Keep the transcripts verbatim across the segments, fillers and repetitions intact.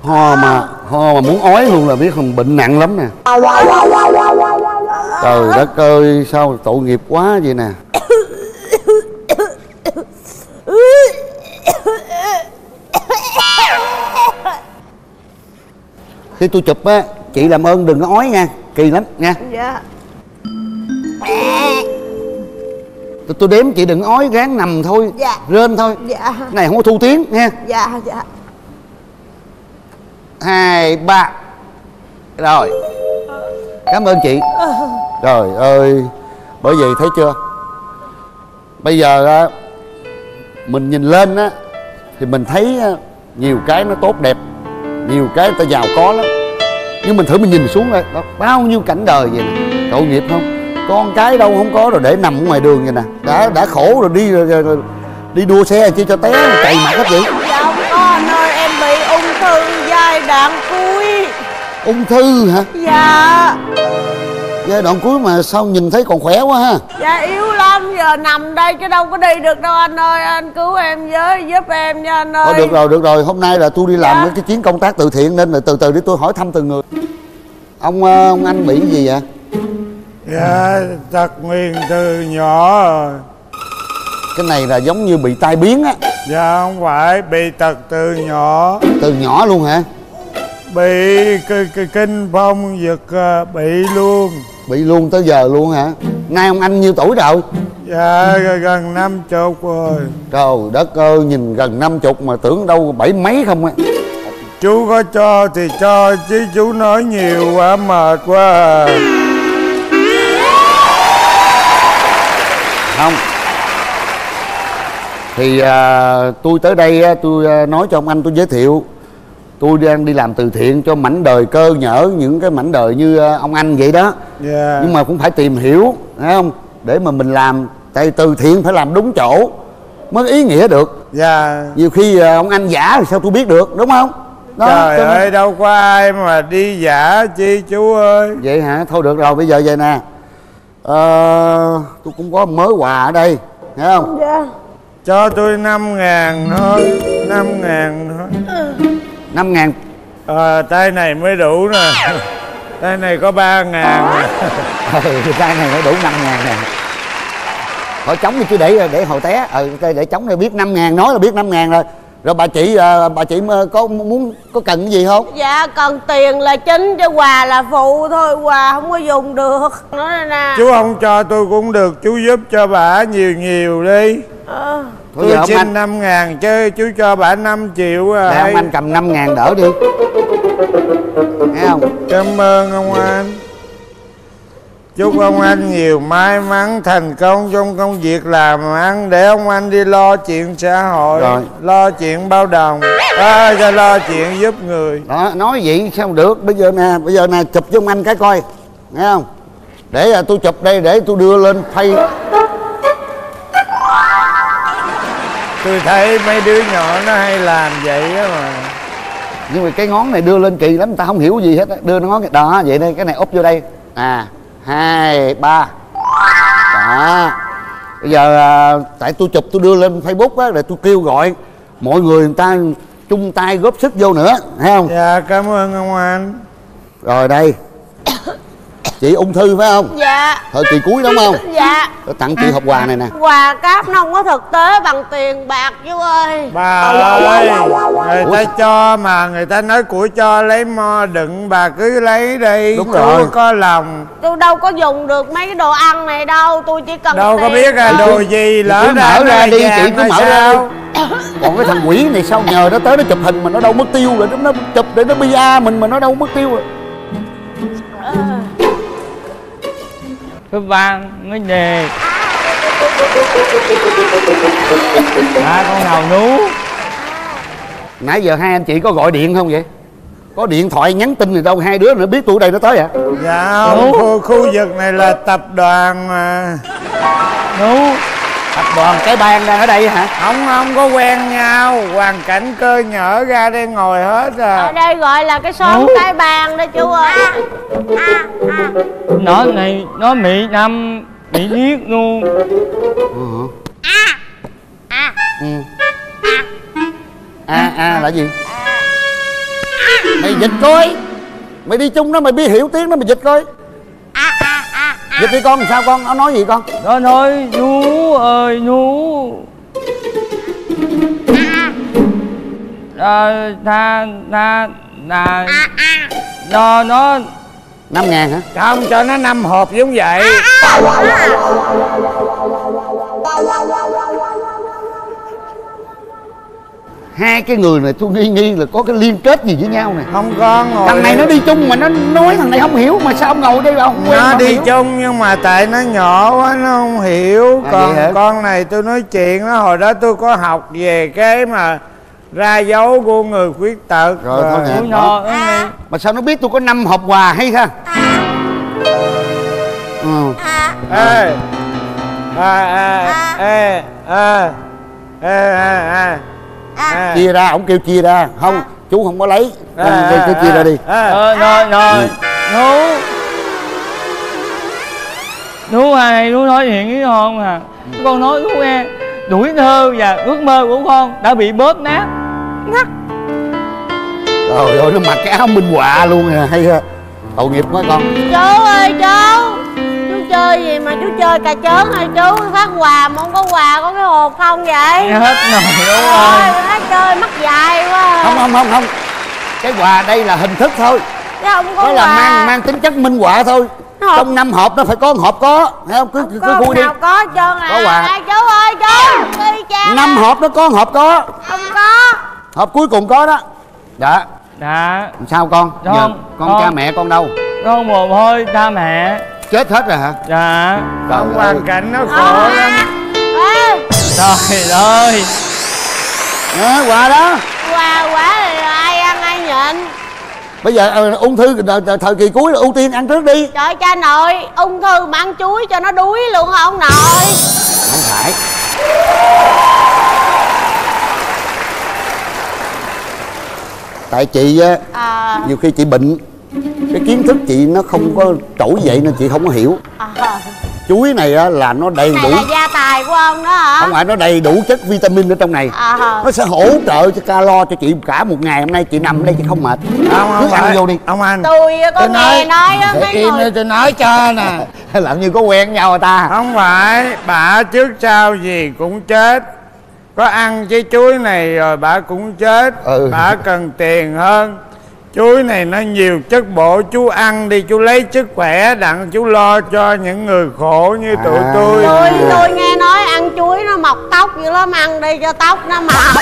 Ho mà ho mà muốn ói luôn là biết không, bệnh nặng lắm nè. Trời đất ơi, sao tội nghiệp quá vậy nè. Khi tôi chụp á, chị làm ơn đừng có ói nha, kỳ lắm nha. Dạ. Tôi, tôi đếm chị đừng ói, ráng nằm thôi. Dạ. Rên thôi. Dạ. Cái này không có thu tiếng nha. Dạ dạ. Hai ba. Rồi. Cảm ơn chị. Trời ơi, bởi vì thấy chưa, bây giờ á, mình nhìn lên á thì mình thấy nhiều cái nó tốt đẹp, nhiều cái ta giàu có lắm. Nhưng mình thử mình nhìn xuống đây, đó, bao nhiêu cảnh đời vậy nè. Tội nghiệp không? Con cái đâu không có rồi để nằm ở ngoài đường vậy nè. Đã đã khổ rồi đi rồi, rồi, rồi đi đua xe chi cho té chạy mặt hết vậy. Dạ không có anh ơi, em bị ung thư giai đoạn cuối. Ung thư hả? Dạ. Giai đoạn cuối mà sao nhìn thấy còn khỏe quá ha. Dạ yếu lắm, giờ nằm đây chứ đâu có đi được đâu anh ơi. Anh cứu em với, giúp em nha anh ơi. Thôi được rồi, được rồi, hôm nay là tôi đi làm dạ. cái chuyến công tác từ thiện nên là từ từ để tôi hỏi thăm từng người. Ông ông anh bị cái gì vậy? Dạ, tật nguyền từ nhỏ rồi. Cái này là giống như bị tai biến á. Dạ không phải, bị tật từ nhỏ. Từ nhỏ luôn hả? Bị cái, cái kinh phong giật bị luôn. Bị luôn tới giờ luôn hả? Nay ông anh nhiêu tuổi rồi? Dạ gần năm chục rồi. Trời đất ơi, nhìn gần năm chục mà tưởng đâu bảy mấy không á. Chú có cho thì cho chứ chú nói nhiều quá mệt quá à. Không. Thì à, tôi tới đây tôi à, nói cho ông anh tôi giới thiệu. Tôi đang đi làm từ thiện cho mảnh đời cơ nhỡ, những cái mảnh đời như à, ông anh vậy đó. Yeah. Nhưng mà cũng phải tìm hiểu, thấy không? Để mà mình làm, tại từ thiện phải làm đúng chỗ mới ý nghĩa được. Dạ. Yeah. Nhiều khi à, ông anh giả thì sao tôi biết được, đúng không? Đó, trời ơi nên... đâu có ai mà đi giả chi chú ơi. Vậy hả? Thôi được rồi, bây giờ vậy nè. Ờ, tôi cũng có mớ quà ở đây, thấy không? Dạ. Cho tôi năm ngàn thôi. Năm ngàn thôi. Năm ngàn. Ờ, tay này mới đủ nè. Tay này có ba ngàn. Ừ, tay này mới đủ năm ngàn nè. Khỏi trống đi chứ để để hồi té. Ừ, để trống này biết năm ngàn, nói là biết năm ngàn rồi. Rồi bà chị, bà chị có muốn, có cần cái gì không? Dạ cần tiền là chính chứ quà là phụ thôi, quà không có dùng được. Nói đây nè. Chú không cho tôi cũng được, chú giúp cho bà nhiều nhiều đi. Ờ. Tôi xin anh... năm ngàn chứ chú cho bà năm triệu à. Để ông anh cầm năm ngàn đỡ đi. Nghe không? Cảm ơn ông anh. Chúc ông anh nhiều may mắn thành công trong công việc làm ăn, để ông anh đi lo chuyện xã hội. Rồi. Lo chuyện bao đồng à, cho lo chuyện giúp người. Đó, nói vậy sao được. Bây giờ nè, bây giờ nè, chụp với ông anh cái coi. Nghe không? Để là tôi chụp đây, để tôi đưa lên Facebook. Tôi thấy mấy đứa nhỏ nó hay làm vậy á mà. Nhưng mà cái ngón này đưa lên kỳ lắm, người ta không hiểu gì hết á. Đưa nó ngón cái đó, vậy đây, cái này úp vô đây. À, hai, ba. Đó. Bây giờ à, tại tôi chụp tôi đưa lên Facebook á, để tôi kêu gọi mọi người người ta chung tay góp sức vô nữa, thấy không? Dạ, cảm ơn ông anh. Rồi đây. Chị ung thư phải không? Dạ. Thời kỳ cuối đúng không? Dạ. Tôi tặng chị hộp quà này nè. Quà cáp nó không có thực tế bằng tiền bạc chú ơi. Bà ơi, người Ủa? ta cho mà người ta nói của cho lấy mo đựng, bà cứ lấy đi. Đúng chú rồi. có lòng. Tôi đâu có dùng được mấy cái đồ ăn này đâu, tôi chỉ cần đâu tiền. có biết là đồ gì lỡ mở ra đi, chị cứ mở ra. Còn cái thằng quỷ này sao nhờ nó tới nó chụp hình mà nó đâu mất tiêu rồi, nó chụp để nó bê a mình mà nó đâu mất tiêu rồi. Cái vang mới đề. À, con nào nú. Nãy giờ hai anh chị có gọi điện không vậy? Có điện thoại nhắn tin gì đâu, hai đứa nữa biết tôi ở đây nó tới hả? Dạ không, khu, khu vực này là tập đoàn mà. Nú. Tập đoàn cái bang đang ở đây hả? Không, không có quen nhau. Hoàn cảnh cơ nhở ra đây ngồi hết rồi. Ở đây gọi là cái xóm cái bang đó chú ơi. Nó này, nó bị năm, bị giết luôn. Ừ. À. Ừ. À, à là gì? Mày dịch coi. Mày đi chung đó mày biết hiểu tiếng đó, mày dịch coi. À, à, à, à. Dịch đi con, sao con? Nó nói gì con? Nó nói Nú ơi Nú. À, tha tha là nó nó năm ngàn hả? Không, cho nó năm hộp giống vậy. Hai cái người này tôi nghi nghi là có cái liên kết gì với nhau này. Không con ngồi. Thằng này nó đi chung mà nó nói thằng này không hiểu, mà sao ông ngồi đây không quen? Nó không đi hiểu. chung nhưng mà tại nó nhỏ quá nó không hiểu. À, Còn vậy hả? con này tôi nói chuyện đó, hồi đó tôi có học về cái mà ra dấu của người khuyết tật. Rồi thôi nè. Ủa, nó nó Mà sao nó biết tôi có năm hộp quà hay ha? Ừ. Ê à, à, ê à, ê à, à. Chia ra, ổng kêu chia ra. Không, chú không có lấy. Con À, cứ chia à, ra đi. à. Rồi rồi rồi Nú Nú hay Nú nói chuyện với con à. Con nói Nú nghe tuổi thơ và ước mơ của con đã bị bóp nát. Ngắt. Trời ơi, nó mặc cái áo minh họa luôn nè, hay ha. Tội nghiệp quá con. Chú ơi chú, chú chơi gì mà chú chơi cà chớn hay chú? Phát quà mà không có quà, có cái hộp không vậy? Nghe hết nồi đúng Ôi, rồi. nó chơi mắc dài quá. Không không không không. Cái quà đây là hình thức thôi. Chứ không có Nó là quà. mang mang tính chất minh họa thôi. Hộp. Trong năm hộp nó phải có một hộp có, thấy không? Cứ cứ Có vui đi. nào có hết trơn à. Có quà. À, chú ơi chú, đi cha. Năm hộp nó có một hộp có. Không có. Hộp cuối cùng có đó. Dạ. Dạ Sao con? Con, Giờ con con. cha mẹ con đâu? con mồ hôi cha mẹ. Chết hết rồi hả? Dạ. Trời Không, ơi. hoàn cảnh nó khổ lắm. Ê, Trời ơi. Đó, quà đó. quà quả thì ai ăn ai nhịn. Bây giờ ờ, ung thư thời, thời kỳ cuối là ưu tiên ăn trước đi. Trời cha nội, ung thư mà ăn chuối cho nó đuối luôn hả ông nội? Không phải. Tại chị á, À, nhiều khi chị bệnh, cái kiến thức chị nó không có trỗi dậy nên chị không có hiểu. à, Chuối này á là nó đầy này đủ, là gia tài của ông đó hả? không phải nó đầy đủ chất vitamin ở trong này. À, Nó sẽ hỗ trợ cho calo cho chị cả một ngày. Hôm nay chị nằm ở đây chị không mệt. Không, không Cứ ăn phải. vô đi. Ông anh, tôi có Tôi nghe nói- nói á, để mấy im người đi tôi nói cho nè. Làm như có quen nhau người ta. Không phải, bà trước sau gì cũng chết. Có ăn cái chuối này rồi bà cũng chết. Ừ. Bà cần tiền hơn. Chuối này nó nhiều chất bổ, chú ăn đi, chú lấy sức khỏe đặng chú lo cho những người khổ như À. tụi tôi. tôi tôi nghe nói ăn chuối nó mọc tóc dữ lắm, ăn đi cho tóc nó mọc.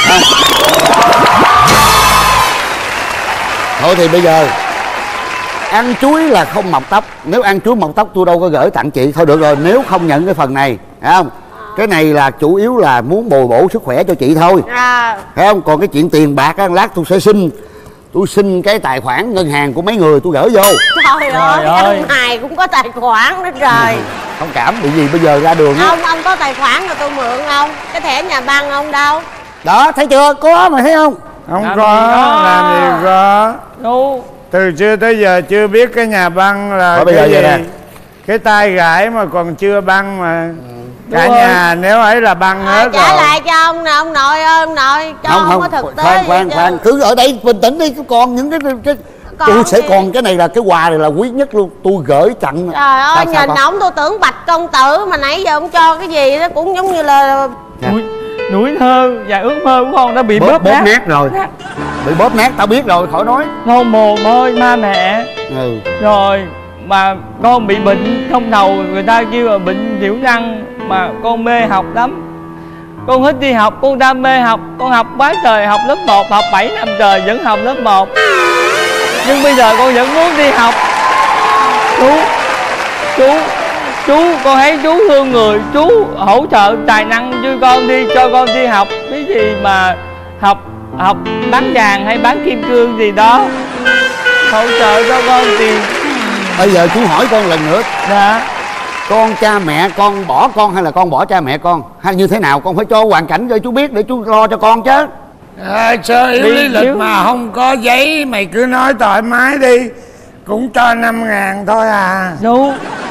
Thôi thì bây giờ ăn chuối là không mọc tóc. Nếu ăn chuối mọc tóc tôi đâu có gửi tặng chị. Thôi được rồi, nếu không nhận cái phần này, thấy không? Cái này là chủ yếu là muốn bồi bổ sức khỏe cho chị thôi, À, thấy không? Còn cái chuyện tiền bạc á, lát tôi sẽ xin tôi xin cái tài khoản ngân hàng của mấy người tôi gửi vô. trời ơi, ơi. ông này cũng có tài khoản nữa trời. Không cảm bị gì bây giờ ra đường á. Ông ông có tài khoản rồi tôi mượn ông. Cái thẻ nhà băng ông đâu? Đó thấy chưa, có mà thấy không? Không Làm có, gì có. làm gì có. Nú. Từ xưa tới giờ chưa biết cái nhà băng là Thôi bây cái giờ gì. vậy nè. Cái tay gãi mà còn chưa băng mà. Cả Đúng rồi. nhà nếu ấy là băng À, hết trả rồi. lại cho ông nè ông nội ơi, ông nội cho Không ông không, có thực tế khoan vậy khoan chứ. khoan, cứ ở đây bình tĩnh đi. Còn những cái cái Còn tôi sẽ gì? còn cái này là cái quà này là quý nhất luôn. Tôi gửi tặng. Trời ơi, Sao- sao nhìn con? ổng tôi tưởng bạch công tử mà nãy giờ ông cho cái gì đó cũng giống như là Nè. Tuổi, tuổi thơ và ước mơ của con đã bị bóp, bóp, bóp nát. nát rồi. Bị bóp nát tao biết rồi, khỏi nói. Con mồ hôi ma mẹ. Ừ. Rồi mà con bị bệnh trong đầu, người ta kêu là bệnh thiểu năng. Mà con mê học lắm. Con thích đi học, con đam mê học. Con học quá trời, học lớp một, học bảy năm trời vẫn học lớp một. Nhưng bây giờ con vẫn muốn đi học. Chú Chú Chú con thấy chú thương người, chú hỗ trợ tài năng cho con đi, cho con đi học cái gì mà học học bán vàng hay bán kim cương gì đó, hỗ trợ cho con tiền. Bây giờ chú hỏi con lần nữa, Dạ. con cha mẹ con bỏ con hay là con bỏ cha mẹ con, hay như thế nào? Con phải cho hoàn cảnh cho chú biết để chú lo cho con chứ. À, sơ yếu Đi lý lịch chứ. mà không có giấy. Mày cứ nói thoải mái đi. Cũng cho năm ngàn thôi à. Chú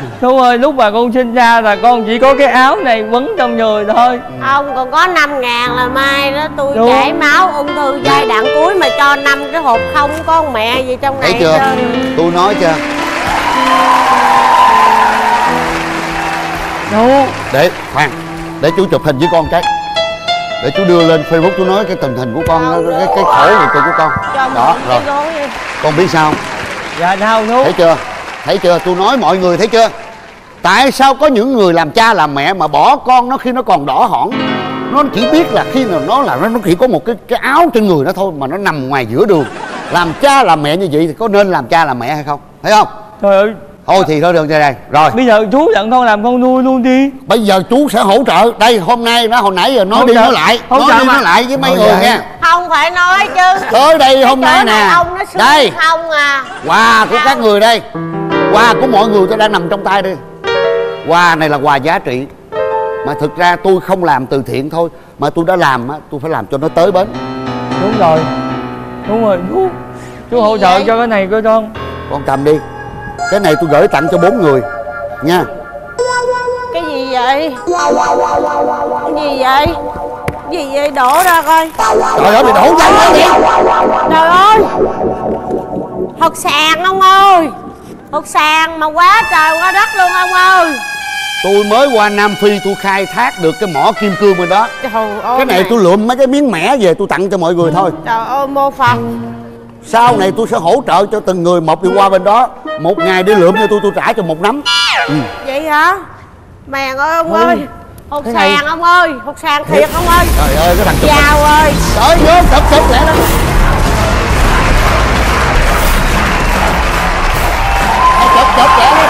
Chú ơi, lúc mà con sinh ra là con chỉ có cái áo này quấn trong người thôi. Ông còn có năm ngàn là mai đó tôi Đúng. chảy máu ung thư giai đoạn cuối mà cho năm cái hộp không có con mẹ gì trong này. Thấy chưa? Tôi nói chưa? Chú. Để khoan, để chú chụp hình với con cái, để chú đưa lên Facebook chú nói cái tình hình của con, cái cái khổ người của con. Cho Đó rồi. rồi. Con biết sao? Dạ sao chú? Thấy chưa? Thấy chưa? Tôi nói mọi người thấy chưa? Tại sao có những người làm cha làm mẹ mà bỏ con nó khi nó còn đỏ hỏn? Nó chỉ biết là khi nào nó là nó chỉ có một cái cái áo trên người nó thôi mà nó nằm ngoài giữa đường. Làm cha làm mẹ như vậy thì có nên làm cha làm mẹ hay không? Thấy không? Trời ơi. Thôi thì thôi được rồi đây. Rồi. Bây giờ chú dẫn con làm con nuôi luôn đi. Bây giờ chú sẽ hỗ trợ. Đây hôm nay nó hồi nãy giờ nói Không đi chờ. nói lại, Không nói chờ đi mà. nói lại với mấy Thôi người vậy. nha. Không phải nói chứ. Tới đây hôm Cái nay chỗ này nè. ông nó sướng Đây. không à. Quà của các người đây. Quà của mọi người tôi đang nằm trong tay đây. Quà này là quà giá trị. Mà thực ra tôi không làm từ thiện thôi, mà tôi đã làm á, tôi phải làm cho nó tới bến. Đúng rồi. Đúng rồi chú. Chú hỗ trợ cho cái này coi con. Con cầm đi. Cái này tôi gửi tặng cho bốn người nha. Cái gì vậy? Cái gì vậy? Cái gì vậy? Đổ ra coi. Trời ơi mày đổ ra vậy. Trời ơi. Hột sàn ông ơi. Hột sàn mà quá trời quá đất luôn ông ơi. Tôi mới qua Nam Phi tôi khai thác được cái mỏ kim cương bên đó. Trời ơi. Cái này tôi lượm mấy cái miếng mẻ về tôi tặng cho mọi người thôi. Trời ơi mô Phật. Sau này tôi sẽ hỗ trợ cho từng người một đi qua bên đó. Một ngày đi lượm cho tôi tôi trả cho một nắm. Ừ. Vậy hả? Mèn ơi ông Ừ. ơi. Hột Cái sàn này- ông ơi. Hột sàn thiệt ông ơi. Trời ơi cái thằng chụp Chào ơi. Trời vô chụp chụp lẹ đó. Chụp chụp lẹ đi.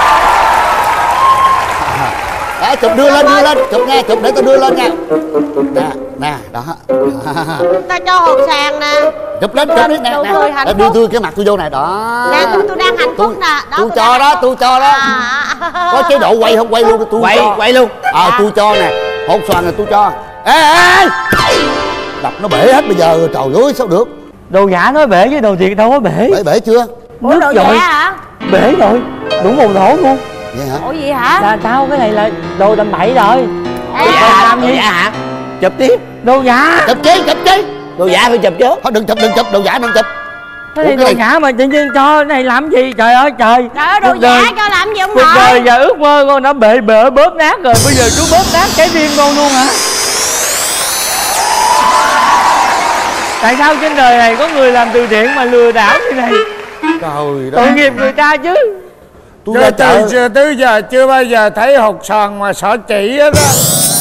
Đó, chụp đưa lên đưa lên chụp nha, chụp để tôi đưa lên nha. Nè nè đó. Ta cho hột sàn nè. Chụp lên chụp đi nè Nụ nè. cười hạnh Để đưa phúc. tôi cái mặt tôi vô này đó. Nè tôi, tôi đang hạnh phúc nè. Đó, Tôi đang cho đó, hạnh tôi phúc. cho đó. À. Có chế độ quay không quay luôn tôi Quay, cho. quay luôn. À tôi cho nè. Hột xoàn này tôi cho. Ê ê. Đập nó bể hết bây giờ trời ơi sao được. Đồ giả nói bể với đồ thiệt đâu có bể. Bể bể chưa? Ủa đồ giả rồi. hả? Bể rồi. Đúng một thổ luôn. Vậy hả? Ủa gì hả? Là sao cái này là đồ tầm bậy rồi. À. Đồ giả làm gì? hả? Chụp tiếp. Đồ giả. Chụp chế chụp chế. Đồ giả phải chụp chứ. Thôi đừng chụp đừng chụp đồ giả đừng chụp. Cái này Ủa, đồ cái này- giả mà tự nhiên cho cái này làm gì? Trời ơi trời. Trời ơi đồ Cuộc đời- giả cho làm gì ông Cuộc đời nội? và ước mơ con đã bể bể bóp nát rồi. Bây giờ chú bóp nát trái tim con luôn hả? Tại sao trên đời này có người làm từ thiện mà lừa đảo như này? Trời Tội đất. nghiệp người ta chứ. Tôi Chứ ra từ chợ xưa tới giờ chưa bao giờ thấy hột sòn mà sợ chỉ hết á.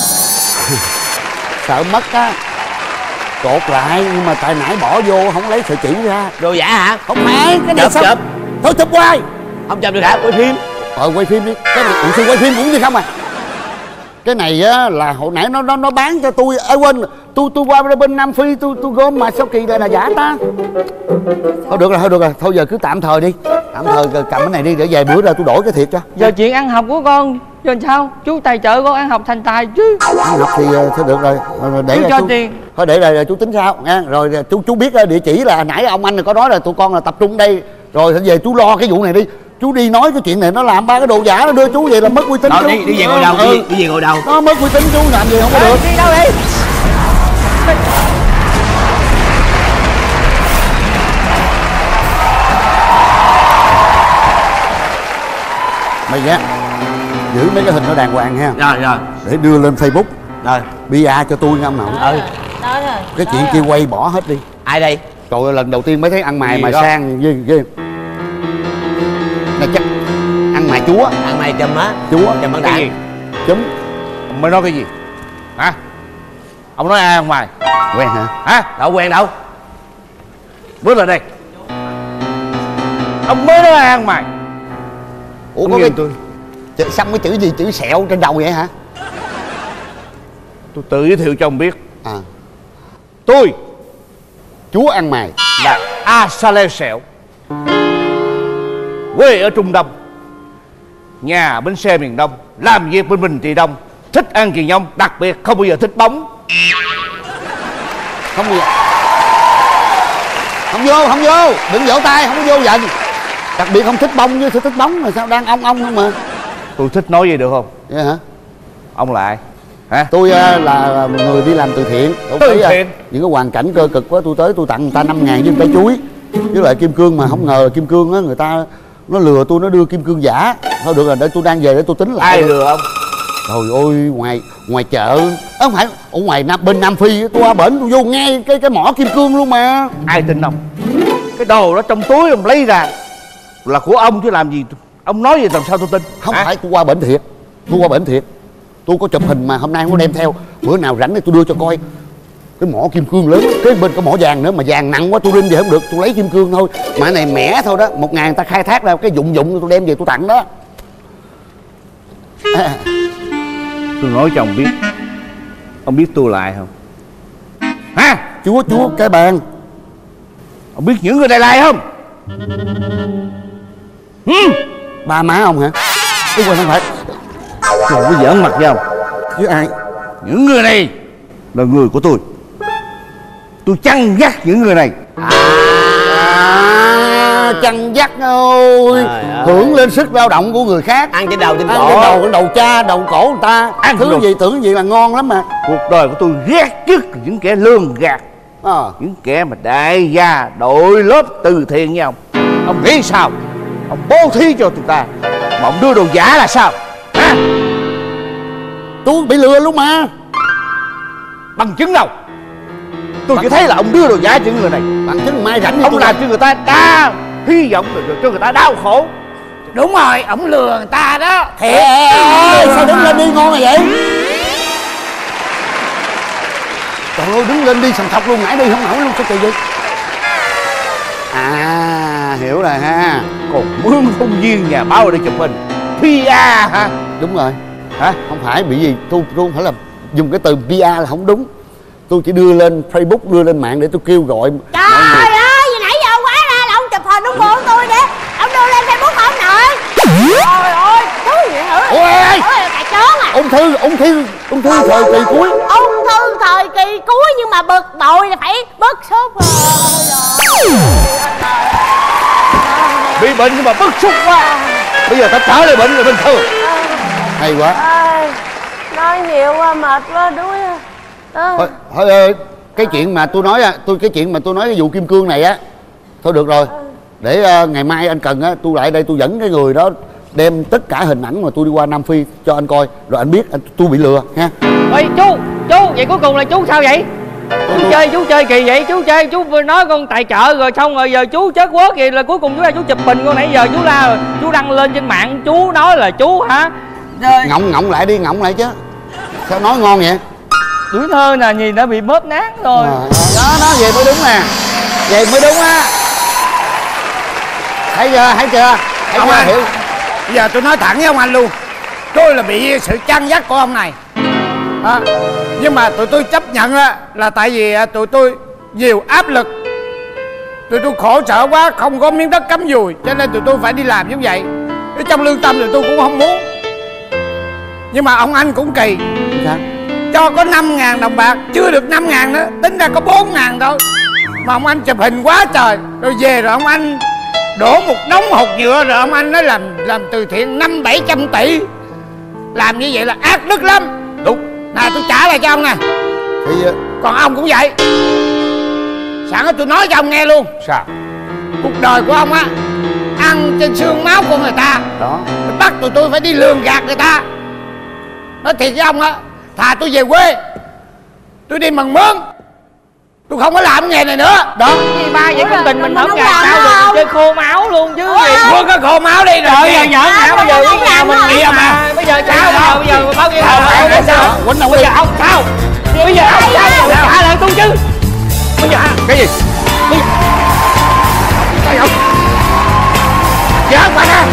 sợ mất á. Cột lại nhưng mà tại nãy bỏ vô không lấy sợi chỉ ra. Đồ giả hả? Không phải cái này Chụp sao? chụp. Thôi chụp hoài. Không chụp được hả? Quay phim. Ờ quay phim đi. Cái này ủa, quay phim cũng như không à. Cái này á là hồi nãy nó nó nó bán cho tôi. Ê quên, tôi tôi qua bên Nam Phi tôi tôi gom mà sao kỳ lại là giả ta. Thôi được rồi, thôi được rồi, thôi giờ cứ tạm thời đi. Tạm thời cầm cái này đi để vài bữa ra tôi đổi cái thiệt cho. Giờ chuyện ăn học của con giờ sao? Chú tài trợ con ăn học thành tài chứ. Ăn học thì ờ, thôi được rồi. Rồi để Chú ra cho chú tiền. thôi để rồi, rồi chú tính sao nha. Rồi chú chú biết ờ, địa chỉ là nãy ông anh có nói là tụi con là tập trung đây. Rồi về chú lo cái vụ này đi. Chú đi nói cái chuyện này nó làm ba cái đồ giả nó đưa chú về là mất uy tín Đó, chú. đi đi về ngồi đầu, Ừ. đi, đi về ngồi đầu. Nó mất uy tín chú làm gì không có được. Đi đâu đi? Mày nhá, giữ mấy cái hình nó đàng hoàng ha. Rồi rồi. Để đưa lên Facebook. Rồi. bê a cho tôi nha ông nội. Ừ. Đó rồi. Cái đó chuyện rồi. kia quay bỏ hết đi. Ai đây? Trời ơi lần đầu tiên mới thấy ăn mày Gì mà đó? sang ghê ghê. Này chắc ăn mày chúa. Ăn mày chùm á. Chúa. Chùm băng Cái gì? đạn. Chấm. Ông mới nói cái gì? Hả? Ông nói ai ăn mày? Quen hả? Hả? Đâu quen đâu. Bước lại đây. Ông mới nói ai ăn mày? Ủa Ông có cái nhìn tôi. chữ, xong cái chữ gì chữ sẹo trên đầu vậy hả? Tôi tự giới thiệu cho ông biết. À Tôi chúa ăn mày. là A Sa Lê Sẹo, quê ở Trung Đông, nhà ở bến xe miền Đông, làm việc bên Bình Trị Đông, thích ăn kiền nhông, đặc biệt không bao giờ thích bóng. Không vô. Không vô, không vô. Đừng vỗ tay, không có vô giận. Đặc biệt không thích bông như thích bóng mà sao đang ong ong không mà. Tôi thích nói gì được không? Vậy hả? Ông là ai? Hả? Tôi uh, là một người đi làm từ thiện. Ông Từ thấy, uh, thiện? những cái hoàn cảnh cơ cực quá tôi tới tôi tặng người ta năm ngàn với trái chuối với lại kim cương, mà không ngờ kim cương á người ta nó lừa tôi, nó đưa kim cương giả. Thôi được rồi, để tôi đang về để tôi tính lại. Ai lừa ông? Trời ơi, ngoài ngoài chợ à, không phải ở ngoài Nam, bên Nam Phi tôi qua bển tôi vô ngay cái cái mỏ kim cương luôn mà. Ai tin ông? Cái đồ đó trong túi ông lấy ra là của ông chứ làm gì ông nói gì làm sao tôi tin? Không hả? phải tôi qua bển thiệt, tôi qua bển thiệt, tôi có chụp hình mà hôm nay không có đem theo, bữa nào rảnh thì tôi đưa cho coi. Cái mỏ kim cương lớn, cái bên có mỏ vàng nữa mà vàng nặng quá tôi đem về không được, tôi lấy kim cương thôi. Mà cái này mẻ thôi đó, một ngàn ta khai thác ra cái dụng dụng tôi đem về tôi tặng đó. À. Tôi nói cho ông biết, ông biết tôi là ai không? Hả? Chúa chúa cái bàn. Ông biết những người này là ai không? Ừ. Ba má ông hả? Đúng rồi, không phải. Đừng có giỡn mặt với ông. Với ai? Những người này là người của tôi. Tôi chăn dắt những người này. À, chăn dắt ơi, hưởng lên sức lao động của người khác. Ăn trên đầu trên Ăn cổ. trên đầu, trên đầu cha, đầu cổ người ta. Ăn thứ rồi. gì tưởng gì là ngon lắm mà. Cuộc đời của tôi ghét nhất những kẻ lường gạt, À. những kẻ mà đại gia đội lớp từ thiện với ông. Ông nghĩ sao? Ông bố thí cho tụi ta mà ông đưa đồ giả là sao? Hả? Tôi bị lừa luôn mà. Bằng chứng đâu? Tôi chỉ thấy là ông đưa đồ giả cho những người này. Bằng chứng mai rảnh. Ông làm cho người ta đa hy vọng, cho người ta đau khổ. Đúng rồi, ổng lừa người ta đó. Thiệt. Ê, sao đứng lên đi ngon rồi vậy? Trời ơi, đứng lên đi sầm thọc luôn, nãy đi không nổi luôn, sao kỳ vậy? À, hiểu rồi ha. Còn mướn công viên nhà báo để chụp hình pê e hả? Đúng rồi. Hả? Không phải, bị gì, tôi, tôi không phải là dùng cái từ pê e là không đúng. Tôi chỉ đưa lên Facebook, đưa lên mạng để tôi kêu gọi. Trời ơi, gì nãy giờ ông quá ra là ông chụp hình đúng bộ tôi để ông đưa lên Facebook không nội. Trời ơi, thứ gì hả? Ôi, Cà chớn à. ung thư, ung thư, ung thư thời kỳ cuối. Ung thư thời kỳ cuối nhưng mà bực bội là phải bức xúc rồi. Bị bệnh nhưng mà bức xúc quá. Bây giờ ta trở lại bệnh là bình thường. Hay quá. Ơi, nói nhiều quá mệt quá đuối. À. Thôi, thôi ơi, cái chuyện mà tôi nói á, tôi cái chuyện mà tôi nói cái vụ kim cương này á, thôi được rồi. Để uh, ngày mai anh cần á, tôi lại đây tôi dẫn cái người đó đem tất cả hình ảnh mà tôi đi qua Nam Phi cho anh coi, rồi anh biết anh tôi bị lừa ha. Ê chú, chú, vậy cuối cùng là chú sao vậy? Chú tôi... chơi, chú chơi kỳ vậy, chú chơi, chú nói con tài trợ rồi xong rồi giờ chú chết quớt vậy là cuối cùng chú ra chú chụp hình con nãy giờ chú la rồi, chú đăng lên trên mạng, chú nói là chú hả? Rồi. Ngọng ngọng lại đi, ngọng lại chứ. Sao nói ngon vậy? Tuổi thơ nè, nhìn đã bị bóp nát rồi. À, đó, nó vậy mới đúng nè. Vậy mới đúng á. Thấy chưa, thấy chưa? Thấy Ông chưa, anh, hiểu. bây giờ tôi nói thẳng với ông anh luôn. Tôi là bị sự chăn dắt của ông này à, nhưng mà tụi tôi chấp nhận á, là tại vì tụi tôi nhiều áp lực. Tụi tôi khổ sở quá, không có miếng đất cắm dùi, cho nên tụi tôi phải đi làm như vậy. Cái trong lương tâm tụi tôi cũng không muốn. Nhưng mà ông anh cũng kỳ. Sao? Cho có năm ngàn đồng bạc, chưa được năm ngàn nữa, tính ra có bốn ngàn thôi. Mà ông anh chụp hình quá trời. Rồi về rồi ông anh đổ một đống hột nhựa, rồi ông anh nói làm làm từ thiện năm bảy trăm tỷ. Làm như vậy là ác đức lắm. Đúng. Nè tôi trả lại cho ông nè. Thì Còn ông cũng vậy. Sẵn đó tôi nói cho ông nghe luôn. Sao? Cuộc đời của ông á, ăn trên xương máu của người ta. đó. Bắt tụi tôi phải đi lường gạt người ta. Nói thiệt với ông á, thà tôi về quê, tôi đi mần mướn, tôi không có làm cái nghề này nữa. Đó. Gì ba vậy, công tình mình Mình không không gà làm sao đâu. được, chơi khô máu luôn chứ gì. Mua cái khô máu đi rồi. Trời ơi, giỡn hả? Bây giờ cái nhà mình Đi ông à. bây giờ sao? Bây giờ bây giờ bao nhiêu Sao? đâu biết sao? Quýnh đâu Bây đi. giờ ông sao? Bây giờ ông sao? Trả lại tôi chứ. Bây giờ Cái gì? Sao không? Giỡn bà nè.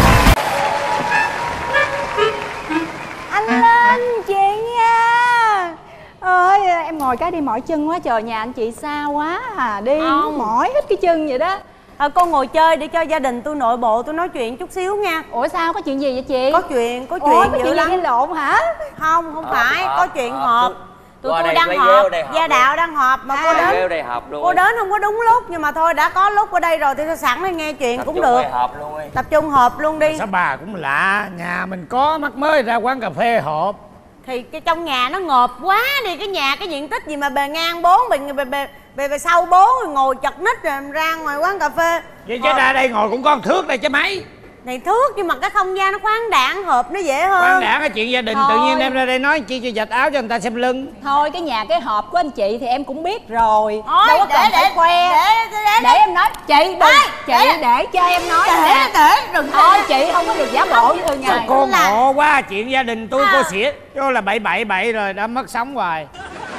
Anh lên chuyện nha. Ơi em ngồi cái đi mỏi chân quá, trời nhà anh chị xa quá à, đi Không. mỏi hết cái chân vậy đó. À, con ngồi chơi để cho gia đình tôi nội bộ tôi nói chuyện chút xíu nha. Ủa sao, có chuyện gì vậy chị? Có chuyện, có Ủa, chuyện có dữ chuyện gì lắm. gây lộn hả? Không, không phải, có chuyện họp. Tụi tôi đang họp, gia đạo đang họp mà cô đến đây họp luôn. Cô đến không có đúng lúc, nhưng mà thôi đã có lúc ở đây rồi thì thôi sẵn đây nghe chuyện cũng được. Họp luôn đi. Tập trung họp luôn đi. Sao bà cũng lạ, nhà mình có mắc mới ra quán cà phê họp. Thì cái trong nhà nó ngợp quá đi, cái nhà cái diện tích gì mà bề ngang bốn, bề bề bề, bề, bề sau bốn, rồi ngồi chật ních rồi ra ngoài quán cà phê. Vậy chứ ra đây ngồi cũng có một thước đây chứ mấy. Này thước nhưng mà cái không gian nó khoáng đãng, họp nó dễ hơn. Khoáng đãng cái chuyện gia đình Thôi. tự nhiên đem ra đây nói chi cho giặt áo cho người ta xem lưng. Thôi cái nhà cái hộp của anh chị thì em cũng biết rồi. Thôi, đâu có để, cần để, phải khoe. để, để, để, Để em nói chị đừng. Ê, Chị để. để cho em nói Để, nè. để, đừng Thôi chị không có được giả bộ với thường Sao ngày. cô là- ngộ quá, chuyện gia đình tôi À. cô xỉa vô là bậy bậy bậy rồi đã mất sống hoài.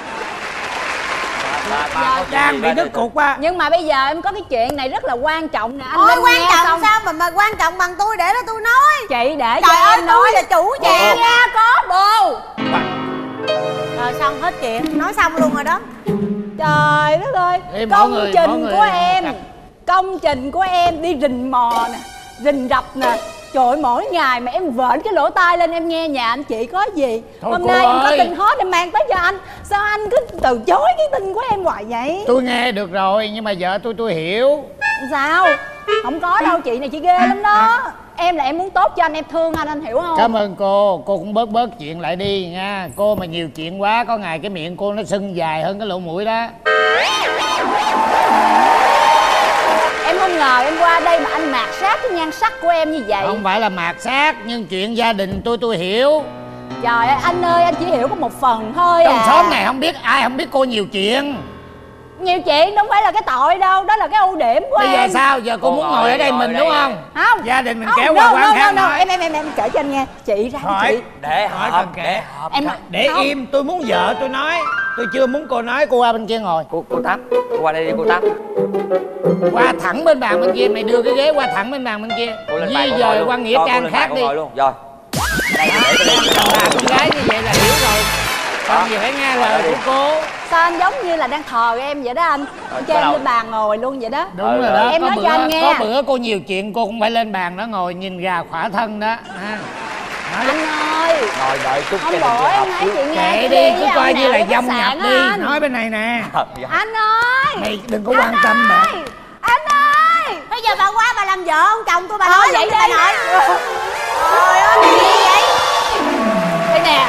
Đang bị đứt cục quá. Nhưng mà bây giờ em có cái chuyện này rất là quan trọng nè anh Thôi Linh quan nghe trọng xong. sao mà mà quan trọng bằng tôi, để đó tôi nói. Chị để Trời cho ơi, em nói. tôi là chủ Chị nhà. nha có bồ. Rồi xong hết chuyện, nói xong luôn rồi đó. Trời đất ơi. Ê, mỗi Công người- mỗi trình người của một em cách. Công trình của em đi rình mò nè, rình rập nè. Trời ơi, mỗi ngày mà em vợn cái lỗ tai lên em nghe nhà anh chị có gì. Thôi Hôm cô nay em có ơi. tin hot em mang tới cho anh. Sao anh cứ từ chối cái tin của em hoài vậy? Tôi nghe được rồi nhưng mà vợ tôi tôi hiểu. Sao? Không có đâu, chị này chị ghê lắm đó. Em là em muốn tốt cho anh, em thương anh, anh hiểu không? Cảm ơn cô, cô cũng bớt bớt chuyện lại đi nha. Cô mà nhiều chuyện quá có ngày cái miệng cô nó sưng dài hơn cái lỗ mũi đó. Em không ngờ em qua đây mà anh mạt sát cái nhan sắc của em như vậy. Không phải là mạt sát, nhưng chuyện gia đình tôi tôi hiểu. Trời ơi anh ơi, anh chỉ hiểu có một phần thôi Trong à. xóm này không biết ai không biết cô nhiều chuyện. Nhiều chuyện không phải là cái tội đâu, đó là cái ưu điểm của Bây em. giờ sao? Giờ cô Cô muốn ngồi ngồi ở đây, đây ngồi mình đây đúng nè. không? Không. Gia đình mình Không, kéo no, qua no, quán no, khác no. nói. Em em em em kể cho anh nghe. Chị ra Hỏi. chị. Để Hỏi họp, cần kể. để họp. Em Để không. im, tôi muốn vợ tôi nói. Tôi chưa muốn cô nói, cô qua bên kia ngồi. Cô, cô Tám, cô qua đây đi cô Tám. Qua thẳng bên bàn bên kia, mày đưa cái ghế qua thẳng bên bàn bên kia. Cô lên bàn Di cô ngồi dời luôn. qua nghĩa Rồi, cô trang lên khác bàn cô đi. ngồi luôn. Rồi. Đây, để tôi lên. Bà con gái như vậy là hiểu rồi. Còn gì phải nghe lời của cô. Sao anh giống như là đang thờ em vậy đó anh. Ờ, Cho bắt em đầu. lên bàn ngồi luôn vậy đó. Đúng Ừ, rồi rồi. đó. Em có nói bữa, cho anh nghe. Có bữa cô nhiều chuyện cô cũng phải lên bàn đó ngồi nhìn gà khỏa thân đó. Ha. Nói Anh ơi, Ngồi đợi chút hôm gia đình bữa tôi em họp nói trước. chị nghe kệ chị đi, cứ với coi ông như là nào dông khách nhập sạn đi. anh. Nói bên này nè. Dạ. Anh ơi. Mày đừng có quan tâm mà. Anh ơi. Bây giờ bà qua bà làm vợ ông chồng tôi, bà Ờ, nói vậy vậy bà đi. nội. Trời ơi cái gì vậy? Đây nè.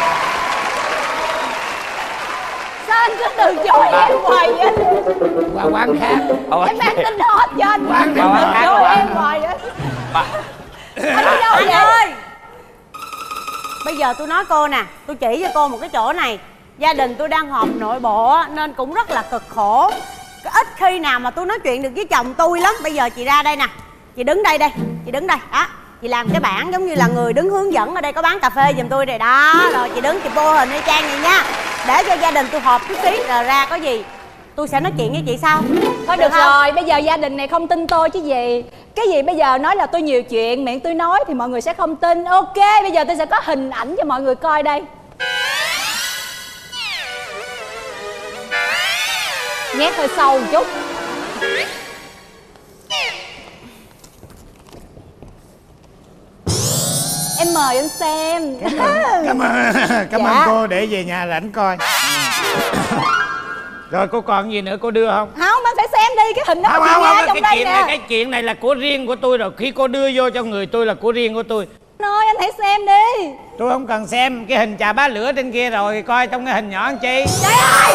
Sao anh cứ từ chối em hoài vậy? Qua quán khác. Ờ, Em mang tin hot cho anh. Quán Anh nào từ khác chối quán em nào? hoài vậy. Bà- Anh đi đâu Anh vậy? ơi, bây giờ tôi nói cô nè, tôi chỉ cho cô một cái chỗ này. Gia đình tôi đang họp nội bộ á, nên cũng rất là cực khổ. Ít khi nào mà tôi nói chuyện được với chồng tôi lắm. Bây giờ chị ra đây nè, chị đứng đây đây, chị đứng đây đó. Chị làm cái bảng giống như là người đứng hướng dẫn ở đây có bán cà phê giùm tôi đây đó. Rồi chị đứng chị vô hình y chang vậy nha. Để cho gia đình tôi họp chút xíu rồi ra có gì tôi sẽ nói chuyện với chị sau. Thôi được rồi, bây giờ gia đình này không tin tôi chứ gì. Cái gì bây giờ nói là tôi nhiều chuyện, miệng tôi nói thì mọi người sẽ không tin. Ok, bây giờ tôi sẽ có hình ảnh cho mọi người coi đây. Nhét hơi sâu một chút. Em mời anh xem. Cảm ơn, cảm Dạ. ơn cô, để về nhà rảnh coi. Rồi cô còn gì nữa cô đưa không? Không, anh phải xem đi, cái hình đó Không chị không nghe không, trong cái đây chuyện nè. này, cái chuyện này là của riêng của tôi rồi. Khi cô đưa vô cho người tôi là của riêng của tôi. Nói anh hãy xem đi. Tôi không cần xem cái hình chà bá lửa trên kia rồi, coi trong cái hình nhỏ làm chi. Trời ơi.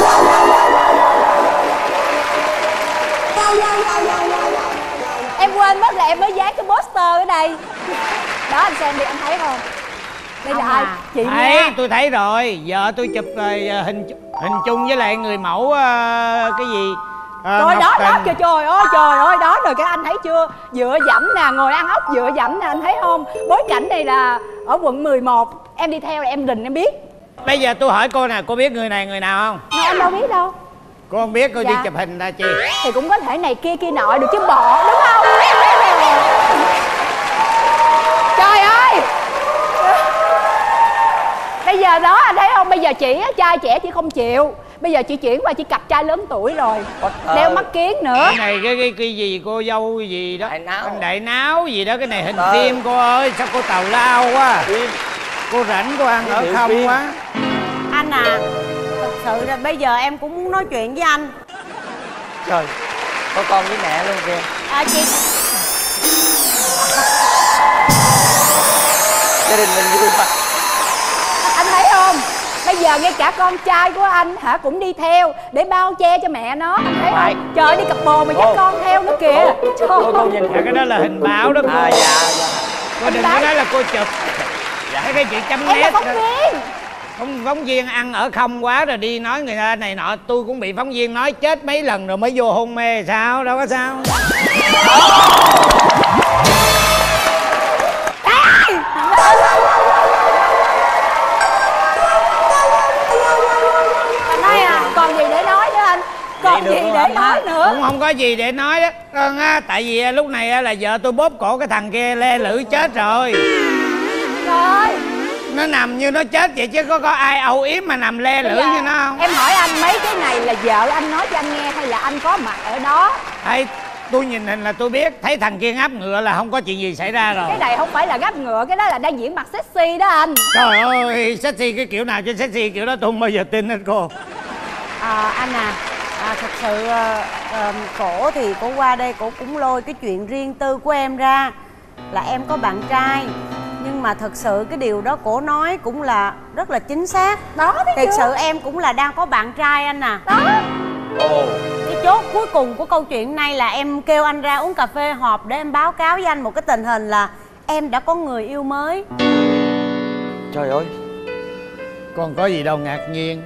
Em quên mất là em mới dán cái poster ở đây. Đó anh xem đi, anh thấy không? Đây là Ông ai? à. Chị Thấy, nha. tôi thấy rồi. Vợ tôi chụp rồi, à, hình hình chung với lại người mẫu à, cái gì à, Rồi Ngọc đó, đó Tình. kìa, trời ơi, trời ơi, đó rồi, cái anh thấy chưa? Dựa dẫm nè, ngồi ăn ốc dựa dẫm nè, anh thấy không? Bối cảnh này là ở quận mười một. Em đi theo là em rình em biết. Bây giờ tôi hỏi cô nè, cô biết người này người nào không? Mà em đâu biết đâu. Cô không biết, cô Dạ. đi chụp hình ra chi? Thì cũng có thể này kia kia nọ được chứ bộ, đúng không? Trời ơi. Bây giờ đó anh thấy không? Bây giờ chị á, trai trẻ chị không chịu. Bây giờ chị chuyển qua chị cặp trai lớn tuổi rồi. Đeo mắt kiến nữa. Cái này cái cái, cái gì cô dâu gì đó, Đại náo. anh đại náo gì đó, cái này hình Ờ. phim cô ơi. Sao cô tào lao quá? Phim. Cô rảnh cô ăn ở Phim, không phim. quá. Anh à, thật sự là bây giờ em cũng muốn nói chuyện với anh. Trời, có con với mẹ luôn kìa. À chị. Gia đình mình vui mà. Anh thấy không? Bây giờ ngay cả con trai của anh hả cũng đi theo để bao che cho mẹ nó. Anh thấy Phải. không? Trời, đi cặp bồ mà dắt con theo nữa kìa. Trời Cô, cô nhìn Dạ, cái đó là hình báo đó cô. À dạ, dạ. Cô đừng có nói là cô chụp. Thấy cái chuyện chấm em là nét phóng đó. viên. Không, phóng viên ăn ở không quá rồi đi nói người ta này nọ. Tôi cũng bị phóng viên nói chết mấy lần rồi mới vô hôn mê. Sao? Đâu có sao. Anh nói à, còn gì để nói nữa anh? Còn gì để nói nữa? Cũng không có gì để nói đó con á. Tại vì lúc này á, là vợ tôi bóp cổ cái thằng kia le lưỡi chết rồi. Trời, Nó nằm như nó chết vậy chứ có có ai âu yếm mà nằm le lưỡi như nó không? em hỏi anh, mấy cái này là vợ anh nói cho anh nghe hay là anh có mặt ở đó? Hay tôi nhìn hình là tôi biết. Thấy thằng kia ngáp ngựa là không có chuyện gì xảy ra rồi. Cái này không phải là gắp ngựa, cái đó là đang diễn mặt sexy đó anh. Trời ơi, sexy cái kiểu nào chứ sexy kiểu đó tôi không bao giờ tin hết cô. À, anh à, à thật sự uh, cổ thì cổ qua đây cổ cũng lôi cái chuyện riêng tư của em ra là em có bạn trai. Nhưng mà thật sự cái điều đó cổ nói cũng là rất là chính xác. Đó, thấy Thật chưa? sự em cũng là đang có bạn trai anh à. Đó. Ồ. Cái chốt cuối cùng của câu chuyện này là em kêu anh ra uống cà phê họp để em báo cáo với anh một cái tình hình là em đã có người yêu mới. Trời ơi. Con có gì đâu ngạc nhiên.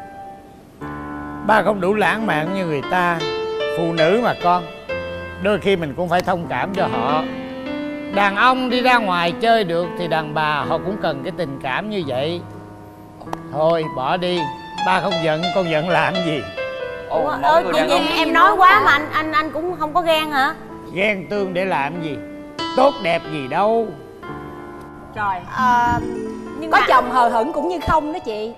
Ba không đủ lãng mạn như người ta. Phụ nữ mà con, đôi khi mình cũng phải thông cảm cho họ. Đàn ông đi ra ngoài chơi được thì đàn bà họ cũng cần cái tình cảm như vậy. Thôi bỏ đi. Ba không giận, con giận làm gì? Ồ, Ủa, mỗi ơ, người chị đàn ông. Duyên, em nói quá mà anh anh anh cũng không có ghen hả? Ghen tương để làm gì? Tốt đẹp gì đâu. Trời, À, nhưng có mà... chồng hờ hững cũng như không đó chị.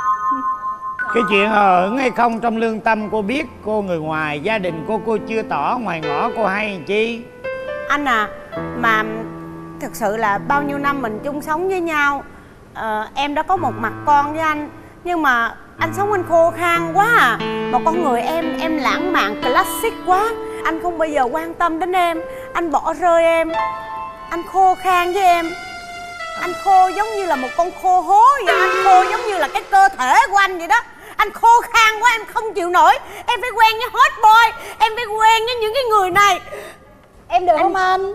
Cái chuyện hờ hững hay không trong lương tâm cô biết. Cô người ngoài, gia đình cô cô chưa tỏ ngoài ngõ cô hay làm chi. Anh à, mà thực sự là bao nhiêu năm mình chung sống với nhau, ờ, em đã có một mặt con với anh. Nhưng mà anh sống anh khô khan quá à. Mà con người em, em lãng mạn classic quá. Anh không bao giờ quan tâm đến em. Anh bỏ rơi em. Anh khô khan với em. Anh khô giống như là một con khô hố vậy. Anh khô giống như là cái cơ thể của anh vậy đó. Anh khô khan quá em không chịu nổi. Em phải quen với hot boy. Em phải quen với những cái người này. Em được không anh?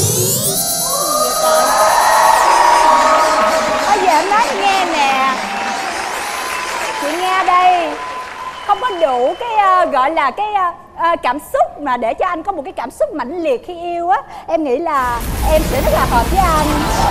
Bây giờ em nói nghe nè. Chị nghe đây. Không có đủ cái uh, gọi là cái uh, uh, cảm xúc mà để cho anh có một cái cảm xúc mãnh liệt khi yêu á. Em nghĩ là em sẽ rất là hợp với anh.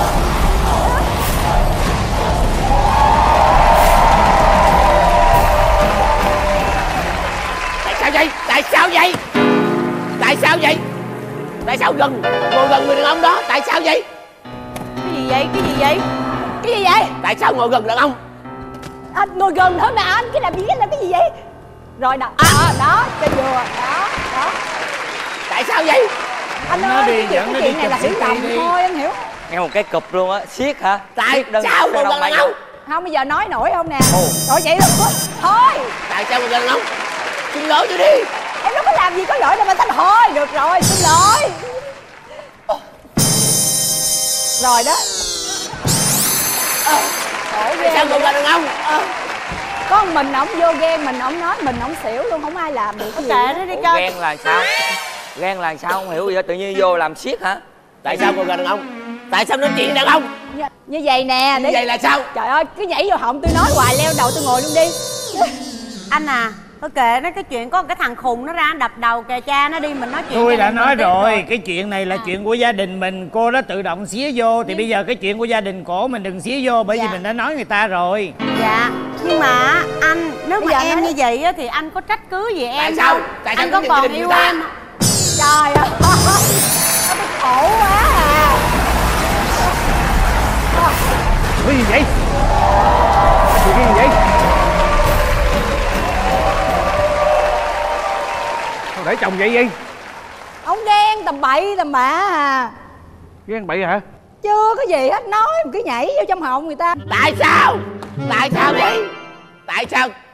Tại sao vậy? Tại sao vậy? Tại sao vậy? Tại sao gần ngồi gần người đàn ông đó? Tại sao vậy? Cái gì vậy? Cái gì vậy? Cái gì vậy? Tại sao ngồi gần đàn ông? Anh ngồi gần thôi mà anh. Cái làm gì cái là cái gì vậy? Rồi đó, đó, đó, cho vừa. Đó, đó. Tại sao vậy? Anh Nó ơi, đi, cái chuyện, dẫn nó cái đi chuyện này là chụp hiểu xê lầm tê đi. thôi, anh hiểu. Nghe một cái cụp luôn á, siết hả? Tại Siết đơn- sao ngồi đơn gần bay đàn ông? Không, bây giờ nói nổi không nè. Ồ. Rồi vậy luôn quá. Thôi, Tại sao ngồi gần đàn ông? Xin lỗi tôi đi. em đâu có làm gì có lỗi đâu mà thanh. Thôi, được rồi, xin lỗi. Rồi đó. Ờ, khổ Tại sao ghê. ngồi gần đàn ông? Ờ. Có một mình ổng vô ghen, mình ổng nói, mình ổng xỉu luôn, không ai làm được cái gì. Kệ nó đi Ủa, con. ghen là sao? Ghen là sao không hiểu gì hết, tự nhiên vô làm siết hả? Tại sao ngồi gần đàn ông? Tại sao nói chuyện đàn ông? Như, như vậy nè. Như vậy là sao? Trời ơi, cứ nhảy vô họng tôi nói hoài, leo đầu tôi ngồi luôn đi. Anh à, thôi kệ nó, cái chuyện có cái thằng khùng nó ra đập đầu kè cha nó đi, mình nói chuyện. Tôi cho đã mình nói biết rồi, cái chuyện này là chuyện của gia đình mình. Cô đó tự động xía vô. Thì bây giờ cái chuyện của gia đình cổ mình đừng xía vô. Bởi vì Dạ. mình đã nói người ta rồi. Dạ, nhưng mà anh, nếu Bây mà giờ em nói- như vậy á, thì anh có trách cứ gì em Tại sao? không? Tại sao Anh có cứ còn nhìn yêu người ta? em? Trời ơi, tôi khổ quá à. Cái gì vậy? Cái gì vậy? Sao để chồng vậy gì? Ông ghen tầm bậy tầm bạ à. Ghen bậy hả? Chưa có gì hết, nói cứ nhảy vô trong họng người ta. Tại sao? Tại sao vậy? Tại sao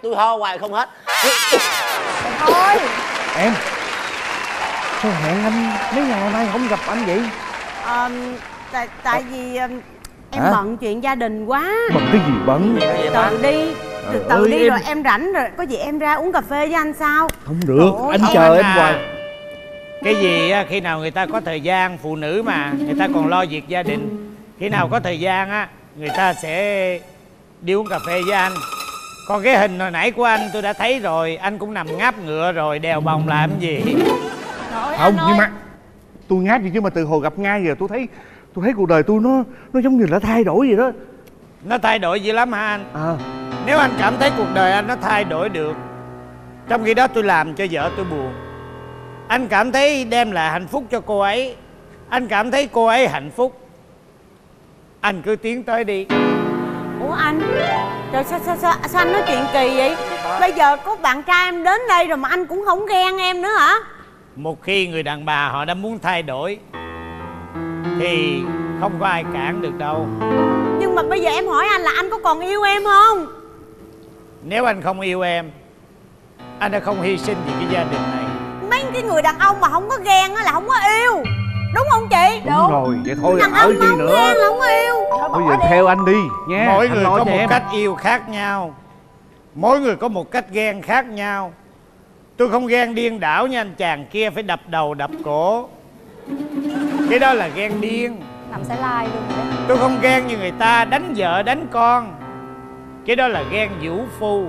tôi ho hoài không hết. Thôi Em sao hẹn anh mấy ngày nay không gặp anh vậy? Ờ, tại tại vì ờ, em Hả? bận chuyện gia đình quá. Bận cái gì bận? Từ đi từ Trời từ ơi, đi em- rồi em rảnh rồi có gì em ra uống cà phê với anh sao? Không được, Trời ơi, anh em- chờ em à. hoài. Cái gì á, khi nào người ta có thời gian, phụ nữ mà người ta còn lo việc gia đình. Khi nào có thời gian á, người ta sẽ đi uống cà phê với anh. Còn cái hình hồi nãy của anh tôi đã thấy rồi, anh cũng nằm ngáp ngựa rồi, đèo bồng làm cái gì. Trời ơi, Không, anh nhưng ơi. mà tôi ngáp gì chứ mà từ hồi gặp ngay giờ tôi thấy tôi thấy cuộc đời tôi nó nó giống như là thay đổi vậy đó. Nó thay đổi dữ lắm hả anh? À, Nếu anh cảm thấy cuộc đời anh nó thay đổi được, trong khi đó tôi làm cho vợ tôi buồn, anh cảm thấy đem lại hạnh phúc cho cô ấy, anh cảm thấy cô ấy hạnh phúc, anh cứ tiến tới đi. Ủa anh, trời sao sao sao, sao anh nói chuyện kỳ vậy? Bây giờ có bạn trai em đến đây rồi mà anh cũng không ghen em nữa hả? Một khi người đàn bà họ đã muốn thay đổi thì không có ai cản được đâu. Nhưng mà bây giờ em hỏi anh là anh có còn yêu em không? Nếu anh không yêu em, anh đã không hy sinh vì cái gia đình này. Mấy cái người đàn ông mà không có ghen á là không có yêu, đúng không chị? đúng rồi, vậy thôi Đàn ở ông chi mà không nữa. ghen là không có yêu. Bây giờ theo anh đi nha. Mỗi anh người nói có cho một em. cách yêu khác nhau, mỗi người có một cách ghen khác nhau. Tôi không ghen điên đảo như anh chàng kia phải đập đầu đập cổ, cái đó là ghen điên. nằm sẽ like luôn rồi đó. Tôi không ghen như người ta đánh vợ đánh con, cái đó là ghen vũ phu.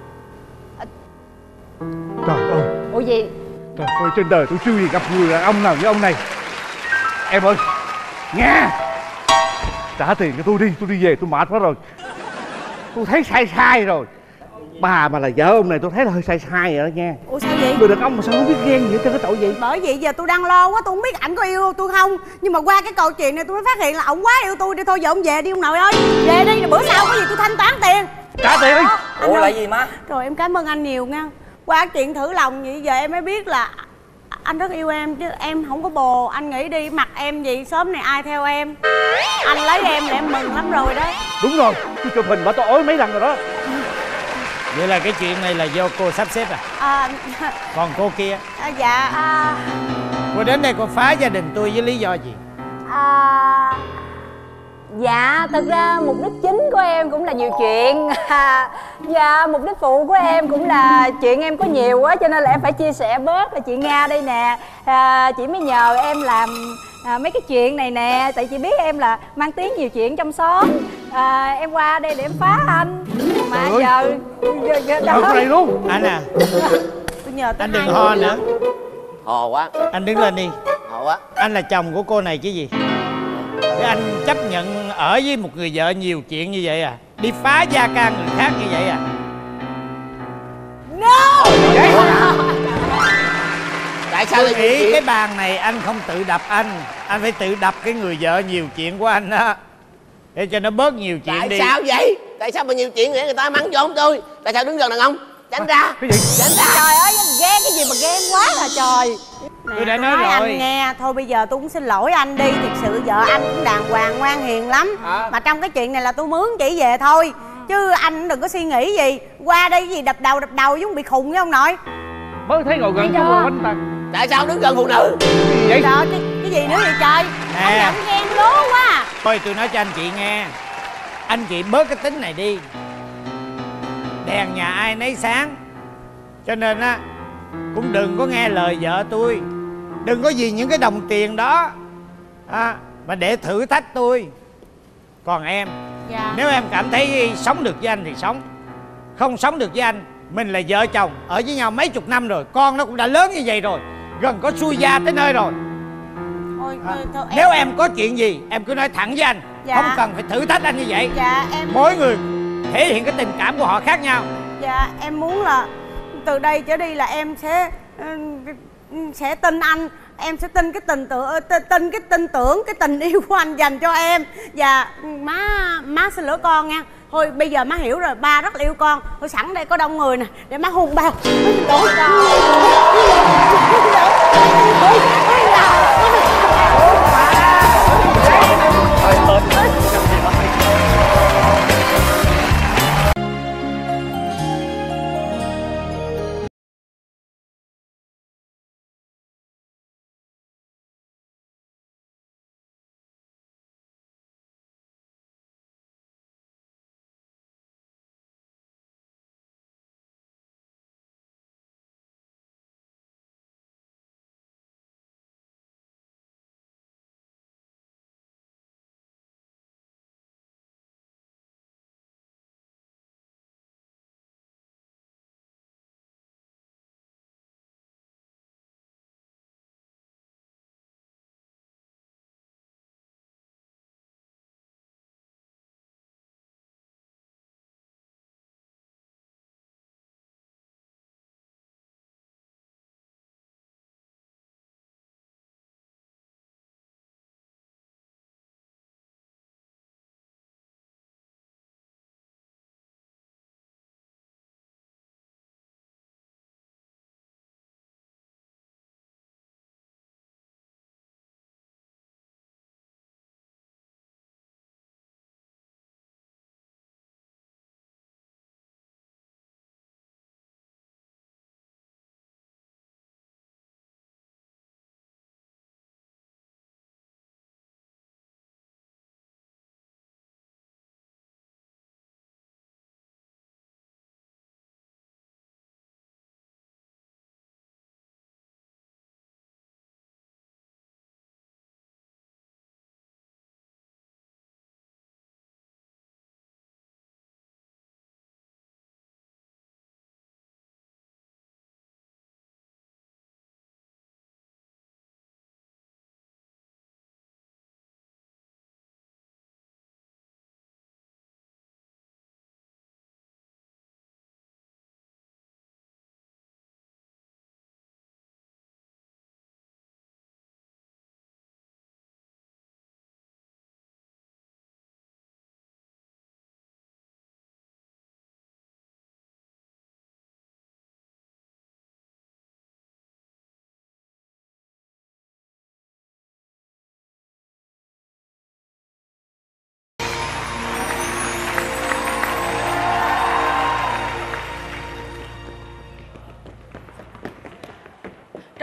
Trời ơi, Ủa gì? trời ơi, trên đời tôi chưa gì gặp người đàn ông nào như ông này. Em ơi, nghe, trả tiền cho tôi đi, tôi đi về tôi mệt quá rồi. Tôi thấy sai sai rồi. Bà mà là vợ ông này tôi thấy là hơi sai sai rồi đó nha. Ủa sao vậy? Người đàn ông mà sao không biết ghen gì hết trơn cái tội gì. Bởi vậy giờ tôi đang lo quá, tôi không biết ảnh có yêu tôi không. Nhưng mà qua cái câu chuyện này tôi mới phát hiện là ổng quá yêu tôi. Đi thôi giờ ông về đi ông nội ơi. Về đi, rồi bữa sau có gì tôi thanh toán tiền. Trả tiền đi. Ủa là gì má? Rồi em cảm ơn anh nhiều nha. Qua chuyện thử lòng vậy giờ em mới biết là anh rất yêu em chứ em không có bồ. Anh nghĩ đi, mặt em vậy sớm này ai theo em. Anh lấy em là em mừng lắm rồi đó. Đúng rồi, tôi chụp hình bà tôi ối mấy lần rồi đó. Vậy là cái chuyện này là do cô sắp xếp à? À, Còn cô kia, à, dạ à, cô đến đây cô phá gia đình tôi với lý do gì? À, dạ, thật ra mục đích chính của em cũng là nhiều chuyện. Dạ, mục đích phụ của em cũng là chuyện em có nhiều quá cho nên là em phải chia sẻ bớt. Là chị Nga đây nè, à, chị mới nhờ em làm à, mấy cái chuyện này nè. Tại chị biết em là mang tiếng nhiều chuyện trong xóm. à, Em qua đây để em phá anh. Mà Trời giờ, giờ, giờ Thật đó. này luôn. Anh à, tôi nhờ tới anh đừng hai ho người. nữa. Hò quá, Anh đứng lên đi. hò quá. Anh là chồng của cô này chứ gì. Để anh chấp nhận ở với một người vợ nhiều chuyện như vậy à? Đi phá gia can người khác như vậy à? No. Tại sao Tôi lại nghĩ chuyện? cái bàn này anh không tự đập anh. Anh phải tự đập cái người vợ nhiều chuyện của anh đó, để cho nó bớt nhiều chuyện Tại đi. sao vậy? Tại sao mà nhiều chuyện để người ta mắng cho tôi? Tại sao đứng gần đàn ông? Tránh ra. Cái gì? Tránh ra. Trời ơi, ghen cái gì mà ghen quá là trời. Nè, Tôi đã nói rồi. anh nghe. Thôi bây giờ tôi cũng xin lỗi anh đi. Thực sự vợ anh cũng đàng hoàng ngoan hiền lắm. À. Mà trong cái chuyện này là tôi mướn chỉ về thôi. Chứ anh đừng có suy nghĩ gì. Qua đây cái gì đập đầu đập đầu giống bị khùng với ông nội. Mới thấy ngồi gần Thấy trong chưa? bánh ta. Tại sao đứng gần phụ nữ? Vậy? Trời ơi, cái, cái gì nữa vậy trời. Nè. Ông giọng ghen lố quá. Thôi tôi nói cho anh chị nghe, anh chị bớt cái tính này đi. Đèn nhà ai nấy sáng. Cho nên á, cũng đừng có nghe lời vợ tôi. Đừng có vì những cái đồng tiền đó à, mà để thử thách tôi. Còn em, Dạ. nếu em cảm thấy sống được với anh thì sống, không sống được với anh. Mình là vợ chồng ở với nhau mấy chục năm rồi, con nó cũng đã lớn như vậy rồi, gần có xuôi da tới nơi rồi. Thôi, À, thôi, thôi, nếu em... em có chuyện gì em cứ nói thẳng với anh. Dạ. Không cần phải thử thách anh như vậy. Dạ em... Mỗi người thể hiện cái tình cảm của họ khác nhau. Dạ em muốn là từ đây trở đi là em sẽ ừ, sẽ tin anh. Em sẽ tin cái tình tưởng tin, tin cái tin tưởng cái tình yêu của anh dành cho em. Và má má xin lỗi con nha. Thôi bây giờ má hiểu rồi, ba rất là yêu con. Thôi sẵn đây có đông người nè, để má hôn ba. Xin lỗi.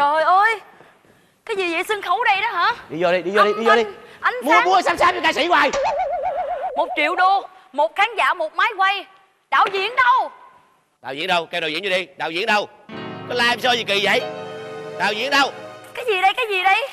Trời ơi, cái gì vậy, sân khấu đây đó hả? Đi vô đi, đi vô đi, đi vô đi. Ánh Mua sáng mua xăm xăm cho ca sĩ hoài. Một triệu đô, một khán giả, một máy quay. Đạo diễn đâu? Đạo diễn đâu? Kêu đạo diễn vô đi. Đạo diễn đâu? Có live show gì kỳ vậy? Đạo diễn đâu? Cái gì đây, cái gì đây?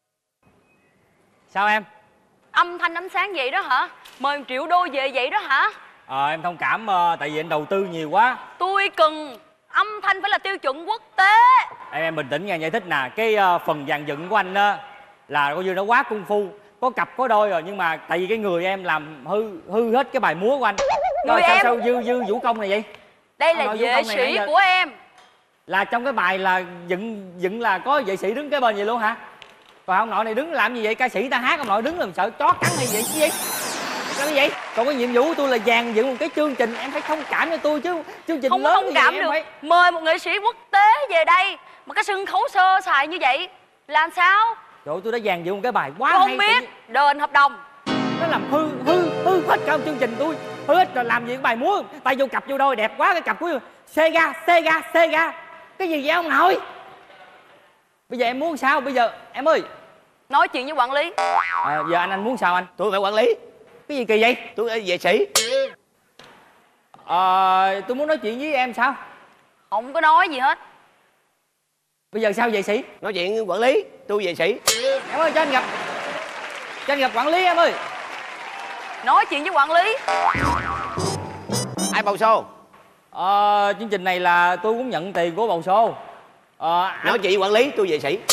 Sao em? Âm thanh ánh sáng vậy đó hả? Mời một triệu đô về vậy đó hả? Ờ em thông cảm, uh, tại vì anh đầu tư nhiều quá. Tôi cần âm thanh phải là tiêu chuẩn quốc tế. Em em bình tĩnh nghe giải thích nè. Cái uh, phần dàn dựng của anh á là coi như nó quá công phu, có cặp có đôi rồi, nhưng mà tại vì cái người em làm hư hư hết cái bài múa của anh. Rồi Người sao em- sao dư dư vũ công này vậy? Đây Ông là nói vũ vệ công này nãy sĩ giờ- của em. Là trong cái bài là dựng dựng là có vệ sĩ đứng cái bên vậy luôn hả? Còn ông nội này đứng làm gì vậy? Ca sĩ ta hát, ông nội đứng làm sợ chó cắn hay vậy chứ gì? Sao cái vậy? Còn cái nhiệm vụ của tôi là dàn dựng một cái chương trình, em phải thông cảm cho tôi chứ. Chương trình Không có lớn thông như cảm vậy, em được. phải... Mời một nghệ sĩ quốc tế về đây mà cái sân khấu sơ sài như vậy làm sao? Trời ơi, tôi đã dàn dựng một cái bài quá Tôi hay. không tự biết, nhiên đền hợp đồng. nó làm hư hư hư hết cả chương trình tôi, hư hết rồi. Làm gì cái bài múa tay vô cặp vô đôi đẹp quá, cái cặp của Sega Sega Sega cái gì vậy ông nội? Bây giờ em muốn sao bây giờ em ơi? Nói chuyện với quản lý. À, giờ anh anh muốn sao anh? Tôi phải quản lý. Cái gì kỳ vậy? Tôi là vệ sĩ. Ờ tôi muốn nói chuyện với em sao? Không có nói gì hết. Bây giờ sao vệ sĩ? Nói chuyện quản lý. Tôi vệ sĩ. Em ơi cho anh gặp, cho anh gặp quản lý em ơi. Nói chuyện với quản lý. Ai bầu xô? Ờ chương trình này là tôi cũng nhận tiền của bầu xô. Ờ anh... Nói chuyện quản lý, tôi vệ sĩ.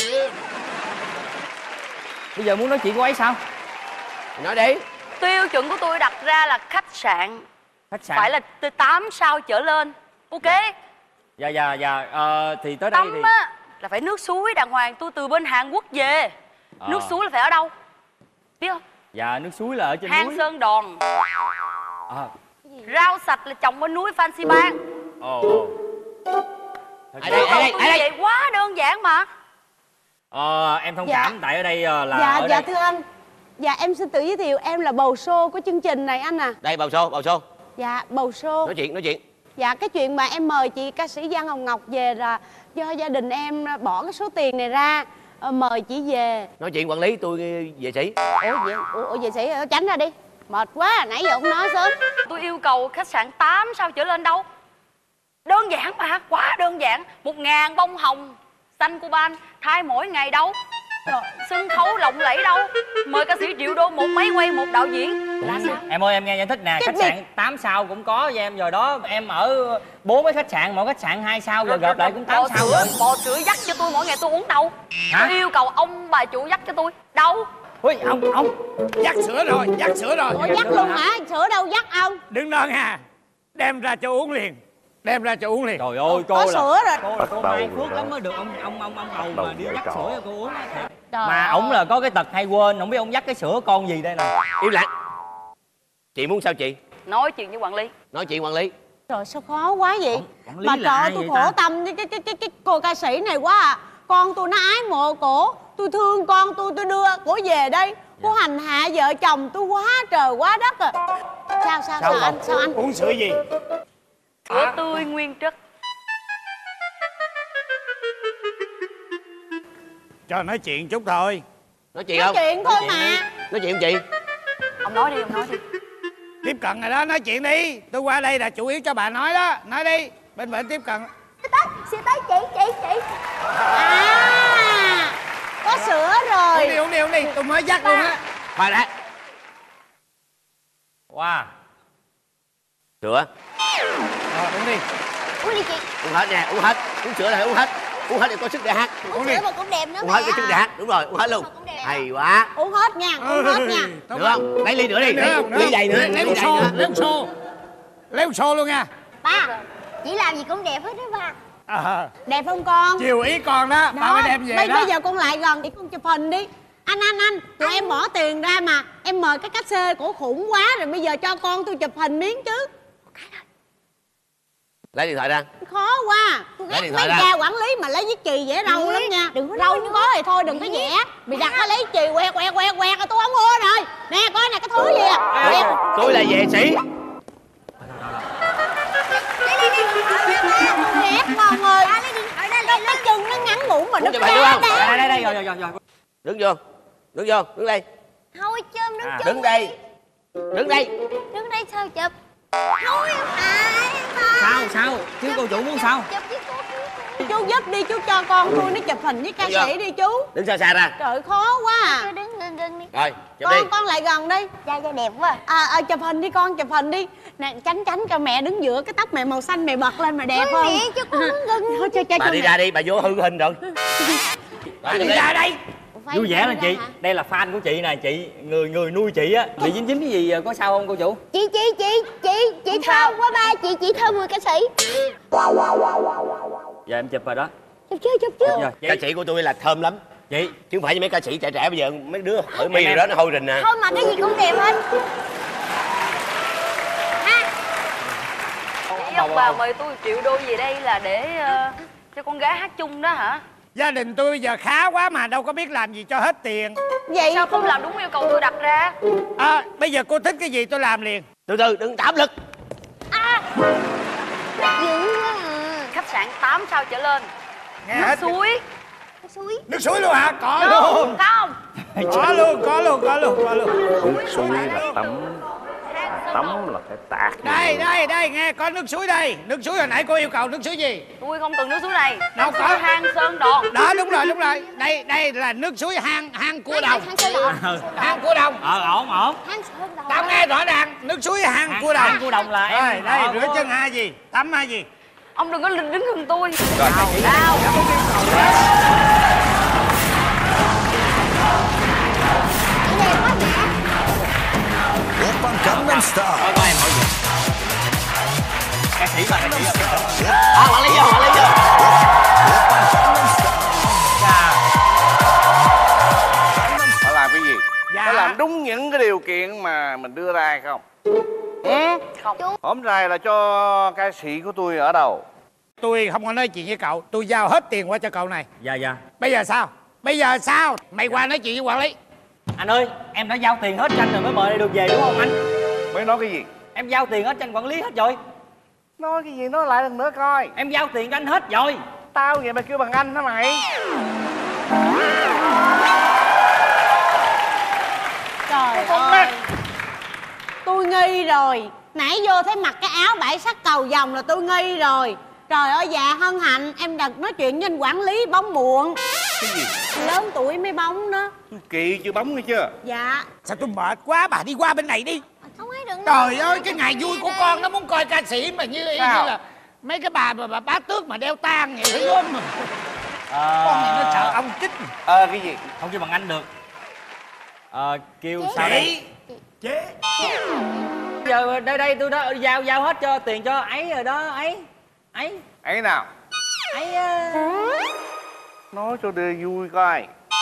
Bây giờ muốn nói chuyện của ấy sao? Nói đi. Tiêu chuẩn của tôi đặt ra là khách sạn Khách sạn phải là từ tám sao trở lên. Ok. Dạ dạ dạ ờ, thì tới đây Tắm thì á là phải nước suối đàng hoàng. Tôi từ bên Hàn Quốc về. Ờ. Nước suối là phải ở đâu biết không? dạ nước suối là ở trên Hang núi. Sơn Đòn. À. Rau sạch là trồng bên núi Phan Xi Pang. Ồ ồ. Ở đây, ở đây, Tôi ở như đây. vậy quá đơn giản mà. Ờ em thông Dạ. cảm tại ở đây ờ, là Dạ ở dạ đây. thưa anh. Dạ em xin tự giới thiệu, em là bầu sô của chương trình này anh à. Đây bầu xô, bầu xô. Dạ bầu sô. Nói chuyện, nói chuyện. Dạ cái chuyện mà em mời chị ca sĩ Giang Hồng Ngọc về là do gia đình em bỏ cái số tiền này ra ờ, mời chị về. Nói chuyện quản lý, tôi vệ sĩ. Ủa vậy, ủa, ủa vệ sĩ ờ, tránh ra đi. Mệt quá, nãy giờ không nói sớm. Tôi yêu cầu khách sạn tám sao trở lên đâu. Đơn giản mà, quá đơn giản. Một ngàn bông hồng xanh của ban thay mỗi ngày đâu. Trời, sân khấu lộng lẫy đâu. Mời ca sĩ triệu đô, một máy quay, một đạo diễn là sao? Em ơi em nghe giải thích nè, Cái khách việc- sạn tám sao cũng có với em rồi đó. Em ở bốn mấy khách sạn, mỗi khách sạn hai sao rồi gộp lại cũng tám Bò sao sữa, rồi. bò sữa dắt cho tôi mỗi ngày tôi uống đâu. Hả? Tôi yêu cầu ông bà chủ dắt cho tôi đâu. Ui ông ông Dắt sữa rồi, dắt sữa rồi. Ủa dắt luôn hả? Sữa đâu dắt ông? Đừng nói ha. Đem ra cho uống liền. Đem ra cho uống liền. trời ơi cô Có là sữa rồi. cô là cô mai phước lắm mới được ông ông ông ông bầu mà đi dắt sữa cho cô uống á. Thiệt. Trời Mà ơi. ổng là có cái tật hay quên, không biết ông dắt cái sữa con gì đây nè. Im lặng. Chị muốn sao chị? Nói chuyện với quản lý. Nói chuyện quản lý. Trời sao khó quá vậy? quản lý Mà là trời ơi ai tôi vậy khổ ta? tâm với cái cái cái cái cô ca sĩ này quá à. Con tôi nó ái mộ cổ, tôi thương con tôi, tôi đưa cổ về đây. Cô hành hạ vợ chồng tôi quá trời quá đất à. Sao sao sao, Sao anh? Sao anh? Uống sữa gì? Sữa tươi nguyên chất. Cho nói chuyện chút thôi. Nói chuyện Nói không? chuyện thôi mà. Nói chuyện không chị? Ông nói đi, ông nói đi. Tiếp cận rồi đó, nói chuyện đi. Tôi qua đây là chủ yếu cho bà nói đó. Nói đi. Bên bệnh tiếp cận. Sẽ tới chị, chị, chị. À, có sữa Uống đi, rồi. uống đi, uống đi. Tôi mới dắt luôn á. Khoan đã. Wow. Sữa. Rồi, uống đi. Uống đi chị. Uống hết nha, uống hết. Uống sữa là uống hết. Uống hết để có sức để hát. Uống sữa mà cũng đẹp nữa Uống hết mẹ. cái sức để hát. Đúng rồi, uống hết luôn. Mà cũng đẹp. Hay quá. Uống hết nha, uống hết nha. Được không? Lấy ly nữa đi. Nữa Lấy không? ly đầy nữa. Lấy Ly một đầy xô, nữa. lấy một xô. Lấy một xô luôn nha. Ba, chị làm gì cũng đẹp hết đó ba. À, Đẹp không con? chiều ý con đó, ba mới đem về bây, đó. bây giờ con lại gần để con chụp hình đi. Anh anh anh, tụi em bỏ tiền ra mà em mời cái cách xê cổ khủng quá rồi, bây giờ cho con tôi chụp hình miếng chứ. Lấy điện thoại ra. Khó quá. Tôi Lấy ghét điện mấy thoại ra. cha quản lý mà lấy viết chì vẽ râu lắm nha. Đừng có Râu nói như có thì thôi đừng có vẽ. Mày đặt nó lấy chì quẹt quẹt quẹt quẹt rồi tôi không mua rồi. Nè coi nè cái thứ gì à. Em- Tôi là vệ sĩ. Ghét con ơi. Cái chân nó ngắn muỗng mà Muốn nó chụp hình đúng không? đá. Đây đây đây rồi rồi rồi rồi. Đứng vô. Đứng vô, đứng đây. Thôi chôm đứng À, chung Đứng đây. Đứng đây. Đứng đây sao chụp? Thôi phải Sao sao? Chứ cô chủ muốn sao? Chụp với cô Chú giúp đi, chú cho con tôi nó chụp hình với ca Được sĩ đi chú. Đứng xa xa ra. Trời khó quá à. Cứ đứng gần gần đi. Rồi, chụp đi. Con con lại gần đi. Da da đẹp quá. À, à chụp hình đi con, chụp hình đi. Nè tránh tránh cho mẹ đứng giữa, cái tóc mẹ màu xanh mẹ bật lên mà đẹp Thôi không? mẹ cho con đứng gần. Thôi cho cho Bà cho đi mẹ. ra đi, bà vô hư hình rồi. Bà Đi ra đây. Phải Vui vẻ phải là ra chị. hả? Đây là fan của chị nè, chị người người nuôi chị á. Bị dính dính cái gì có sao không cô chủ? Chị chị chị chị chị thơm quá ba, chị chị thơm người ca sĩ. Giờ em chụp rồi đó. Chụp chưa chụp chưa? Rồi, Ca sĩ của tôi là thơm lắm. chị Chứ không phải như mấy ca sĩ trẻ trẻ bây giờ mấy đứa hỏi mi rồi đó nó hôi rình nè. Thôi mà cái gì cũng đẹp hết. Chị ông bà mời tôi triệu đô về đây là để ờ, cho con gái hát chung đó hả? Gia đình tôi bây giờ khá quá mà đâu có biết làm gì cho hết tiền. Vậy Sao không làm đúng yêu cầu tôi đặt ra? À, bây giờ cô thích cái gì tôi làm liền. Từ từ, đừng tạo áp lực. Dữ quá à. Khách sạn tám sao trở lên. Nghe Nước hết. suối. Nước suối. Nước suối luôn hả? Có Không, luôn. không. Có luôn, có luôn, có luôn, có luôn. Nước suối là tắm, tắm là phải tạt. Đây, đây, đây, nghe có nước suối đây. Nước suối hồi nãy cô yêu cầu nước suối gì? Tôi không từng nước suối này. Đâu Nước có. suối hang Sơn Đòn. Đó, đúng rồi, đúng rồi. Đây, đây là nước suối hang, hang cua đồng. Hang Sơn Đòn. Hang cua đồng. Ờ ổn ổn. Hang Sơn Đòn. Tao nghe rõ ràng, nước suối hang cua đồng. Hang cua đồng là Rồi, em. đây, Ờ, rửa cô- chân hai gì? Tắm hai gì? Ông đừng có đứng gần tôi. Rồi, ca sĩ. Đau. Chị đẹp quá mẹ. Oppan Gangnam Style. Coi coi em hỏi gì. Ca sĩ mà ca sĩ. À, quản lý vô, quản lý vô. Phải làm cái gì? Dạ. Phải làm đúng những cái điều kiện mà mình đưa ra hay không? Ừ? Không. Hôm nay là cho ca sĩ của tôi ở đâu? Tôi không có nói chuyện với cậu, tôi giao hết tiền qua cho cậu này. Dạ dạ. Bây giờ sao? Bây giờ sao? Mày qua nói chuyện với quản lý. Anh ơi, em đã giao tiền hết cho anh rồi mới mời được về đúng không anh? Mới nói cái gì? Em giao tiền hết cho anh quản lý hết rồi. Nói cái gì nói lại lần nữa coi. Em giao tiền cho anh hết rồi. Tao vậy mà kêu bằng anh hả mày? trời ơi. Tôi nghi rồi. Nãy vô thấy mặc cái áo bảy sắc cầu vồng là tôi nghi rồi. Trời ơi dạ hân hạnh em đừng nói chuyện với anh quản lý bóng muộn. Cái gì? Lớn tuổi mới bóng đó. Kỳ chưa bóng nghe chưa? Dạ. Sao tôi mệt quá, bà đi qua bên này đi. Không ấy đừng. Trời ơi, cái ngày vui của con nó muốn coi ca sĩ mà như, như Sao? là mấy cái bà mà bà bá tước mà đeo tang vậy thấy gớm mà. Con này nó sợ ông chích. Ờ cái gì? Không kêu bằng anh được. Ờ kêu sao đây? Chế. Giờ đây đây tôi đã giao giao hết cho tiền cho ấy rồi đó, ấy. Ấy, Ấy nào? ấy. ờ. Nói cho đưa vui coi.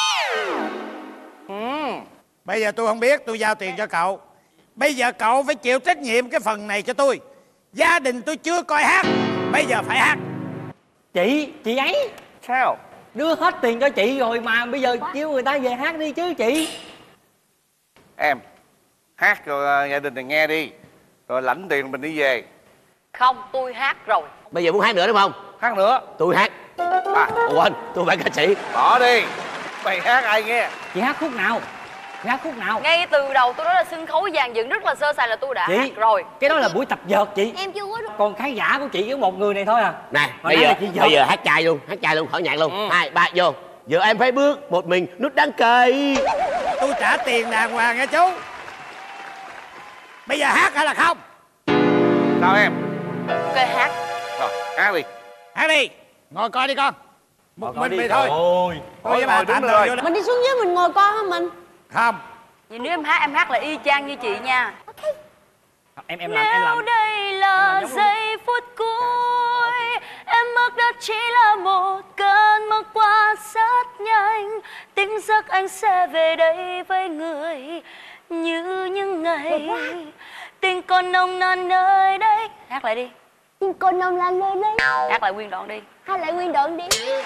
Ừ. Bây giờ tôi không biết, tôi giao tiền cho cậu. Bây giờ cậu phải chịu trách nhiệm cái phần này cho tôi. Gia đình tôi chưa coi hát, bây giờ phải hát. Chị, chị ấy Sao? đưa hết tiền cho chị rồi mà bây giờ kêu người ta về hát đi chứ chị. Em hát cho gia đình này nghe đi, rồi lãnh tiền mình đi về. Không, tôi hát rồi. Bây giờ muốn hát nữa đúng không? Hát nữa. Tôi hát. À, Quên, tôi phải ca sĩ. bỏ đi. Mày hát ai nghe? Chị hát khúc nào? Chị hát khúc nào? Ngay từ đầu tôi nói là sân khấu dàn dựng rất là sơ sài là tôi đã Chị hát rồi. cái đó là buổi tập vợt chị. Em chưa có. Còn khán giả của chị có một người này thôi à. Nè, Hồi bây nãy giờ là chị vợt. bây giờ hát chai luôn, hát chai luôn, khỏi nhạc luôn. Ừ. Hai, ba, vô. Giờ em phải bước một mình nút đăng cây. Tôi trả tiền đàng hoàng nha chú. Bây giờ hát hay là không? Sao em? Ok hát. Rồi, hát đi. Hát đi. Ngồi coi đi con. Một Coi mình đi. mày thôi. Ôi. Tôi với bà ngồi tạm đúng thời rồi. vô đây. Mình đi xuống dưới mình ngồi con hả mình? Không. Vì nếu em hát em hát là y chang như chị nha. Em em làm em Nếu làm. đây là giây phút cuối, em bước đó chỉ là một cơn mơ qua rất nhanh. Tỉnh giấc anh sẽ về đây với người như những ngày. Tình còn nồng nàn nơi đây. Hát lại đi. Nhưng con nông là nơi đây. Hát lại nguyên đoạn đi. Hát lại nguyên đoạn đi.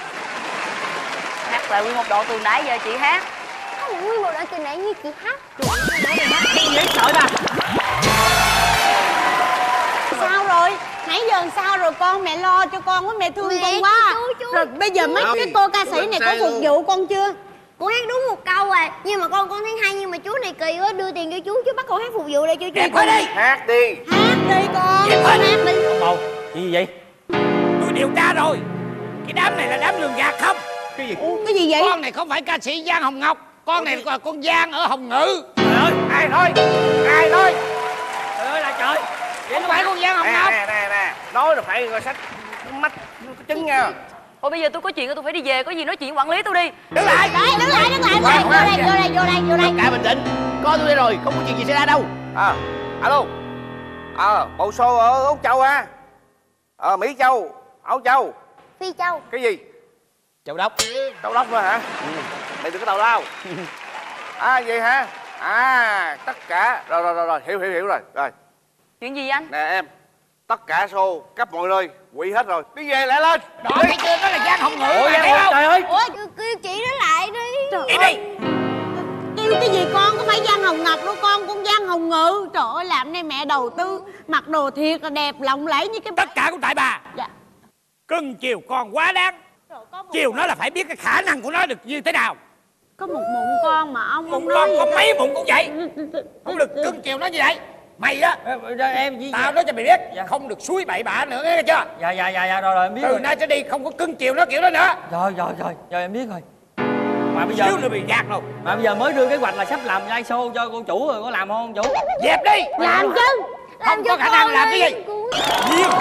Hát lại nguyên một đoạn từ nãy giờ chị hát. Hát lại nguyên một đoạn từ nãy như chị hát. Dễ sợ ta. Sao rồi? nãy giờ làm sao rồi con? Mẹ lo cho con quá, mẹ thương mẹ, con quá. Chú, chú. Rồi bây giờ mấy cái cô ca sĩ này có phục vụ con chưa? Con hát đúng một câu à. Nhưng mà con con thấy hay, nhưng mà chú này kỳ quá. Đưa tiền cho chú, chú bắt con hát phục vụ đây cho chú. Kẹp đi. Hát đi. Hát đi con. Kẹp Con hát đi. Ông bầu, chuyện gì vậy? Tôi điều tra rồi. Cái đám này là đám lường gạt không? Cái gì? Ủa, cái gì vậy? Con này không phải ca sĩ Giang Hồng Ngọc. Con này là con Giang ở Hồng Ngự. Trời ơi, ai thôi? Ai thôi? Trời ơi là trời. Không phải con Giang Hồng Nè Ngọc. nè nè nè, nói là phải coi sách mắt chứng nha. Thôi bây giờ tôi có chuyện tôi phải đi về, có gì nói chuyện quản lý tôi đi. Đứng lại. Đấy, đứng lại, đứng lại, đứng lại. Vô đây, vô đây, vô đây, vô đây. Cả bình tĩnh, có tôi đây rồi, không có chuyện gì xảy ra đâu. À, alo. Ờ, bộ show ở Úc Châu ha. Ờ, Mỹ Châu, Âu Châu. Phi Châu. Cái gì? Châu Đốc. Châu Đốc thôi hả? Ừ. Mày đừng có tào lao. À vậy hả? À, tất cả rồi rồi rồi rồi, hiểu hiểu hiểu rồi. Rồi. Chuyện gì anh? Nè em, tất cả show cấp mọi nơi quỵ hết rồi. Đi về lại lên. Đó thấy chưa, đó là Giang Hồng Ngự. Ủa, Giang Hồng, trời ơi. Ủa, kêu chị đó lại đi. Trời đi ơi. đi. Kêu cái gì con? Có phải Giang Hồng Ngọc đâu con, con Giang Hồng Ngự. Trời ơi, làm này mẹ đầu tư mặc đồ thiệt là đẹp lộng lẫy như cái. Tất cả cũng tại bà. Dạ. Cưng chiều con quá đáng. Chiều nó là phải biết cái khả năng của nó được như thế nào. Có một mụn con mà ông Một ông con nói có vậy mấy đó. mụn cũng vậy. Không được cưng chiều nó như vậy. Mày á, Em với... tao nói cho mày biết, Dạ. không được suối bậy bạ nữa, nghe chưa? Dạ dạ dạ dạ rồi rồi em biết Từ rồi. nay trở đi không có cưng chiều nó kiểu đó nữa. Rồi rồi rồi, rồi em biết rồi. Mà bây giờ Xíu nữa bị gạt rồi. mà bây giờ mới đưa kế hoạch là sắp làm live show cho cô chủ rồi, có làm không chủ? Dẹp đi. Làm chứ. Không có khả năng làm cái gì. Nhiều.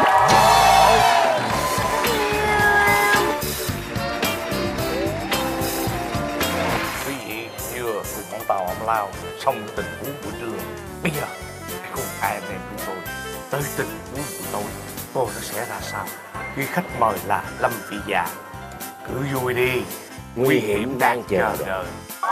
Quý vị vừa cùng con tàu ông lao xong tình huống buổi trưa, bây giờ hãy cùng hai anh em chúng tôi tới tình huống buổi tối, coi nó sẽ ra sao khi khách mời là Lâm Vị Già. Cứ vui đi, nguy hiểm đang chờ đợi.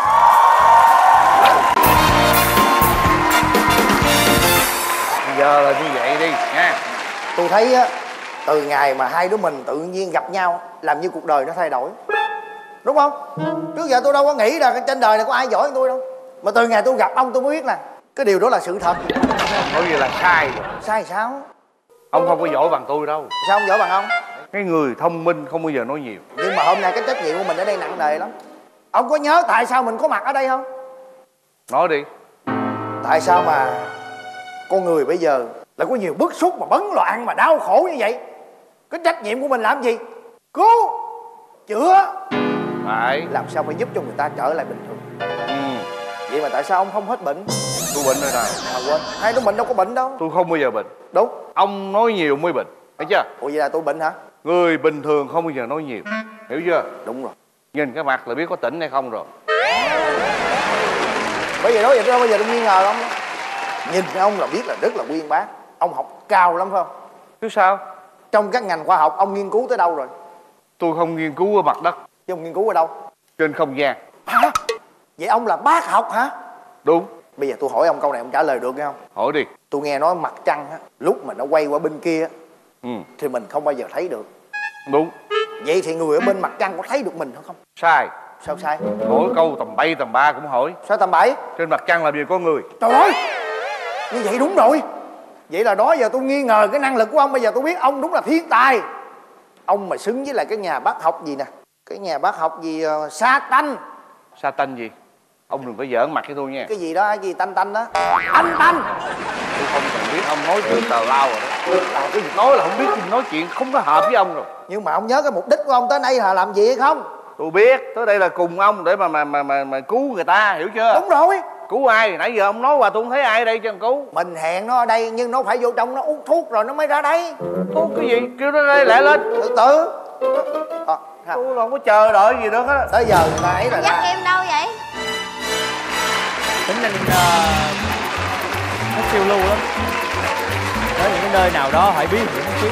Bây giờ là như vậy đi nha. Tôi thấy á, từ ngày mà hai đứa mình tự nhiên gặp nhau làm như cuộc đời nó thay đổi, đúng không? Trước giờ tôi đâu có nghĩ là trên đời này có ai giỏi hơn tôi đâu. Mà từ ngày tôi gặp ông tôi mới biết là cái điều đó là sự thật. Nói gì là sai rồi. Sai sao? Ông không có giỏi bằng tôi đâu. Sao ông giỏi bằng ông? Cái người thông minh không bao giờ nói nhiều. Nhưng mà hôm nay cái trách nhiệm của mình ở đây nặng nề lắm. Ông có nhớ tại sao mình có mặt ở đây không? Nói đi. Tại sao mà con người bây giờ lại có nhiều bức xúc mà bấn loạn mà đau khổ như vậy? Cái trách nhiệm của mình làm gì? Cứu, chữa. Phải. Làm sao phải giúp cho người ta trở lại bình thường. Ừ. Vậy mà tại sao ông không hết bệnh? Tôi bệnh rồi nào. Mà quên, hai đứa mình đâu có bệnh đâu. Tôi không bao giờ bệnh. Đúng. Ông nói nhiều mới bệnh, thấy chưa? Ủa vậy là tôi bệnh hả? Người bình thường không bao giờ nói nhiều, hiểu chưa? Đúng rồi. Nhìn cái mặt là biết có tỉnh hay không rồi. Bởi vì đó giờ tôi đâu bao giờ tôi nghi ngờ ông. Nhìn ông là biết là rất là uyên bác. Ông học cao lắm phải không? Chứ sao? Trong các ngành khoa học ông nghiên cứu tới đâu rồi? Tôi không nghiên cứu ở mặt đất. Chứ ông nghiên cứu ở đâu? Trên không gian. Hả? Vậy ông là bác học hả? Đúng. Bây giờ tôi hỏi ông câu này ông trả lời được không? Hỏi đi. Tôi nghe nói mặt trăng á, lúc mà nó quay qua bên kia Ừ. thì mình không bao giờ thấy được. Đúng. Vậy thì người ở bên mặt trăng có thấy được mình không? Sai. Sao sai? Hỏi câu tầm bay tầm ba cũng hỏi. Sao tầm bậy? Trên mặt trăng làm gì có người. Trời ơi, như vậy đúng rồi. Vậy là đó giờ tôi nghi ngờ cái năng lực của ông. Bây giờ tôi biết ông đúng là thiên tài. Ông mà xứng với lại cái nhà bác học gì nè. Cái nhà bác học gì uh, Satan. Satan gì? Ông đừng có giỡn mặt với tôi nha. Cái gì đó, cái gì tanh tanh đó. Anh Tanh. Tôi không cần biết ông nói chuyện tào lao rồi đó. Là cái gì nói là không biết, nói chuyện không có hợp với ông rồi. Nhưng mà ông nhớ cái mục đích của ông tới đây là làm gì hay không? Tôi biết, tới đây là cùng ông để mà mà mà mà, mà cứu người ta, hiểu chưa? Đúng rồi. Cứu ai? Nãy giờ ông nói qua tôi không thấy ai ở đây cho cứu. Mình hẹn nó ở đây nhưng nó phải vô trong nó uống thuốc rồi nó mới ra đây. Thuốc cái gì? Kêu nó đây lẹ lên. Từ từ. À, tôi không có chờ đợi gì nữa hết. Tới giờ người ta ấy là Dắt ra. em đâu vậy? Tính anh uh, thích phiêu lưu lắm. Tới những cái nơi nào đó phải biết những chút.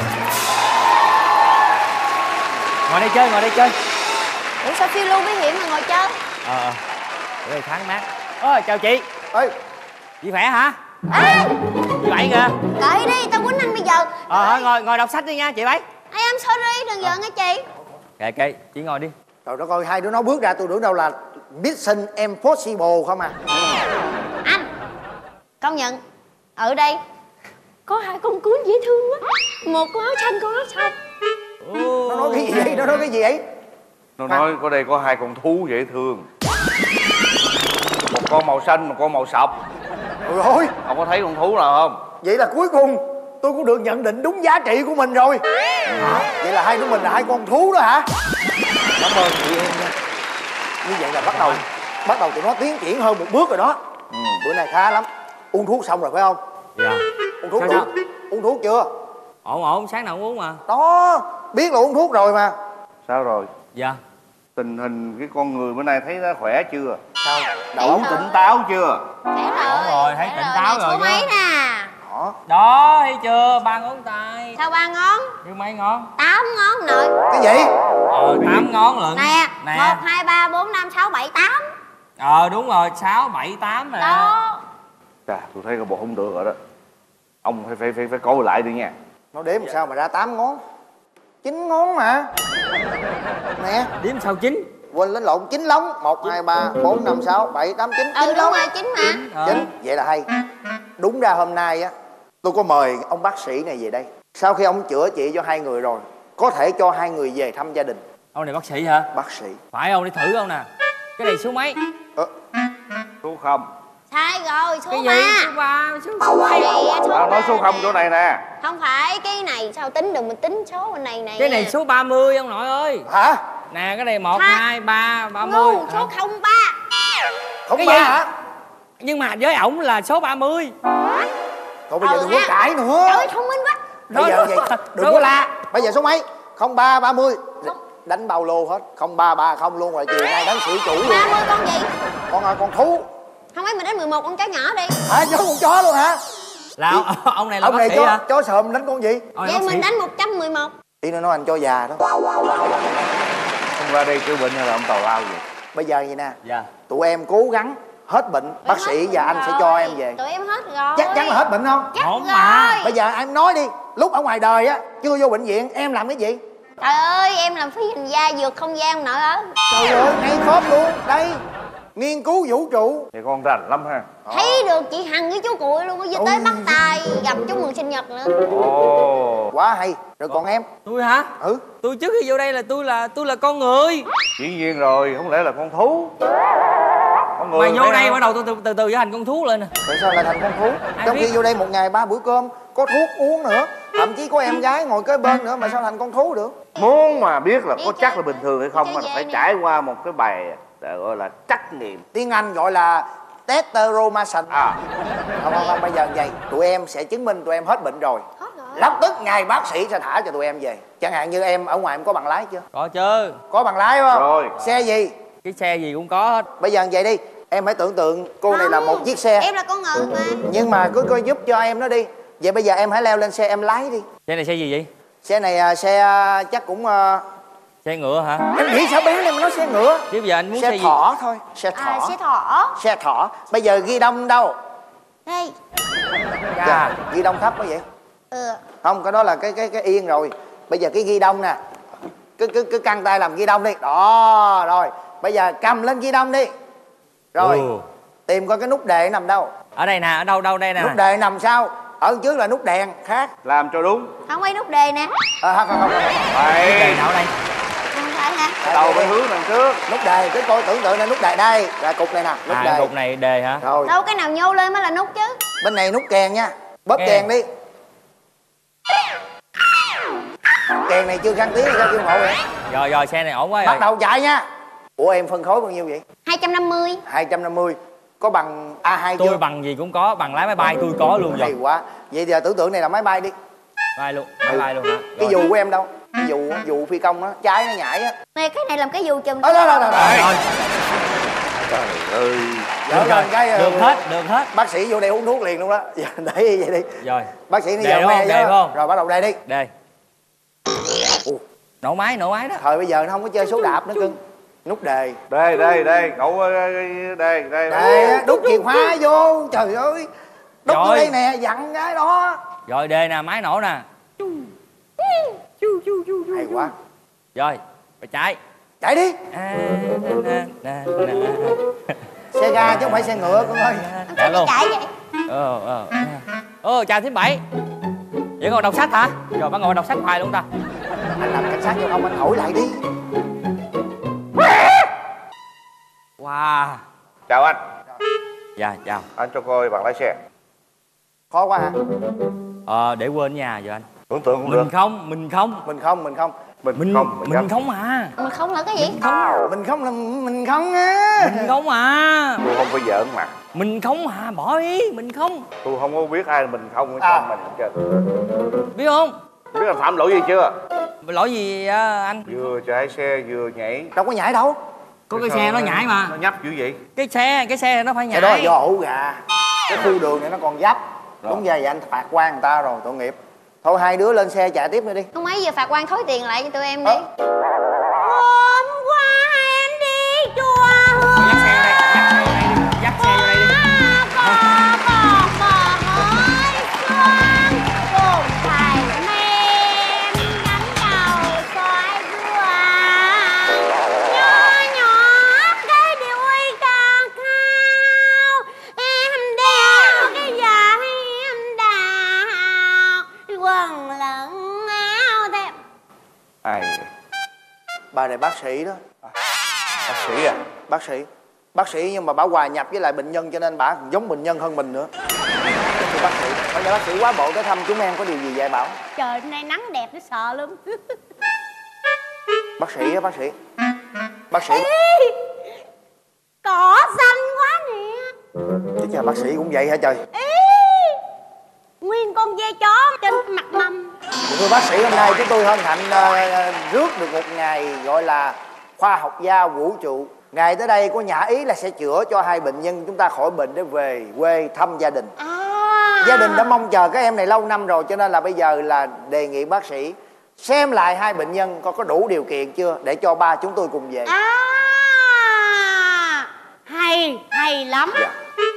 Ngồi đây chơi, ngồi đây chơi. Ủa sao phiêu lưu bí hiểm mà ngồi chơi? Ờ ờ. Để đây thoáng mát. Ôi chào chị. Ê. Chị khỏe hả? Ê. Chị Bảy kìa. Đợi đi, tao quýnh anh bây giờ. Ờ ngồi ngồi đọc sách đi nha chị Bảy. I am sorry, đừng giận nghe chị. Kệ kệ, chị ngồi đi. Trời đất ơi, hai đứa nó bước ra tôi tưởng đâu là Mission Impossible không à. Anh công nhận ở đây có hai con cún dễ thương quá. Một con áo xanh, con áo xanh. Nó nói cái gì vậy? Nó nói cái gì vậy? Nó nói có đây có hai con thú dễ thương. Một con màu xanh, một con màu sọc. Ôi ôi, Ông có thấy con thú nào không? vậy là cuối cùng tôi cũng được nhận định đúng giá trị của mình rồi. Hả? Vậy là hai đứa mình là hai con thú đó hả? Cảm ơn chị em nha. Như vậy là bắt đầu bắt đầu tụi nó tiến triển hơn một bước rồi đó. Ừ. Bữa nay khá lắm. Uống thuốc xong rồi phải không? Dạ. Uống thuốc Sao, đủ. sao? Uống thuốc chưa? Ổn ổn, sáng nào cũng uống mà. Đó, biết là uống thuốc rồi mà. Sao rồi? Dạ. Tình hình cái con người bữa nay thấy nó khỏe chưa? Sao? Đầu óc tỉnh táo chưa? Ổn rồi, thấy tỉnh táo rồi. Số mấy nè? Đó. Đó, thấy chưa? Ba ngón tay. Sao ba ngón? Như mấy ngón? Tám ngón nội. Cái gì? Ờ, tám ngón lận. Nè, Nè. một, hai, ba, bốn, năm, sáu, bảy, tám. Ờ, đúng rồi, sáu, bảy, tám nè. Đó. Chà, tôi thấy cái bộ không được rồi đó. Ông phải phải phải phải coi lại đi nha. Nó đếm sao mà ra tám ngón? Chín ngón mà. Nè. Đếm sao chín? Quên lên lộn, chín lóng. Một, hai, ba, bốn, năm, sáu, bảy, tám, chín. Ừ, đúng rồi, chín mà. Chín, vậy là hay. Đúng ra hôm nay á, tôi có mời ông bác sĩ này về đây. Sau khi ông chữa trị cho hai người rồi, có thể cho hai người về thăm gia đình. Ông này bác sĩ hả? Bác sĩ. Phải không? Đi thử không nè. Cái này số mấy? Ờ. Số không. Sai rồi, số Cái ba. gì? Số ba, số Không phải số Tao nói số không chỗ này nè. Không phải, cái này sao tính được, mình tính số bên này nè. Cái này số ba mươi ông nội ơi. Hả? Nè, cái này một, Hả? hai, ba, ba mươi. Ngu, số không ba. Không Cái ba gì? hả? Nhưng mà với ổng là số ba mươi. Thôi bây giờ Ừ đừng có ha. cãi nữa. Trời ơi, thông minh quá. Bây giờ vậy, đừng có la. Bây giờ số mấy? Không ba, ba mươi. Đánh bao lô hết. Không ba, ba không luôn rồi. Chiều nay đánh sĩ chủ luôn. ba mươi con gì? Con à, con thú. Không ấy mình đến mười một con chó nhỏ đi. Hả? Cho con chó luôn hả? Là ông, ông này là Ông bác này sĩ chó, hả? chó sờm đánh con gì? Ông này Vậy bác sĩ. mình đánh một trăm mười một. Ý nó nói anh cho già đó. Ông ra đây chữa bệnh hay là ông tào lao gì? Bây giờ vậy nè. Dạ. Tụi em cố gắng hết bệnh. Bác sĩ và anh sẽ cho em về. Tụi em hết rồi. Chắc chắn là hết bệnh không? Chắc Không rồi. mà. Bây giờ em nói đi. Lúc ở ngoài đời á, chưa vô bệnh viện, em làm cái gì? Trời ơi, em làm phi hành gia vượt không gian nội ơi. Trời ơi, ngay khớp luôn. Đây, nghiên cứu vũ trụ. Thì con rành lắm ha. Thấy được chị Hằng với chú Cụi luôn, với tới bắt tay gặp chúc mừng sinh nhật nữa. Ồ. Quá hay. Rồi còn em? Tôi hả? Ừ. Tôi trước khi vô đây là tôi là tôi là con người. Dĩ nhiên rồi, không lẽ là con thú? Con người Mày vô phải đây không? bắt đầu từ từ từ từ trở thành con thú lên nè. Tại sao lại thành con thú? Ai Trong biết? khi vô đây một ngày ba bữa cơm, có thuốc uống nữa, thậm chí có em gái ngồi kế bên nữa, mà sao thành con thú được? Muốn mà biết là Đi có chơi. chắc là bình thường hay không Đi mà chơi phải về trải qua một cái bài gọi là trắc nghiệm. Tiếng Anh gọi là testosterone. À, Không không không, bây giờ vậy, tụi em sẽ chứng minh tụi em hết bệnh rồi. Hết rồi. Lập tức ngài bác sĩ sẽ thả cho tụi em về. Chẳng hạn như em ở ngoài em có bằng lái chưa? Có chứ. Có bằng lái không? Rồi. Xe gì? Cái xe gì cũng có hết. Bây giờ vậy đi, em hãy tưởng tượng cô này là một chiếc xe. Em là con ngựa mà. Nhưng mà cứ coi giúp cho em nó đi. Vậy bây giờ em hãy leo lên xe em lái đi. Xe này xe gì vậy? Xe này à, xe à, chắc cũng à, Xe ngựa hả? em nghĩ sao bé này mà nói xe ngựa. Chứ bây giờ anh muốn Xe xe gì? thỏ thôi. Xe thỏ. À, xe thỏ. Xe thỏ. Bây giờ ghi đông đâu? Đây. Dạ. Ghi đông thấp quá vậy? Ừ. Không, cái đó là cái cái cái yên rồi. Bây giờ cái ghi đông nè. Cứ cứ cứ căng tay làm ghi đông đi. Đó, rồi. Bây giờ cầm lên ghi đông đi. Rồi. Ừ. Tìm coi cái nút đề nằm đâu. Ở đây nè, ở đâu đâu đây nè. Nút đề nằm sau. Ở trước là nút đèn khác. làm cho đúng. Không quay nút đề nè. À, không, không, không, không. Phải. Đây nào ở đây? Không phải hả? Đầu phải hướng đằng trước. Nút đề, cứ coi tưởng tượng là nút đề đây. Là cục này nè, nút À, đề. cục này đề hả? Rồi. Đâu cái nào nhô lên mới là nút chứ. Bên này nút kèn nha. Bóp Kèn. kèn đi. Kèn này chưa khăn tiếng sao kêu ngộ vậy? Rồi rồi, xe này ổn quá rồi. Bắt đầu chạy nha. Ủa em phân khối bao nhiêu vậy? hai trăm năm mươi. hai trăm năm mươi. Có bằng A hai chưa? Tôi bằng gì cũng có, bằng lái máy bay tôi có luôn Hay rồi. quá. Vậy thì tưởng tượng này là máy bay đi. Bay luôn, máy bay luôn hả? Cái Rồi. dù của em đâu? Cái dù dù phi công á, trái nó nhảy á. Này cái này làm cái dù chùm. Đó đó đó đó. Rồi, Trời ơi. Dở được lên rồi, cái được ừ, hết, được hết. bác sĩ vô đây uống thuốc liền luôn đó. Giờ để vậy đi. Rồi, Bác sĩ đi Đề giờ đúng me không? Đề chứ. đúng không? Rồi bắt đầu đây đi. đây. Ủa. Nổ máy, nổ máy đó. Thời bây giờ nó không có chơi số đạp nữa cưng. Nút đề. Đây đây đây, cậu ơi, đây đây. Đây á, đút chìa khóa vô. Trời ơi. Đút vô Rồi. đây nè, dặn cái đó. Rồi đề nè, máy nổ nè. Hay quá. Rồi, phải chạy. Chạy đi. À, na, na, na. Xe ga chứ không phải xe ngựa con ơi. Chạy luôn. Chạy vậy. Ờ, ờ. Ờ, chào thím Bảy. Vậy còn đọc sách hả? Rồi bác ngồi đọc sách hoài luôn ta. Anh làm cảnh sát giao thông anh hỏi lại đi. Wow. Chào anh. Dạ chào. Anh cho coi bằng lái xe. Khó quá hả? Ờ để quên nhà rồi anh. Tưởng tượng cũng Mình được. không, mình không. Mình không, mình không. Mình, Mình không, mình, mình không à. Mình không là cái gì? Mình không. Mình không là mình không á. Mình không à. Tôi không phải giỡn mà. Mình không à, bỏ ý, mình không. Tôi không có biết ai là mình không hay À. không mình hết trơn. Biết không? Biết là phạm lỗi gì chưa? Lỗi gì à, anh? Vừa chạy xe vừa nhảy. Đâu có nhảy đâu. Có cái xe nó nhảy mà. Nó nhấp dữ vậy? Cái xe, cái xe nó phải nhảy. Cái đó là do ổ gà. Cái khu đường này nó còn dấp. Đúng ra vậy anh phạt quan người ta rồi, tội nghiệp. Thôi hai đứa lên xe chạy tiếp nữa đi. Không mấy giờ phạt quan thối tiền lại cho tụi em đi. Hôm qua em đi chùa Hương. Dắt xe vô đây, dắt xe vô đây đi. Dắt xe vô đây đi. Có còn bờ hỡi xuân cùng thầy men đánh đầu xoài dưa. Nhỏ nhỏ cái đuôi càng cao, em đeo cái giày em đào quần lẫn áo thêm. Ai vậy? Bà này bác sĩ đó. Bác sĩ à? Bác sĩ. Bác sĩ nhưng mà bà hòa nhập với lại bệnh nhân cho nên bà còn giống bệnh nhân hơn mình nữa. Thưa bác sĩ, hôm nay bác sĩ quá bộ tới thăm chúng em có điều gì dạy bảo? Trời hôm nay nắng đẹp nó sợ lắm. Bác sĩ á, bác sĩ. Bác sĩ. Ê, cỏ xanh quá nè. Chứ chà, bác sĩ cũng vậy hả trời? Ê, nguyên con ve chó trên mặt mâm. Thưa bác sĩ, hôm nay chúng tôi hân hạnh uh, rước được một ngày gọi là khoa học gia vũ trụ. Ngày tới đây có nhã ý là sẽ chữa cho hai bệnh nhân chúng ta khỏi bệnh để về quê thăm gia đình. À. Gia đình đã mong chờ các em này lâu năm rồi cho nên là bây giờ là đề nghị bác sĩ xem lại hai bệnh nhân coi có đủ điều kiện chưa để cho ba chúng tôi cùng về. À, hay, hay lắm. Dạ.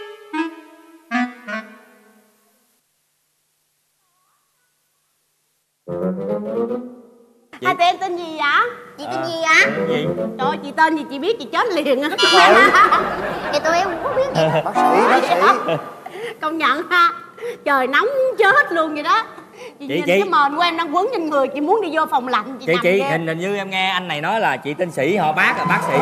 Hai tụi em tên gì vậy? Chị tên gì ạ? Gì? Trời ơi, chị tên gì chị biết chị chết liền á. Thì tụi em không có biết gì. Bác sĩ, bác sĩ. Công nhận ha. Trời nóng chết luôn vậy đó. Chị, Chị- nhìn chị- cái mền của em đang quấn trên người, chị muốn đi vô phòng lạnh chị, Chị nằm chị ghê. hình hình như em nghe anh này nói là chị tên Sĩ họ bác là bác sĩ.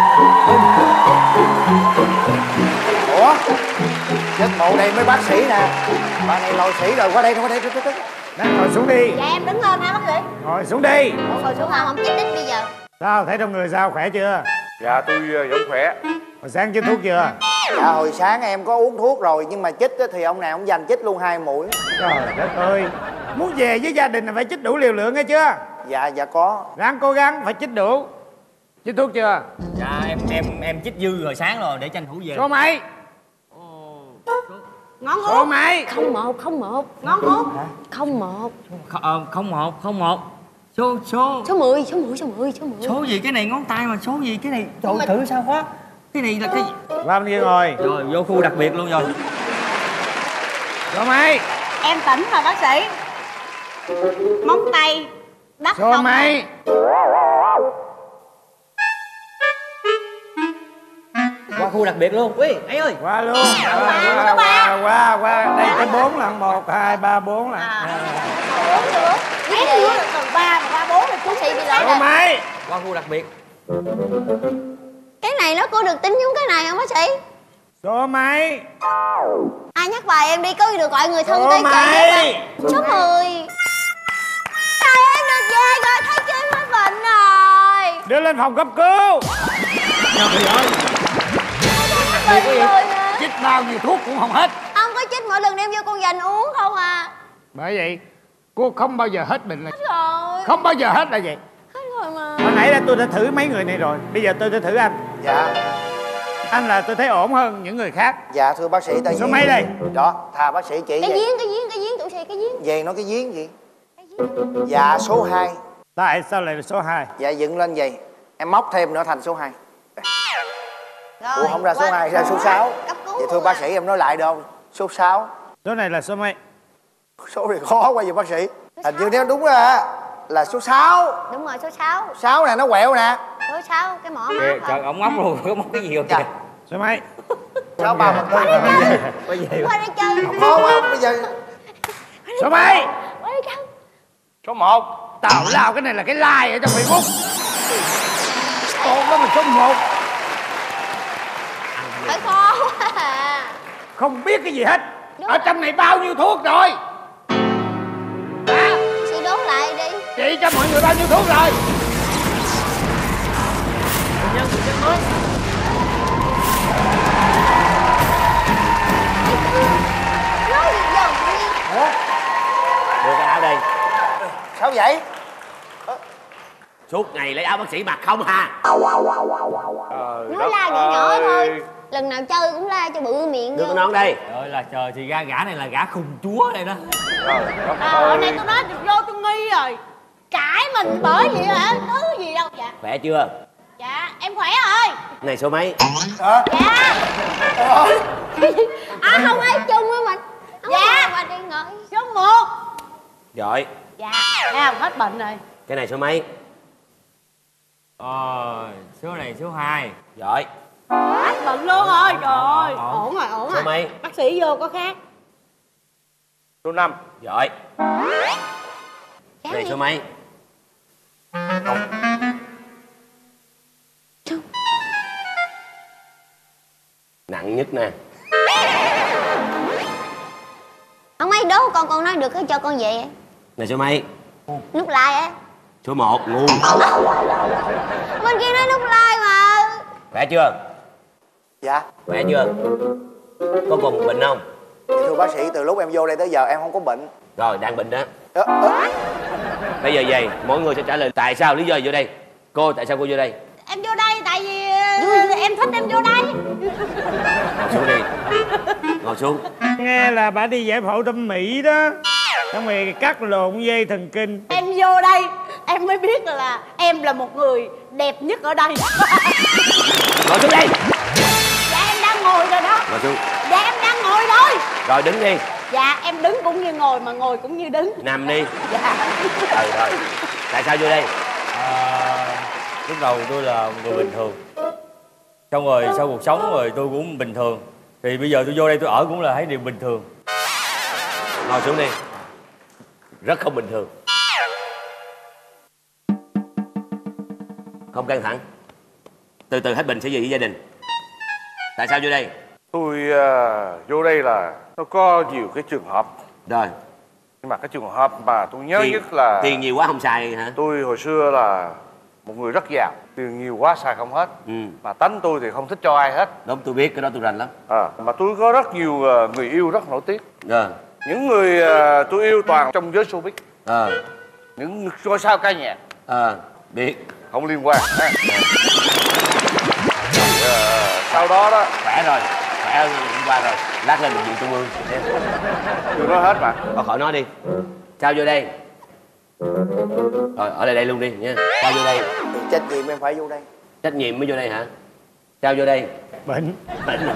Ủa? Chết bộ đây mới bác sĩ nè. Bà này lòi sĩ rồi, qua đây, qua đây, qua đây. Đang ngồi xuống đi. Dạ em đứng lên ha bác sĩ. Ngồi xuống đi. Ủa, ngồi xuống không, không chích đích bây giờ. Sao, thấy trong người sao, khỏe chưa? Dạ tôi uh, vẫn khỏe. Hồi sáng chích thuốc chưa? Dạ hồi sáng em có uống thuốc rồi nhưng mà chích á thì ông nào cũng dành chích luôn hai mũi. Trời đất ơi, muốn về với gia đình là phải chích đủ liều lượng nghe chưa? Dạ dạ có. Ráng cố gắng phải chích đủ. Chích thuốc chưa? Dạ em em em chích dư hồi sáng rồi để tranh thủ về. Số mấy? Ngón Số út. mấy? Không một, không một. Ngón út. Không một. Không, ờ, không một không một số số Số mười, số mười, số mười, số mười. số gì cái này ngón tay mà số gì cái này trời ơi, thử sao quá cái này là cái gì? Qua bên kia ngồi. Rồi vô khu đặc biệt luôn rồi. Số mấy? Em tỉnh rồi bác sĩ. Móng tay đắp Số không? mấy? Qua khu đặc biệt luôn. Ui ấy ơi. Qua luôn. Qua, qua, qua, qua, qua. Đây tới bốn lần. Một, hai, ba, bốn lần. Biết gì? Từ ba mà ba bốn là chú Bác sĩ bị lỗi Số rồi. mấy? Qua khu đặc biệt. Cái này nó có được tính giống cái này không bác sĩ? Số mấy? Ai nhắc bài em đi, có gì được gọi người thân Số tới mấy? chạy. Số mười. Trời em được về rồi, thấy chưa em hết bệnh rồi. Đưa lên phòng cấp cứu. Trời ơi. Bệnh rồi mà. Chích bao nhiêu thuốc cũng không hết. Không có chích, mỗi lần đem vô con dành uống không à. Bởi vậy cô không bao giờ hết bệnh là Hết rồi. không bao giờ hết là vậy. Hết rồi mà. Hồi nãy là tôi đã thử mấy người này rồi. Bây giờ tôi sẽ thử anh. Dạ. Anh là tôi thấy ổn hơn những người khác. Dạ thưa bác sĩ tại Số mấy đây? Đó, thà bác sĩ chỉ Cái vậy. giếng, cái giếng, cái giếng, tụi sĩ cái giếng. Về nói cái giếng gì? Dạ số hai. Tại sao lại là số hai? Dạ dựng lên vậy. Em móc thêm nữa thành số hai. Rồi, Ủa không ra số qua- hai, ra số sáu. Cấp cứu Vậy thưa luôn bác à. sĩ em nói lại đâu? Số sáu. Số này là số mấy? Số này khó quá vậy bác sĩ. Hình như nếu đúng ra là số sáu. Đúng rồi, số sáu. Sáu nè, nó quẹo nè. Số sáu, cái mỏ Kìa, má. trời ổng móc luôn, có móc cái gì không kìa. Số mấy? Sáu ba một tư. Có gì Qua đây chơi. Khó quá bây giờ. Số mấy? Qua đây Số một. Tào lao cái này là cái like ở trong Facebook. Con đó mình số một. Phải khó quá à. Không biết cái gì hết. Đúng ở trong này bao nhiêu thuốc rồi? Hả? Chị đốt lại đi. Chị cho mọi người bao nhiêu thuốc rồi? Nhân chị nhân mới. Nói gì dần đi. Ủa? Đưa cái áo đây. Sao vậy? Suốt ngày lấy áo bác sĩ mặc không hà? Nói la nhỏ nhỏ thôi. Lần nào chơi cũng la cho bự miệng. Đưa cái nón đây. Trời ơi là trời, thì ra gã này là gã khùng chúa đây đó. À, hôm nay tôi nói vô tôi nghi rồi. Cãi mình bởi vậy hả? Thứ gì đâu dạ. Khỏe chưa? Dạ em khỏe rồi. Này số mấy? Hả? Dạ. À không ai chung với mình. Không dạ. Mà đi ngồi. Số một. Giỏi. Dạ. Nào hết bệnh rồi. Cái này số mấy? Ờ, số này số hai. Giỏi. Hết bệnh luôn rồi. Trời ơi. Ổn rồi, ổn Số rồi. mấy? Bác sĩ vô có khác. Số năm. Giỏi. Này số mấy? Nặng nhất nè. Không mấy đố con con nói được cái cho con về. Này số mấy? Nút like á. Số một ngu. Bên kia nói nút like mà. Khỏe chưa? Dạ. Khỏe chưa? Có còn bệnh không? Dạ, thưa bác sĩ, từ lúc em vô đây tới giờ em không có bệnh. Rồi, đang bệnh đó. Ờ, ờ. Bây giờ vậy, mỗi người sẽ trả lời tại sao lý do vô đây. Cô, tại sao cô vô đây? Em vô đây tại vì em thích em vô đây. Ngồi xuống đi. Ngồi xuống. Nghe là bà đi giải phẫu thẩm mỹ đó. Xong rồi cắt lộn dây thần kinh. Em vô đây em mới biết là em là một người đẹp nhất ở đây. Ngồi xuống đây. Dạ em đang ngồi rồi đó. Ngồi xuống. Dạ em đang ngồi rồi. Rồi đứng đi. Dạ em đứng cũng như ngồi mà ngồi cũng như đứng. Nằm đi. Dạ. Ừ rồi. Tại sao vô đây? À, lúc đầu tôi là người bình thường. Xong rồi sau cuộc sống rồi tôi cũng bình thường. Thì bây giờ tôi vô đây tôi ở cũng là thấy điều bình thường. Ngồi xuống đi. Rất không bình thường. Không căng thẳng. Từ từ hết bệnh sẽ về với gia đình. Tại sao vô đây? Tôi uh, vô đây là nó có nhiều cái trường hợp. Rồi. Nhưng mà cái trường hợp mà tôi nhớ Tiền, nhất là tiền nhiều quá không xài hả? tôi hồi xưa là một người rất giàu, tiền nhiều quá xài không hết. Ừ. Mà tánh tôi thì không thích cho ai hết. Đúng, tôi biết cái đó tôi rành lắm. À, mà tôi có rất nhiều uh, người yêu rất nổi tiếng. Rồi. Những người uh, tôi yêu toàn trong giới showbiz. Ờ. Những ngôi sao ca nhạc. Ờ, biết. Không liên quan ha. Thì, uh, sau đó đó. Khỏe rồi. Khỏe hơn hôm qua rồi. Lát lên bệnh viện trung ương. Chưa nói hết mà. Thôi khỏi nói đi. Sao vô đây? Rồi ở đây đây luôn đi nha. Sao vô đây? Trách nhiệm em phải vô đây. Trách nhiệm mới vô đây hả? Sao vô đây? Bệnh. Bệnh.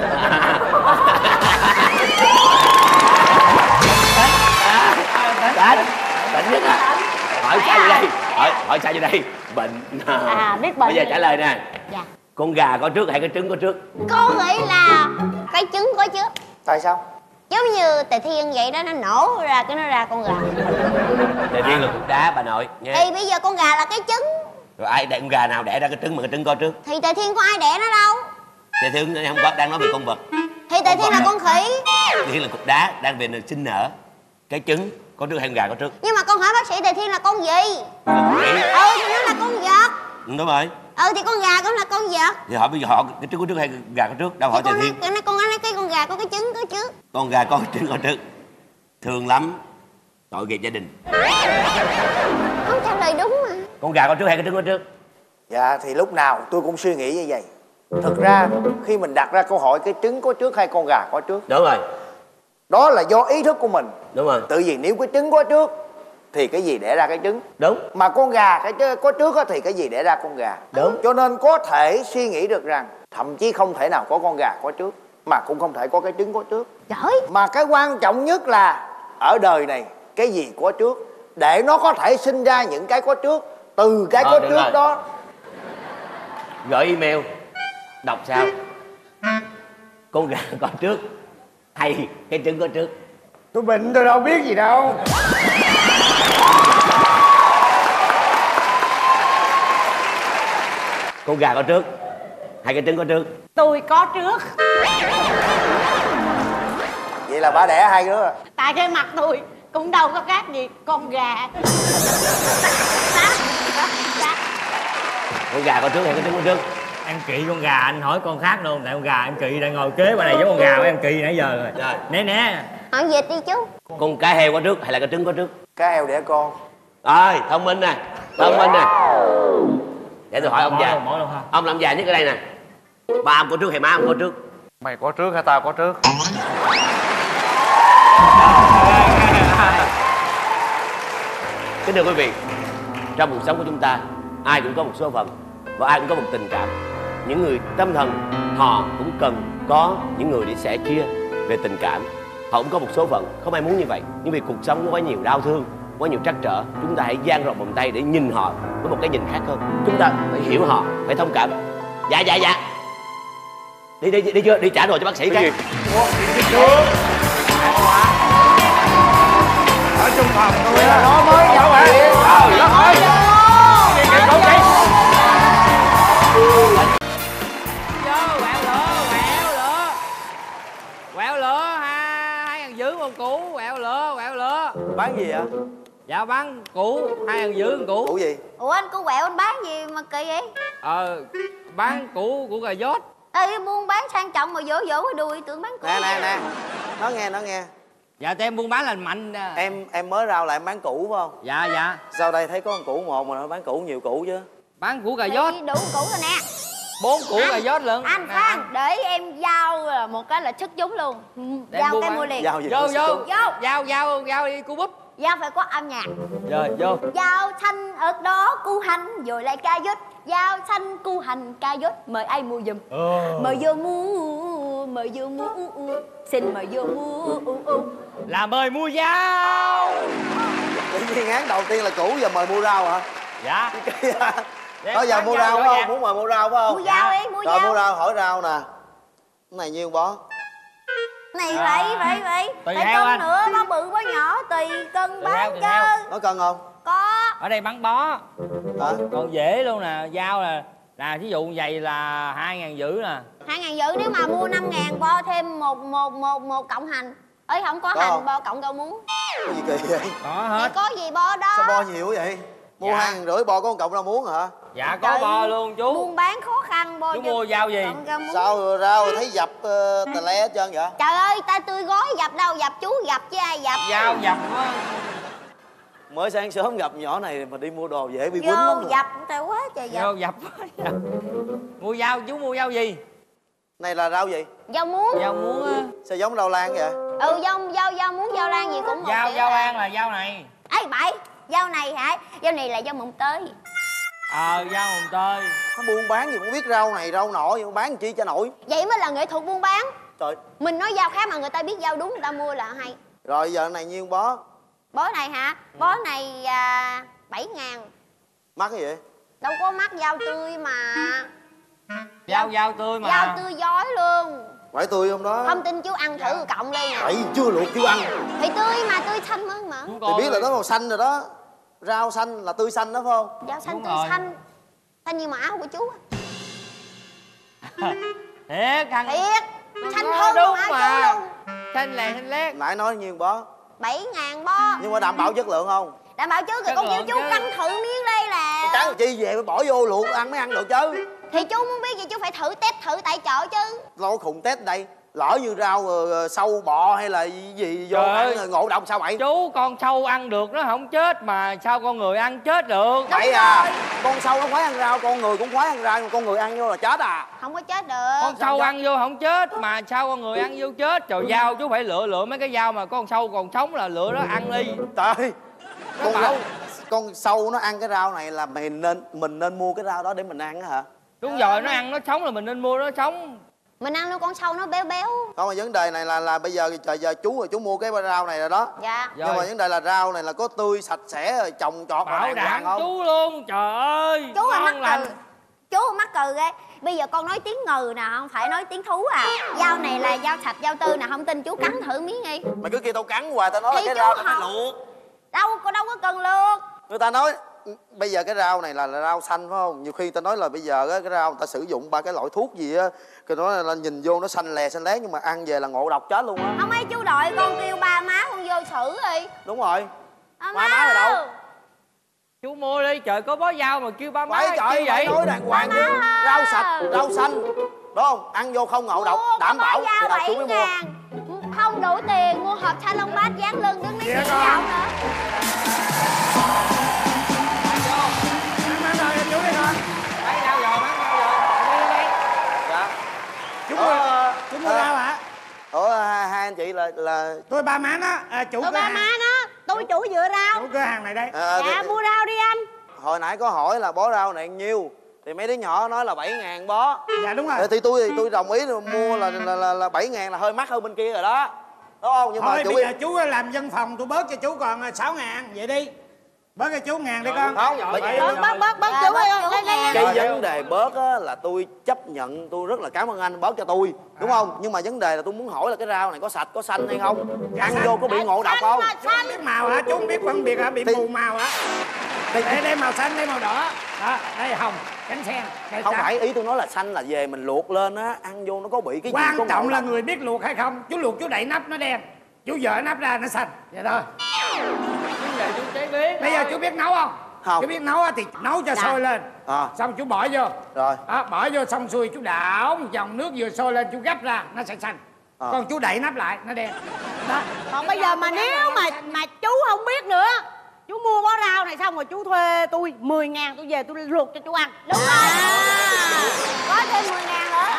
Bệnh. Bệnh nhất à? Hỏi sao vô đây? Hỏi, hỏi sao vô đây? Bệnh. À biết bệnh. Bây giờ trả lời nè. Dạ. Con gà có trước hay cái trứng có trước? Con nghĩ là cái trứng có trước. Tại sao? Giống như Tề Thiên vậy đó, nó nổ ra cái nó ra con gà. Tề Thiên là cục đá bà nội nha. Thì bây giờ con gà là cái trứng. Rồi ai đẻ con gà nào đẻ ra cái trứng mà cái trứng có trước? Thì Tề Thiên có ai đẻ nó đâu. Tề Thiên không có, đang nói về con vật. Thì Tề Thiên là con khỉ. Tề Thiên là cục đá đang về sinh nở. Cái trứng có trước hay con gà có trước? Nhưng mà con hỏi bác sĩ Tề Thiên là con gì? Nghĩ. Ừ thì nó là con vật. Ừ, đúng rồi. Ừ thì con gà cũng là con vật. Thì hỏi bây giờ họ cái trứng có trước hay gà có trước? Đâu hỏi Tề Thiên. Cái con nói cái con gà có cái trứng có trước. Con gà có trứng có trước. Thương lắm. Tội nghiệp gia đình. Không trả lời đúng mà. Con gà có trước hay cái trứng có trước? Dạ thì lúc nào tôi cũng suy nghĩ như vậy. Thực ra khi mình đặt ra câu hỏi cái trứng có trước hay con gà có trước, Đúng rồi. đó là do ý thức của mình. Đúng rồi. Tự vì nếu cái trứng có trước thì cái gì đẻ ra cái trứng. Đúng. Mà con gà cái trứng có trước thì cái gì đẻ ra con gà. Đúng. Cho nên có thể suy nghĩ được rằng thậm chí không thể nào có con gà có trước, mà cũng không thể có cái trứng có trước. Trời. Mà cái quan trọng nhất là ở đời này cái gì có trước, để nó có thể sinh ra những cái có trước. Từ cái Ờ, có được trước rồi. đó Gửi email. Đọc sao? Con gà có trước hay cái trứng có trước? Tôi bệnh tôi đâu biết gì đâu. Con gà có trước hay cái trứng có trước? Tôi có trước. Vậy là ba đẻ hai đứa. Tại cái mặt tôi cũng đâu có khác gì con gà. Con gà có trước hay cái trứng có trước? Em kỵ con gà, anh hỏi con khác luôn. Tại con gà em kỵ đang ngồi kế qua này giống con gà của em kỵ nãy giờ rồi. Rồi. Né né. Hỏi vịt đi chú. Con cá heo có trước hay là cái trứng có trước? Cá heo đẻ con. Rồi, thông minh nè, thông minh nè. Để tôi hỏi ông già. Mỗi luôn ha. Ông làm già nhất ở đây nè. Ba ông có trước hay má ông có trước? Mày có trước hay tao có trước? Kính thưa quý vị, trong cuộc sống của chúng ta, ai cũng có một số phận và ai cũng có một tình cảm. Những người tâm thần, họ cũng cần có những người để sẻ chia về tình cảm. Họ cũng có một số phận, không ai muốn như vậy. Nhưng vì cuộc sống nó quá nhiều đau thương, quá nhiều trắc trở, chúng ta hãy dang rộng vòng tay để nhìn họ với một cái nhìn khác hơn. Chúng ta phải hiểu họ, phải thông cảm. Dạ dạ dạ. Đi đi đi chưa? Đi trả đồ cho bác sĩ cái. Ở trong phòng tôi là nó mới nhập viện. Trời đất ơi. Cái cái con cái. Vô quẹo lửa, quẹo lửa. Quẹo lửa ha, hai ngàn giữ một củ, quẹo lửa, quẹo lửa. Bán gì ạ? Dạ bán củ, hai ngàn giữ một củ. Củ gì? Ủa anh cứ quẹo anh bán gì mà kỳ vậy? Ờ, bán củ của cà rốt. Ê buôn bán sang trọng mà vỗ vỗ cái đuôi tưởng bán củ. Nè nè nè. Nó nghe nó nghe. Dạ tụi em buôn bán lành mạnh. Em em mới rao lại em bán củ phải không? Dạ dạ. Sau đây thấy có một củ một mà nó bán củ nhiều củ chứ. Bán củ cà rốt. Đủ củ rồi nè. Bốn củ cà rốt lận. Anh Phan, để em giao một cái là xuất chúng luôn. Giao cái mua liền. Giao gì? Vô vô. Vô. Giao giao giao đi cu búp. Giao phải có âm nhạc. Rồi vô. Giao xanh ở đó cu hành rồi lại ca dốt. Giao xanh cu hành ca dốt. Mời ai mua giùm. Ừ. Mời vô mua. Mời vô mua. Xin mời vô mua. Là mời mua dao. Tự nhiên án đầu tiên là củ giờ mời mua rau hả? Dạ. Có giờ mua rau phải không? Muốn mời mua rau phải không? Mua dao đi, mua Rồi dao. mua rau hỏi rau nè. Cái này nhiêu bó? Này vậy vậy vậy. Tùy Phải heo cân anh. nữa, bó bự bó nhỏ tùy cân Tùy bán heo, tùy chứ. heo. Có cân không? Có. Ở đây bán bó. Hả? Còn dễ luôn nè, dao là là ví dụ vậy là hai ngàn giữ nè. Hai ngàn giữ nếu mà mua năm ngàn bo thêm một một một một cộng hành. Ơi không có, Có hành không? bo cộng rau muống. Cái gì kỳ vậy? Có Thì hết. có gì bo đó. Sao bo nhiều vậy? Mua Dạ. hai ngàn rưỡi bo có một cọng rau muống hả? Dạ có Trời, bo luôn chú. Buôn bán khó khăn bo. Chú chứ. mua dao gì? Cộng rau muống. Sao rau thấy dập uh, tà le hết trơn vậy? Trời ơi, ta tươi gói dập đâu, dập chú dập chứ ai dập. Dao dập á. Mới sáng sớm gặp nhỏ này mà đi mua đồ dễ bị quýnh Vô lắm rồi. dập tao quá trời Dao dập. dập. Mua dao, chú mua dao gì? Này là rau gì? Dao muống. Dao muống á. Sao giống rau lan vậy? Ừ dao dao dao muống dao lan gì cũng một Dao kiểu dao à. an là dao này. Ê bậy, dao này hả? Dao này là dao mồng tơi. Ờ dao mồng tơi. Nó buôn bán gì cũng biết rau này rau nọ gì bán chi cho nổi. Vậy mới là nghệ thuật buôn bán. Trời. Mình nói dao khác mà người ta biết dao đúng người ta mua là hay. Rồi giờ này nhiêu bó? Bó này hả? Bó này à, bảy ngàn. Mắc cái gì? Đâu có mắc dao tươi mà. Dao dao tươi mà. Dao tươi giói luôn. Phải tươi không đó? Không tin chú ăn thử cộng đi nè. Phải chưa luộc chưa ăn. Thì tươi mà, tươi xanh mới mà. Thì biết là nó màu xanh rồi đó. Rau xanh là tươi xanh đó phải không? Dao xanh Đúng tươi rồi. xanh. Xanh như mà áo của chú á. Thiệt thằng. Thiệt. Xanh Nó hơn đúng áo mà. chú luôn. Xanh lè xanh lét. Nãy nói nhiêu bó? Bảy ngàn bo. Nhưng mà đảm bảo chất lượng không? Đảm bảo chứ, rồi Chất con kêu lượng chú chứ. cắn thử miếng đây là. Cắn chi về phải bỏ vô luộc ăn mới ăn được chứ. Thì chú muốn biết gì chú phải thử test thử tại chợ chứ. Lỗ khùng test đây. Lỡ như rau uh, sâu bọ hay là gì vô Trời ăn ơi. rồi ngộ độc sao vậy? Chú con sâu ăn được nó không chết mà sao con người ăn chết được? Vậy à? Con sâu nó khoái ăn rau, con người cũng khoái ăn rau, nhưng mà con người ăn vô là chết à? Không có chết được. Con sâu ăn vô không chết mà sao con người ăn vô chết? Trời, dao chú phải lựa lựa mấy cái dao mà con sâu còn sống là lựa đó ăn đi. Trời. Nó Con, bảo con sâu nó ăn cái rau này là mình nên mình nên mua cái rau đó để mình ăn á hả? đúng rồi, nó ăn nó sống là mình nên mua nó sống. Mình ăn nuôi con sâu nó béo béo. Không, mà vấn đề này là là bây giờ trời giờ chú rồi chú mua cái rau này rồi đó. Dạ. Nhưng mà vấn đề là rau này là có tươi sạch sẽ rồi trồng trọt Bảo đàng đảm hoàng không? chú luôn, trời ơi. Chú là mắc ngon lành. cừ. Chú mắc cừ ghê. Bây giờ con nói tiếng ngừ nè, không phải nói tiếng thú à. Dao này là dao sạch, dao tươi nè, không tin chú cắn thử miếng đi. Mày cứ kêu tao cắn hoài, tao nói Thì là cái chú rau này phải học. luộc. Đâu có đâu có cần luộc. Người ta nói bây giờ cái rau này là, là rau xanh phải không? Nhiều khi ta nói là bây giờ á, cái rau người ta sử dụng ba cái loại thuốc gì á, cái nó là nhìn vô nó xanh lè xanh lé, nhưng mà ăn về là ngộ độc chết luôn á. Không ấy chú đội con kêu ba má con vô xử đi. Đúng rồi. Ba má má ở đâu? Chú mua đi, trời có bó dao mà kêu ba má Phải trời, vậy? nói đàng hoàng chứ. Rau sạch, rau xanh, đúng không? Ăn vô không ngộ độc, đảm bảo thì là chú mới mua. Không đủ tiền mua hộp salon bát dán lưng đứng nói chuyện với ông nữa. Bán đâu chú đi con. Bán rau rồi, bán rau rồi. Đây đây. Dạ. Chú mua, chú mua rau hả? Ủa hai, hai anh chị là là Tôi ba má nó, à, chủ Tôi cửa ba hàng. má nó, tôi chủ dựa rau. Chủ cửa hàng này đây. à, Dạ thì, mua rau đi anh. hồi nãy có hỏi là bó rau này nhiêu thì mấy đứa nhỏ nói là bảy ngàn bó. Dạ đúng rồi. Thì tôi thì tôi đồng ý là mua là là, là, là bảy ngàn là hơi mắc hơn bên kia rồi đó, đúng không? Nhưng Thôi mà chủ bây giờ chú làm văn phòng tôi bớt cho chú còn sáu ngàn vậy đi. Bớt cho chú ngàn đi con. Không, Bớt bớt bớt bớt chú ơi. cái vấn đề bớt á là tôi chấp nhận, tôi rất là cảm ơn anh bớt cho tôi, đúng không? Nhưng mà vấn đề là tôi muốn hỏi là cái rau này có sạch có xanh hay không, ăn vô có bị ngộ độc không? Chú không biết màu hả? Chú không biết phân biệt hả? Bị mù màu hả? Đây, đây màu xanh, đây màu đỏ. Đó, đây hồng, cánh sen. Đây Không trắng. phải, ý tôi nói là xanh là về mình luộc lên á, ăn vô nó có bị cái gì Quan có trọng ngộ là độc. người biết luộc hay không. Chú luộc chú đậy nắp nó đen, chú dở nắp ra nó xanh. Vậy thôi. Chú chế biến. Bây giờ chú biết nấu không? Không. Chú biết nấu á thì nấu cho sôi lên. À. Xong chú bỏ vô. Rồi. Đó, bỏ vô xong xuôi chú đảo một vòng nước vừa sôi lên chú gấp ra nó sẽ xanh. À. Còn chú đậy nắp lại nó đen. Đó. Còn bây giờ mà nếu mà mà chú không biết nữa, chú mua bó rau này xong rồi chú thuê tôi mười ngàn, tôi về tôi luộc cho chú ăn. Đúng rồi. Có thêm mười ngàn nữa.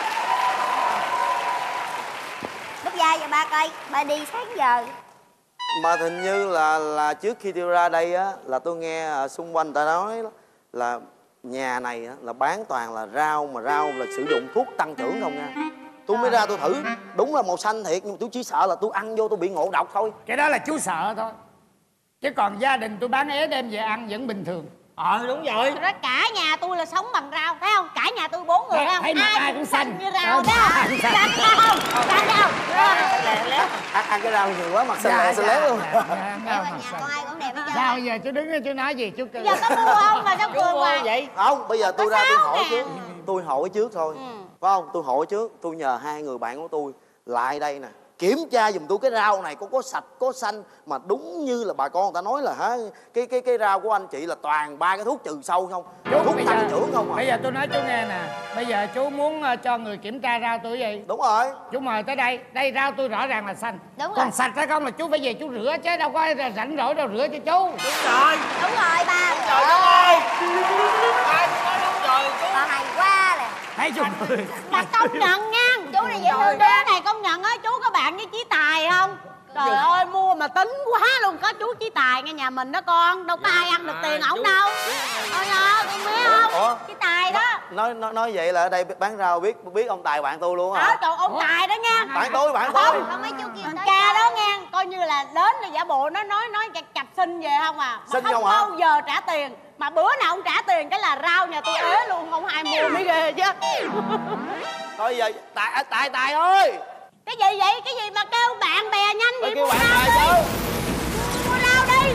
Búp da và ba cây, ba đi sáng giờ. Mà hình như là là trước khi tôi ra đây á là tôi nghe à, xung quanh người ta nói là nhà này á, là bán toàn là rau, mà rau là sử dụng thuốc tăng trưởng không nha. Tôi mới ra tôi thử, đúng là màu xanh thiệt, nhưng mà tôi chỉ sợ là tôi ăn vô tôi bị ngộ độc thôi. Cái đó là chú sợ thôi. Chứ còn gia đình tôi bán é đem về ăn vẫn bình thường. Ờ đúng rồi. Thật ra cả nhà tôi là sống bằng rau, thấy không? Cả nhà tôi bốn người, thấy không? Thấy mặt ai cũng xanh như rau đó. Ai cũng xanh. Xanh không? Xanh không? Ăn, ăn cái rau nhiều quá mặt xanh lè xanh lé luôn. Con ai cũng đẹp hết trơn. Sao giờ chú đứng đây chú nói gì chú cười. Giờ có mua không mà sao cười hoài vậy? Không, bây giờ tôi Có ra tôi sáu hỏi ngàn. trước. Tôi hỏi trước thôi. Phải không? Tôi hỏi trước, tôi nhờ hai người bạn của tôi lại đây nè, kiểm tra giùm tôi cái rau này có có sạch có xanh mà đúng như là bà con người ta nói là hả, cái cái cái rau của anh chị là toàn ba cái thuốc trừ sâu không, Chú thuốc bây tăng giờ, trưởng không à. bây giờ tôi nói chú nghe nè. Bây giờ chú muốn uh, cho người kiểm tra rau tôi gì? Đúng rồi. Chú mời tới đây. Đây rau tôi rõ ràng là xanh. Đúng rồi. Còn sạch hay không là chú phải về chú rửa chứ đâu có rảnh rỗi đâu rửa cho chú. Đúng rồi. Đúng rồi ba. Trời đất ơi. Ai cũng nói đúng rồi chú. Ba hay quá nè. Thấy chú cười. Mà công nhận nha, Chú này dễ Trời, thương đứa đó. này công nhận á, chú có bạn với Chí Tài không? Trời ơi, mua mà tính quá luôn. Có chú Chí Tài nghe nhà mình đó con. Đâu có ai ăn được tiền ổng đâu. Thôi à, con biết không? Ủa? Chí Tài đó. Nói nói nói vậy là ở đây bán rau biết biết ông Tài bạn tôi luôn Đó, hả? trời, ông Tài đó nha. Bạn tôi, bạn tôi. Không, Không mấy chú kia thằng tới. ca đó nghe, coi như là đến là giả bộ nó nói nói chặt chặt xin về không à. Mà Xin không không hả? bao giờ trả tiền. Mà bữa nào ông trả tiền cái là rau nhà tôi ế luôn, không ai mua mới ghê chứ. Thôi giờ Tài Tài Tài ơi. Cái gì vậy? Cái gì mà kêu bạn bè nhanh Tôi vậy? kêu Mua bạn rau Tài đi. chứ. Mua rau đi.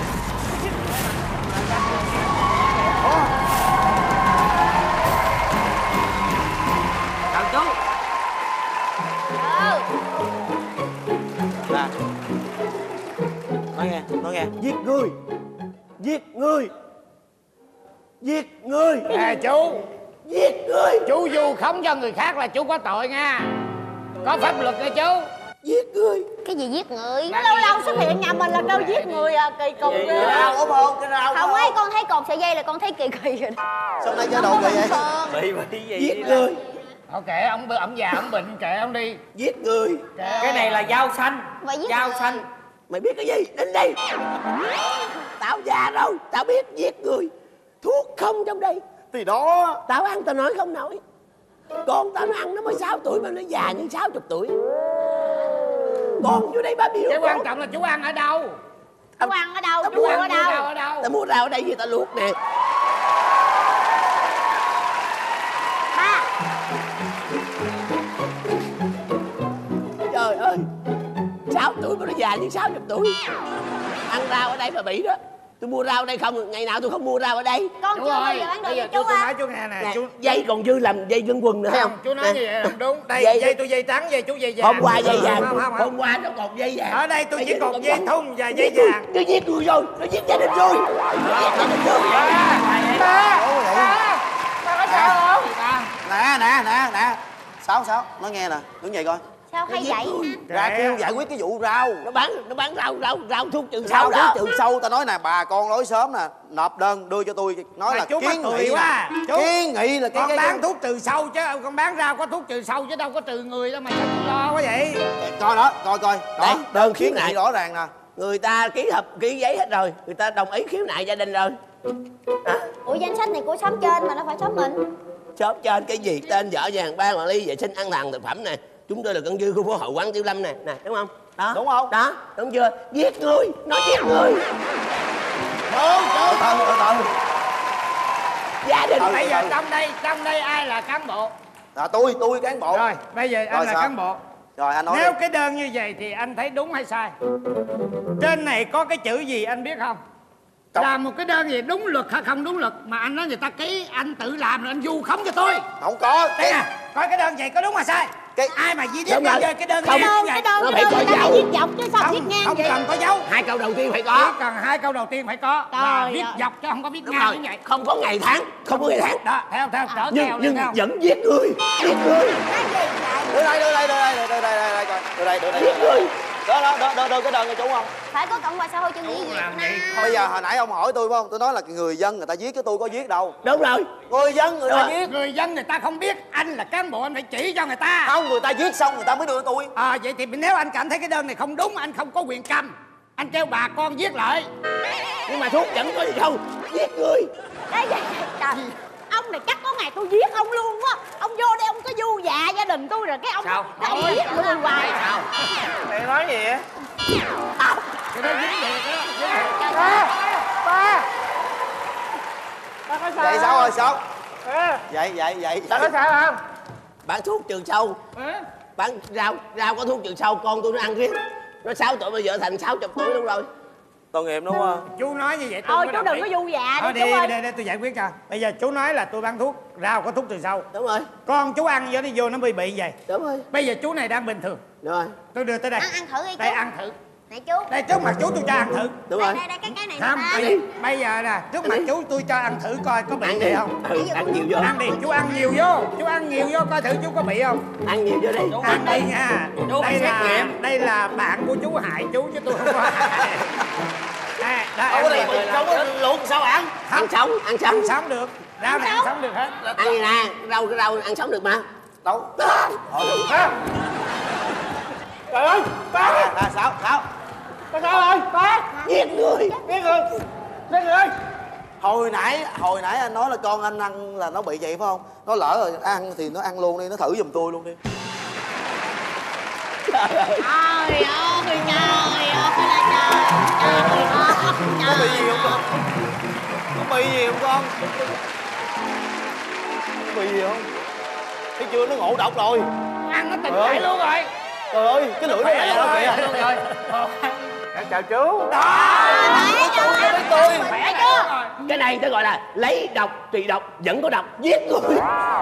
Chào chú. Ừ. Nè, nói nghe, nói nghe. Giết người, giết người, giết người. À chú. Giết người. Chú vu khống cho người khác là chú có tội nha. Có pháp luật nha chú. Giết người. Cái gì giết người? Nó lâu lâu xuất hiện nhà mình là kêu giết người à, kỳ cục ghê. Cái rau ốm không? Cái rau Không ấy, con thấy cột sợi dây là con thấy kỳ kỳ rồi đó. Sao nay chế độ kỳ vậy? Bị bị gì? Giết người. Thôi kệ ông ông già ông bệnh kệ ông đi. Giết người. Kệ. Cái này là dao xanh. Vậy giết Dao người. xanh. Mày biết cái gì? Đến đây. Tao già rồi, tao biết giết người. Thuốc không trong đây. Thì đó. Tao ăn tao nói không nổi. Con tao nó ăn nó mới sáu tuổi mà nó già như sáu mươi tuổi. Con vô đây ba biểu. Cái quan trọng là chú ăn ở đâu? Chú ăn ở đâu? Tao Chú mua ở Ăn đâu? đâu ở đâu? Tao mua rau ở đây vì tao luộc nè. Ba. Trời ơi, sáu tuổi mà nó già như sáu mươi tuổi. Ăn rau ở đây mà bị đó. Tôi mua rau ở đây không? Ngày nào tôi không mua rau ở đây. Con chưa bao giờ bán đồ với chú tôi á. nói chú nghe nè, Nè, chú dây còn dư làm dây gân quần nữa không? Chú nói Nè. như vậy không đúng. Đây Dây- dây tôi dây trắng, dây chú dây vàng. Hôm qua dây vàng, Không, không, không. hôm qua nó còn dây vàng. Ở đây tôi Bây chỉ giờ còn nó dây còn- thun và dây Giết vàng. tôi. Nó giết người rồi, nó giết gia đình rồi. Nó giết gia đình rồi. Ba có sao không? Nè nè nè nè. Sáu Sáu nói nghe nè, đứng dậy coi. Sao hay vậy? Ra kêu giải quyết cái vụ rau. Nó bán nó bán rau rau rau thuốc trừ Rau sâu đó. thuốc trừ sâu. Ta nói nè, bà con nói sớm nè, nộp đơn đưa cho tôi. Nói Mà là chú mắc kiến cười nghị quá. nè. Chú, Kiến nghị là cái con cái bán thuốc trừ sâu chứ, con bán rau có thuốc trừ sâu chứ đâu có trừ người đâu mà sao chú lo quá vậy? Coi đó, coi coi. Đó, Đây, đơn khiếu kiến nghị nại rõ ràng nè. Người ta ký hợp ký giấy hết rồi, người ta đồng ý khiếu nại gia đình rồi. Ủa danh sách này của xóm trên mà nó phải xóm mình. Shop trên cái gì? Tên vợ vàng ban quản lý vệ sinh an toàn thực phẩm nè. Chúng tôi là Cần Dư khu phố Hội Quán Tiểu Lâm nè, nè đúng không? Đó. Đúng không? Đó, đúng chưa? Giết người, nói giết người. Đúng, đúng. Từ từ, từ. Gia đình. Bây giờ trong đây, trong đây ai là cán bộ? Là tôi, tôi cán bộ. Rồi, bây giờ anh Rồi là sao? cán bộ. Rồi anh nói Nếu đi. cái đơn như vậy thì anh thấy đúng hay sai? Trên này có cái chữ gì anh biết không? Không. Làm một cái đơn gì đúng luật hay không đúng luật mà anh nói người ta ký, anh tự làm rồi anh vu khống cho tôi. Không có. Đây nè, coi cái đơn vậy có đúng hay sai? Cái ai mà viết Đúng đơn rồi. rơi cái đơn Không. ngang Đơn, như cái vậy? đơn, Nó cái phải đơn có người ta dấu. phải viết dọc chứ sao Không, viết ngang không vậy? cần có dấu. Hai câu đầu tiên phải Chỉ có. cần hai câu đầu tiên phải có. Trời Và ơi. viết dọc chứ không có viết Đúng ngang rồi. như vậy. Không có ngày tháng, không có ngày tháng. Đó, theo theo trở Nhưng theo nhưng theo. vẫn giết người, giết người, Đưa đây, đưa đây, đưa đây, đưa đây, đưa đây, đưa đây coi. Đưa đây, đưa đây. giết người. Đó, đó, đó, đưa, đưa cái đơn cho chú không? Phải có Cộng hòa xã hội chủ nghĩa Việt Nam. Bây giờ hồi nãy ông hỏi tôi phải không? Tôi nói là người dân người ta viết chứ tôi có viết đâu. Đúng rồi. Người dân người ta Rồi. viết. Người dân người ta không biết, anh là cán bộ anh phải chỉ cho người ta. Không, người ta viết xong người ta mới đưa tôi. À vậy thì nếu anh cảm thấy cái đơn này không đúng, anh không có quyền cầm. Anh kêu bà con viết lại. Nhưng mà thuốc vẫn có gì đâu. Giết người. Đấy vậy trời. Ông này chắc có ngày tôi giết ông luôn á. Ông vô đây ông có du dạ gia đình tôi rồi cái ông Sao? lại giết tôi hoài. Sao? Mày nói gì vậy? Cái đó dính thiệt á. Ba, ba. Ba có sao Vậy không? sao rồi sao? À, Vậy vậy vậy. ba có sao không? Bán thuốc trừ sâu. À, Bán rau, rau có thuốc trừ sâu, con tôi nó ăn riết. Nó sáu tuổi bây giờ thành sáu chục tuổi luôn rồi. Tội nghiệp đúng không? chú nói như vậy tôi Thôi mới chú đồng đừng ý. có du dạ Thôi đi đi, chú ơi. để, để tôi giải quyết cho. Bây giờ chú nói là tôi bán thuốc, rau có thuốc trừ sâu. Đúng rồi. Con chú ăn vô nó vô nó bị bị vậy. Đúng rồi. Bây giờ chú này đang bình thường. Rồi. Tôi đưa tới đây. Ăn ăn thử đi chú. Đây ăn thử. Này chú. Đây trước mặt chú tôi cho ăn thử. Đúng Đây rồi. đây đây cái cái này Không, nè ba. bây, bây giờ nè, trước mặt chú tôi cho ăn thử coi có bị Ăn gì đi. không. Ừ, ăn nhiều vô. Ăn đi, chú ăn nhiều vô, chú ăn nhiều vô coi thử chú có bị không. Ăn nhiều vô đi. Ăn đi nha. Chú Đây phải là xét nghiệm. đây là bạn của chú hại chú chứ tôi không có hại. À, đó, Không ăn có đi. đây mình không có luộc sao ăn? Ăn sống, ăn sống. Ăn sống được. Rau này ăn sống được hết. Ăn gì nè, rau cái rau ăn sống được mà. Đâu? Ha. Trời ơi, ba. À sao? Sao? Ba sao rồi? Ba. Giết người. Giết người. Giết người. Hồi nãy hồi nãy anh nói là con anh ăn là nó bị vậy phải không? Nó lỡ rồi ăn thì nó ăn luôn đi, nó thử giùm tôi luôn đi. Trời ơi, trời ơi là trời. Trời ơi. Có bị gì không con? Có bị gì không con? Có bị gì không? Thấy chưa, nó ngộ độc rồi. Ăn nó tỉnh Trời ơi. lại luôn rồi. Trời ơi, cái lưỡi nó lẹ lắm kìa. Luôn rồi. Chào chú. Đấy, trời ơi. Với tôi. Khỏe chưa? Cái này tôi gọi là lấy độc trị độc, vẫn có độc, giết người.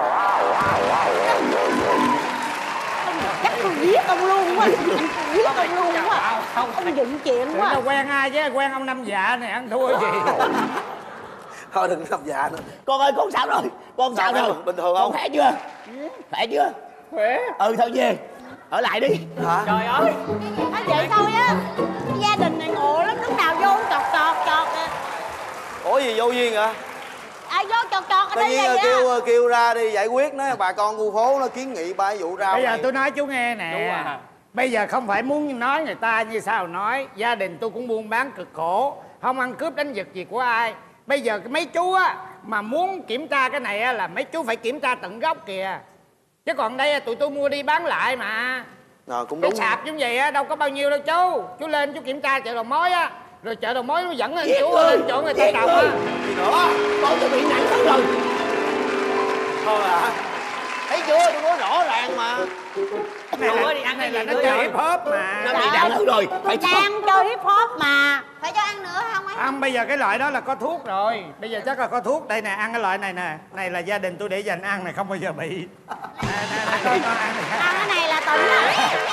Chắc tôi giết ông luôn quá. Giết ông luôn quá. Ông dựng chuyện Tưởng quá. đâu quen ai chứ, quen ông Năm Dạ này ăn thua gì. Thôi đừng làm dạ nữa. Con ơi, con sao rồi? Con sao Sao rồi? bình thường Con không? khỏe chưa? Khỏe chưa? Khỏe. Ừ thôi về. Ở lại đi. Hả? Trời ơi. Nói vậy thôi á. Cái gia đình này ngộ lắm, lúc nào vô cũng chọt chọt chọt à. Ủa gì vô duyên vậy? À vô chọt chọt ở Tự đây nhiên vậy á. kêu kêu ra đi giải quyết, nói bà con khu phố nó kiến nghị ba vụ rau Bây giờ này. tôi nói chú nghe nè. Đúng rồi. Bây giờ không phải muốn nói người ta như sao nói. Gia đình tôi cũng buôn bán cực khổ, không ăn cướp đánh giật gì của ai. Bây giờ mấy chú á mà muốn kiểm tra cái này á là mấy chú phải kiểm tra tận gốc kìa. Chứ còn đây tụi tôi mua đi bán lại mà. Ờ, cũng Cái đúng. sạp như vậy á đâu có bao nhiêu đâu chú. Chú lên chú kiểm tra chợ đầu mối á, rồi chợ đầu mối nó dẫn lên Giết chú người. lên chỗ người ta Giết trồng người. á. Gì nữa? Con tôi bị nặng lắm rồi. Thôi à. Thấy chưa, tôi nói rõ ràng mà. Cái này là, cái này này là nó chơi hip hop mà. Nó bị nặng hơn rồi. Phải đang chơi hip hop mà. Phải cho ăn nữa không ấy? Không, bây giờ cái loại đó là có thuốc rồi. Bây giờ chắc là có thuốc. Đây nè, ăn cái loại này nè. Này là gia đình tôi để dành ăn này, không bao giờ bị. Nè, nè, nè, con, con ăn này. Ăn cái này là tỉnh rồi.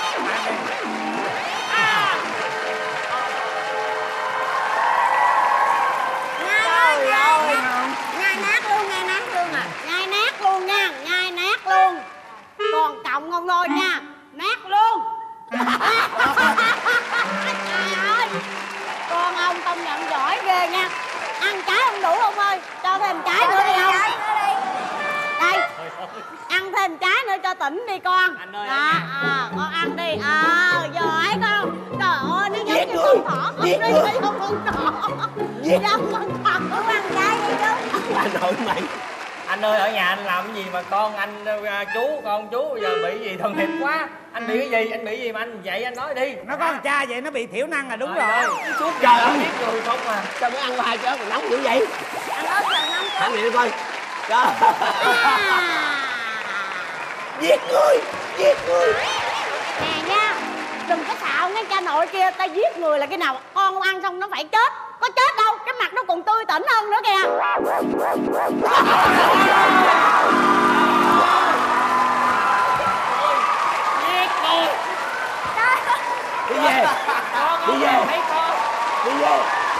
Nhai nát luôn, nhai nát luôn à. Nhai nát luôn nha, nhai nát luôn. Còn cộng không thôi nha. Nát luôn. Trời ơi. Con ông công nhận giỏi ghê nha. Ăn trái không đủ ông ơi. Cho thêm trái nữa đi không? Đây. Ăn thêm trái nữa cho tỉnh đi con. Anh ơi. À, à, con ăn đi. À, giỏi con. Trời ơi, nó giống như con thỏ. Giết đi, đi không con thỏ. Giết con thỏ. Con ăn trái đi chú. Anh nội mày. Anh ơi, ở nhà anh làm cái gì mà con anh chú con chú bây giờ bị gì tội nghiệp quá. Anh bị cái gì, anh bị gì mà anh vậy anh nói đi. Nó có con cha vậy nó bị thiểu năng là đúng rồi. Suốt trời ơi biết người không à. Sao mới ăn hoài chứ mà nóng dữ vậy? Ăn ớt rồi nóng. Thả miệng coi. Trời. Giết người, giết người. Nè nha, đừng có xạo nghe cha nội kia. Ta giết người là cái nào con ăn xong nó phải chết. Có chết đâu, cái mặt nó còn tươi tỉnh hơn nữa kìa. Đi về. Đi về. Đi về.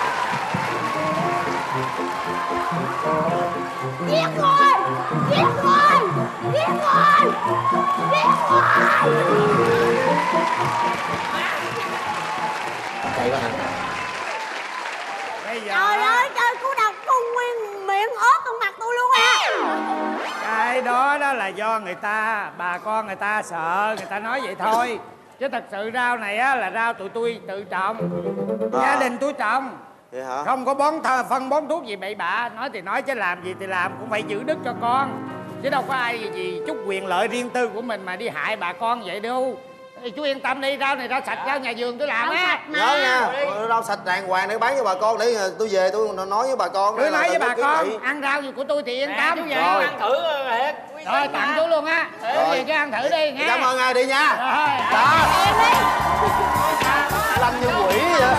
Giết người, giết người, giết người, giết người. Đây có hả? Bây giờ... Trời ơi, trời cú độc con nguyên miệng ớt con mặt tôi luôn à. Cái đó đó là do người ta, bà con người ta sợ, người ta nói vậy thôi. Chứ thật sự rau này á là rau tụi tôi tự trồng. À. Gia đình tôi trồng. Vậy hả? Không có bón thơ, phân bón thuốc gì bậy bạ. Nói thì nói chứ làm gì thì làm, cũng phải giữ đức cho con. Chứ đâu có ai gì, gì chút quyền lợi riêng tư của mình mà đi hại bà con vậy đâu. Thì chú yên tâm đi, rau này rau sạch, rau nhà vườn tôi làm á. Nhớ nha, rau sạch đàng hoàng để bán cho bà con. Để tôi về tôi nói với bà con. Tôi nói với bà con, ăn rau gì của tôi thì yên tâm. Chú về ăn thử thiệt. Rồi tặng chú luôn á. Về cho ăn thử đi nha. Cảm ơn ai đi nha. Đó. Lanh như quỷ vậy.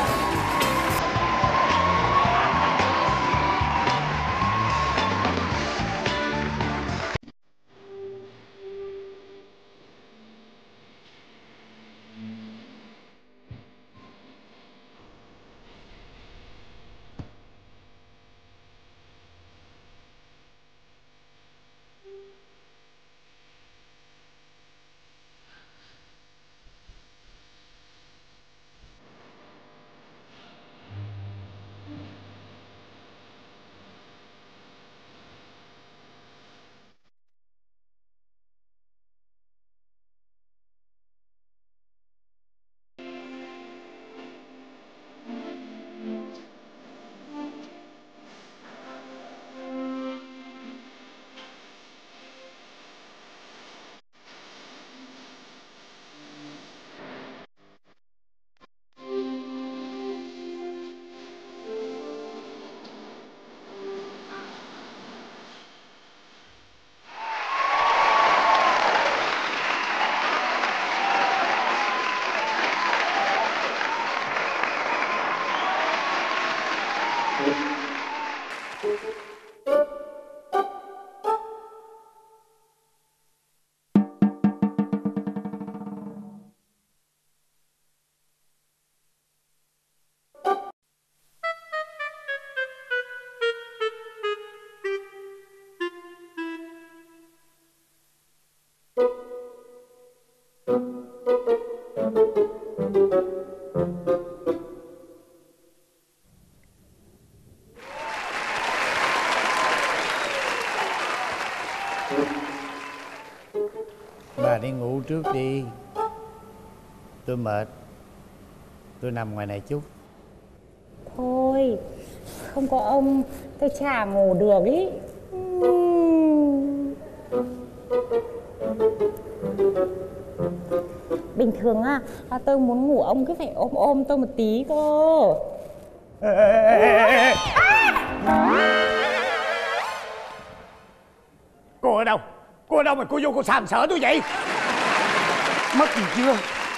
Bà đi ngủ trước đi. Tôi mệt. Tôi nằm ngoài này chút. Thôi, không có ông tôi chả ngủ được ý. Bình thường á, tôi muốn ngủ ông cứ phải ôm ôm tôi một tí cơ. Ê, ê, ê, ê, ê. Cô ở đâu? Cô ở đâu mà cô vô cô sàm sỡ tôi vậy? Mất gì chưa?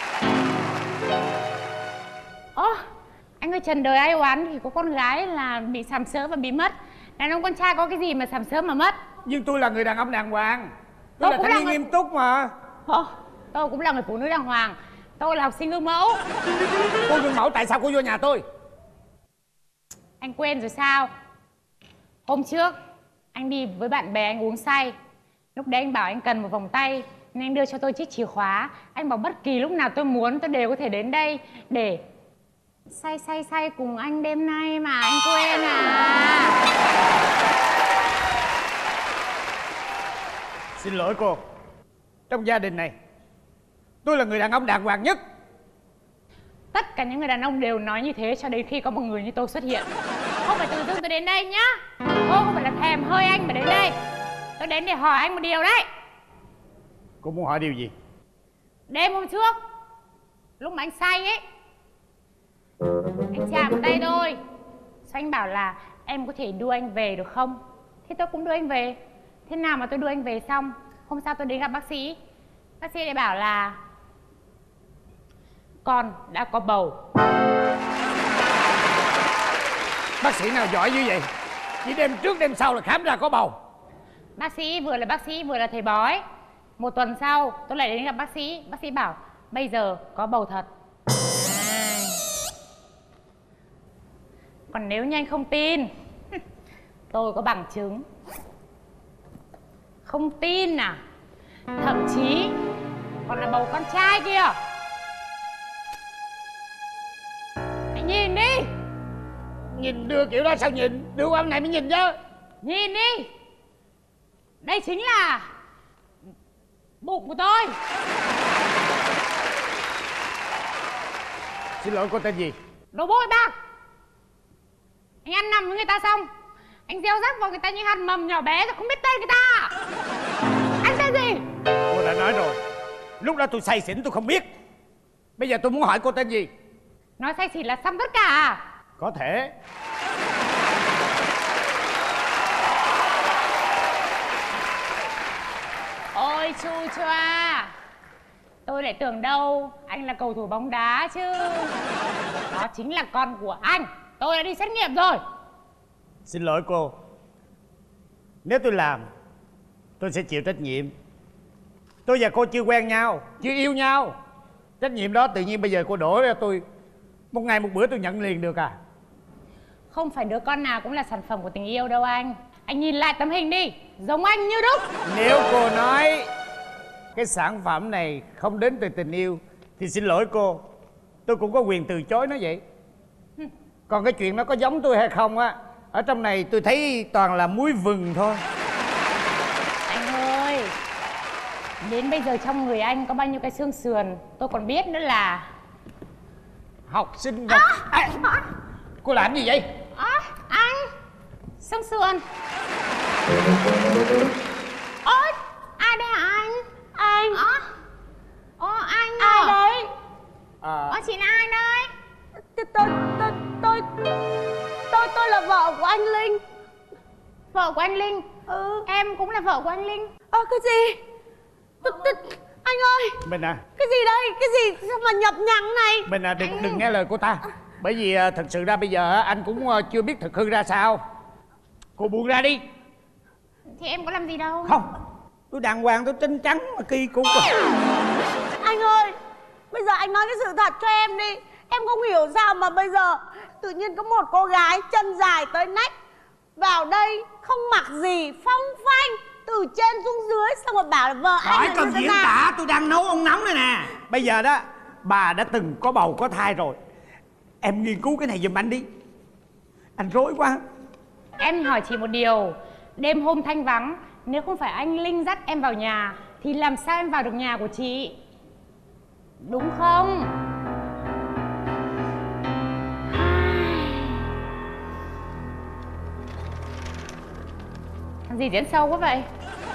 phải trần đời ai oán thì có con gái là bị sàm sỡ và bị mất. Đàn ông con trai có cái gì mà sàm sỡ mà mất. Nhưng tôi là người đàn ông đàng hoàng. Tôi, tôi là thanh niên người... nghiêm túc mà. Ồ, tôi cũng là người phụ nữ đàng hoàng. Tôi là học sinh gương mẫu. Cô gương mẫu tại sao cô vô nhà tôi? Anh quên rồi sao? Hôm trước anh đi với bạn bè anh uống say. Lúc đấy anh bảo anh cần một vòng tay nên anh đưa cho tôi chiếc chìa khóa. Anh bảo bất kỳ lúc nào tôi muốn tôi đều có thể đến đây để say say say cùng anh đêm nay mà anh quên à. Xin lỗi cô. Trong gia đình này tôi là người đàn ông đàng hoàng nhất. Tất cả những người đàn ông đều nói như thế cho đến khi có một người như tôi xuất hiện. Không phải tự dưng tôi đến đây nhá. Cô không phải là thèm hơi anh mà đến đây. Tôi đến để hỏi anh một điều đấy. Cô muốn hỏi điều gì? Đêm hôm trước lúc mà anh say ấy, anh chạm tay tôi. Sao anh bảo là em có thể đưa anh về được không? Thế tôi cũng đưa anh về. Thế nào mà tôi đưa anh về xong, hôm sau tôi đến gặp bác sĩ. Bác sĩ lại bảo là con đã có bầu. Bác sĩ nào giỏi như vậy? Chỉ đêm trước đêm sau là khám ra có bầu. Bác sĩ vừa là bác sĩ vừa là thầy bói. Một tuần sau tôi lại đến gặp bác sĩ. Bác sĩ bảo bây giờ có bầu thật. Còn nếu như anh không tin, tôi có bằng chứng. Không tin à? Thậm chí còn là bầu con trai kia. Anh nhìn đi. Nhìn đưa kiểu đó sao nhìn? Đưa qua bên này mới nhìn chứ. Nhìn đi. Đây chính là bụng của tôi. Xin lỗi, cô tên gì? Đồ bôi bạc. Anh ăn nằm với người ta xong anh gieo rắc vào người ta những hạt mầm nhỏ bé rồi không biết tên người ta. Anh tên gì? Cô đã nói rồi, lúc đó tôi say xỉn tôi không biết. Bây giờ tôi muốn hỏi cô tên gì? Nói say xỉn là xong tất cả à? Có thể. Ôi chu choa, tôi lại tưởng đâu anh là cầu thủ bóng đá chứ. Đó chính là con của anh. Tôi đã đi xét nghiệm rồi. Xin lỗi cô. Nếu tôi làm, tôi sẽ chịu trách nhiệm. Tôi và cô chưa quen nhau, chưa yêu nhau. Trách nhiệm đó tự nhiên bây giờ cô đổ ra tôi. Một ngày một bữa tôi nhận liền được à? Không phải đứa con nào cũng là sản phẩm của tình yêu đâu anh. Anh nhìn lại tấm hình đi, giống anh như đúc. Nếu cô nói cái sản phẩm này không đến từ tình yêu thì xin lỗi cô, tôi cũng có quyền từ chối nó vậy. Còn cái chuyện nó có giống tôi hay không á, ở trong này tôi thấy toàn là muối vừng thôi. Anh ơi, đến bây giờ trong người anh có bao nhiêu cái xương sườn tôi còn biết nữa là học sinh vật. À, à, cô làm gì vậy? À, anh xương sườn. Ôi, ai đây hả anh? Anh. Ồ, Ồ anh ai à? Đấy? À... Ồ, chị là ai đây? Tôi, tôi, tôi, tôi, tôi, tôi là vợ của anh Linh. Vợ của anh Linh? Ừ. Em cũng là vợ của anh Linh. Ơ, à, cái gì? Tôi, tôi, anh ơi. Bình à. Cái gì đây? Cái gì sao mà nhập nhằng này? Bình à, đừng, đừng nghe lời cô ta. Bởi vì thật sự ra bây giờ anh cũng chưa biết thực hư ra sao. Cô buông ra đi. Thì em có làm gì đâu. Không, tôi đàng hoàng, tôi trinh trắng mà kỳ cục à. Anh ơi, bây giờ anh nói cái sự thật cho em đi. Em không hiểu sao mà bây giờ tự nhiên có một cô gái chân dài tới nách vào đây không mặc gì, phong phanh từ trên xuống dưới, xong rồi bảo là vợ anh. Khỏi cần diễn tả, tôi đang nấu ông nóng đây nè. Bây giờ đó, bà đã từng có bầu có thai rồi. Em nghiên cứu cái này giùm anh đi. Anh rối quá. Em hỏi chị một điều. Đêm hôm thanh vắng, nếu không phải anh Linh dắt em vào nhà thì làm sao em vào được nhà của chị? Đúng không? Gì diễn sâu quá vậy?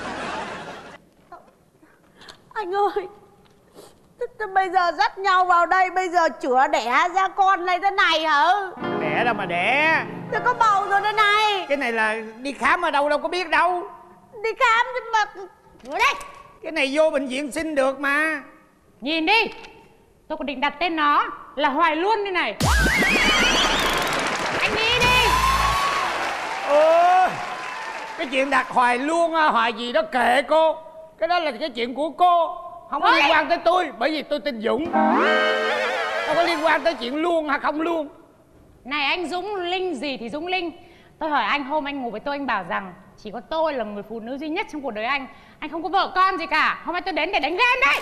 Anh ơi, bây giờ dắt nhau vào đây, bây giờ chữa đẻ ra con này thế này hả? Đẻ đâu mà đẻ. Tôi có bầu rồi đây này. Cái này là đi khám ở đâu đâu có biết đâu. Đi khám nhưng mà... Ngồi đây. Cái này vô bệnh viện xin được mà. Nhìn đi, tôi còn định đặt tên nó là Hoài Luôn đây này. Anh đi đi. Ôi, cái chuyện đặt hoài luôn á, hoài gì đó kệ cô. Cái đó là cái chuyện của cô, không có liên quan tới tôi. Bởi vì tôi tên Dũng, không có liên quan tới chuyện luôn hay không luôn. Này anh Dũng Linh gì thì Dũng Linh, tôi hỏi anh, hôm anh ngủ với tôi anh bảo rằng chỉ có tôi là người phụ nữ duy nhất trong cuộc đời anh. Anh không có vợ con gì cả. Hôm nay tôi đến để đánh ghen đấy.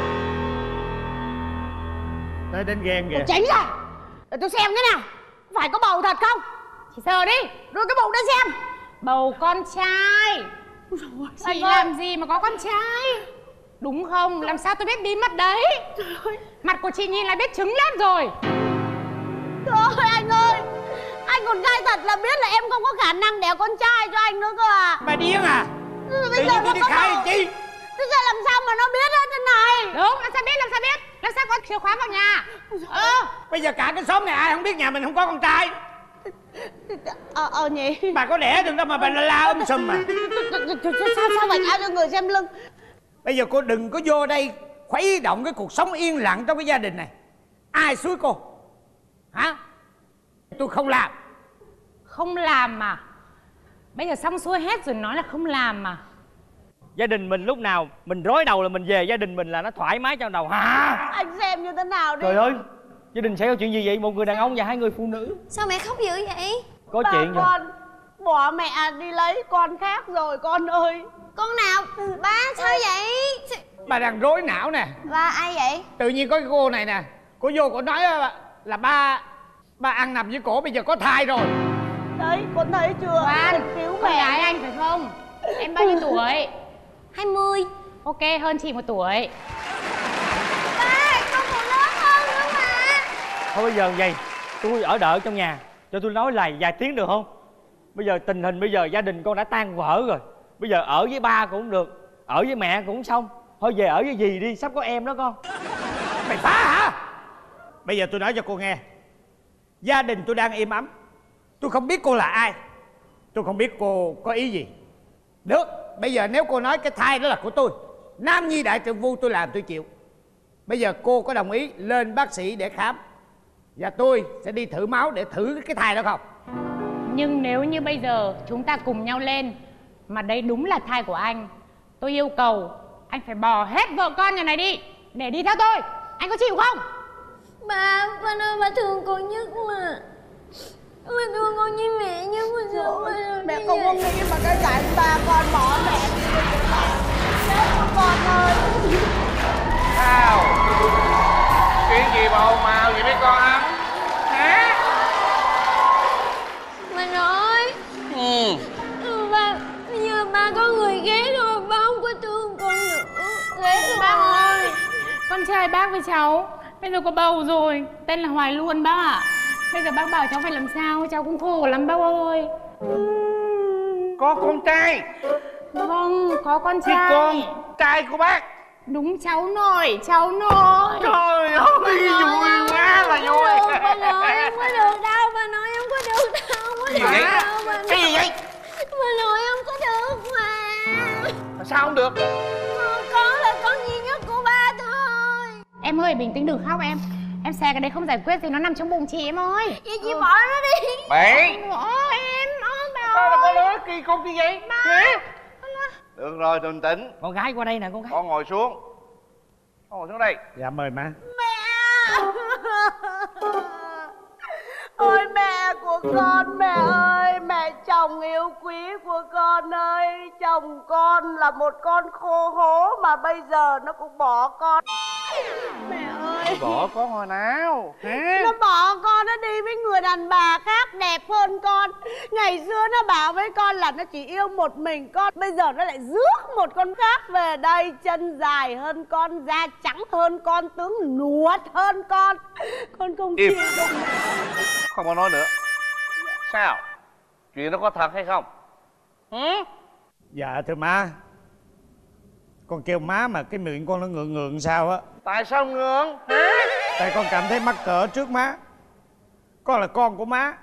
Tới đánh ghen kìa. Tránh ra, để tôi xem cái nào. Phải có bầu thật không? Chị sờ đi. Đưa cái bầu ra xem. Bầu con trai. Chị làm gì mà có con trai? Đúng không? Làm sao tôi biết bí mật đấy? Trời ơi. Mặt của chị nhìn là biết trứng lết rồi. Trời ơi anh ơi, anh còn gai thật là biết là em không có khả năng đẻ con trai cho anh nữa cơ à. Bà điên à? Ừ, bây giờ tôi đi khai làm chi? Bây giờ làm sao mà nó biết hết thế này? Đúng, làm sao biết, làm sao biết? Làm sao có chìa khóa vào nhà? Ờ bây giờ cả cái xóm này ai không biết nhà mình không có con trai? Ờ ờ nhỉ. Bà có đẻ được đâu mà bà la la um sùm mà. Sao sao vậy áo cho người xem lưng. Bây giờ cô đừng có vô đây khuấy động cái cuộc sống yên lặng trong cái gia đình này. Ai xúi cô hả? Tôi không làm. Không làm mà. Bây giờ xong xuôi hết rồi nói là không làm mà. Gia đình mình lúc nào mình rối đầu là mình về gia đình mình là nó thoải mái trong đầu hả? Anh xem như thế nào đi. Trời ơi, gia đình xảy ra chuyện gì vậy? Một người đàn ông và hai người phụ nữ. Sao mẹ khóc dữ vậy? Có Ba chuyện rồi. Con bỏ mẹ đi lấy con khác rồi con ơi. Con nào? Ba sao vậy? Bà đang rối não nè. Ba ai vậy? Tự nhiên có cái cô này nè, cô vô cô nói là ba ba ăn nằm với cổ bây giờ có thai rồi. Đấy con thấy chưa? Khoan, cứu con mẹ gái anh phải không? Em bao nhiêu tuổi? Hai mươi. Ok, hơn chị một tuổi. Ba, con còn lớn hơn nữa mà. Thôi bây giờ vậy, tôi ở đợi trong nhà, cho tôi nói lại vài tiếng được không? Bây giờ tình hình bây giờ gia đình con đã tan vỡ rồi. Bây giờ ở với ba cũng được, ở với mẹ cũng xong. Thôi về ở với dì đi, sắp có em đó con. Mày phá hả? Bây giờ tôi nói cho cô nghe, gia đình tôi đang im ấm. Tôi không biết cô là ai, tôi không biết cô có ý gì. Được, bây giờ nếu cô nói cái thai đó là của tôi, nam nhi đại trượng phu tôi làm tôi chịu. Bây giờ cô có đồng ý lên bác sĩ để khám, và tôi sẽ đi thử máu để thử cái thai đó không? Nhưng nếu như bây giờ chúng ta cùng nhau lên mà đây đúng là thai của anh, tôi yêu cầu anh phải bỏ hết vợ con nhà này đi để đi theo tôi. Anh có chịu không? Ba, ba ơi, ba thương con nhất mà. Ba thương con với mẹ nhất mà sao ba làm mẹ như không có vậy? nghĩ mà cái cảnh ba con bỏ mẹ đi với con. Chết con ơi. Sao? Chuyện gì mà ồn ào vậy mấy con hả? Hả? Ba nói. Ừ. Ba, bây giờ ba có người ghét rồi, ba không có thương con nữa. Ghét rồi ba ơi. Con trai bác với cháu bây giờ có bầu rồi, tên là Hoài Luân bác ạ. Bây giờ bác bảo cháu phải làm sao, cháu cũng khổ lắm bác ơi. Có con trai. Vâng, có con trai. Thì con trai của bác. Đúng cháu nội, cháu nội. Trời ơi, vui quá là vui. Ba nói em không có được đâu, ba nói em không có được đâu. Không có Cái gì được vậy? đâu, ba Cái gì vậy? Ba nói em không có được mà. Mà sao không được? Con là con duy nhất của ba thôi. Em ơi, bình tĩnh đừng khóc em. Em xe cái đấy không giải quyết gì, nó nằm trong bụng chị em ơi. Vậy chị bỏ nó đi. Bảy. Bỏ em, ôi bà Sao nó có ơi. lứa kỳ cục như vậy? Hả? Được rồi, bình tĩnh. Con gái qua đây nè con gái. Con ngồi xuống. Con ngồi xuống đây. Dạ mời má. Ôi mẹ của con, mẹ ơi, mẹ chồng yêu quý của con ơi. Chồng con là một con khô hố mà bây giờ nó cũng bỏ con. Mẹ ơi, Bỏ con hồi nào? Hả? nó bỏ con, nó đi với người đàn bà khác đẹp hơn con. Ngày xưa nó bảo với con là nó chỉ yêu một mình con, bây giờ nó lại rước một con khác về đây. Chân dài hơn con, da trắng hơn con, tướng nuột hơn con. Con không Im. chịu được. Không có nói nữa. Sao? Chuyện đó có thật hay không? Hử? Dạ thưa má, con kêu má mà cái miệng con nó ngượng ngượng sao á. Tại sao ngượng? Tại con cảm thấy mắc cỡ trước má. Con là con của má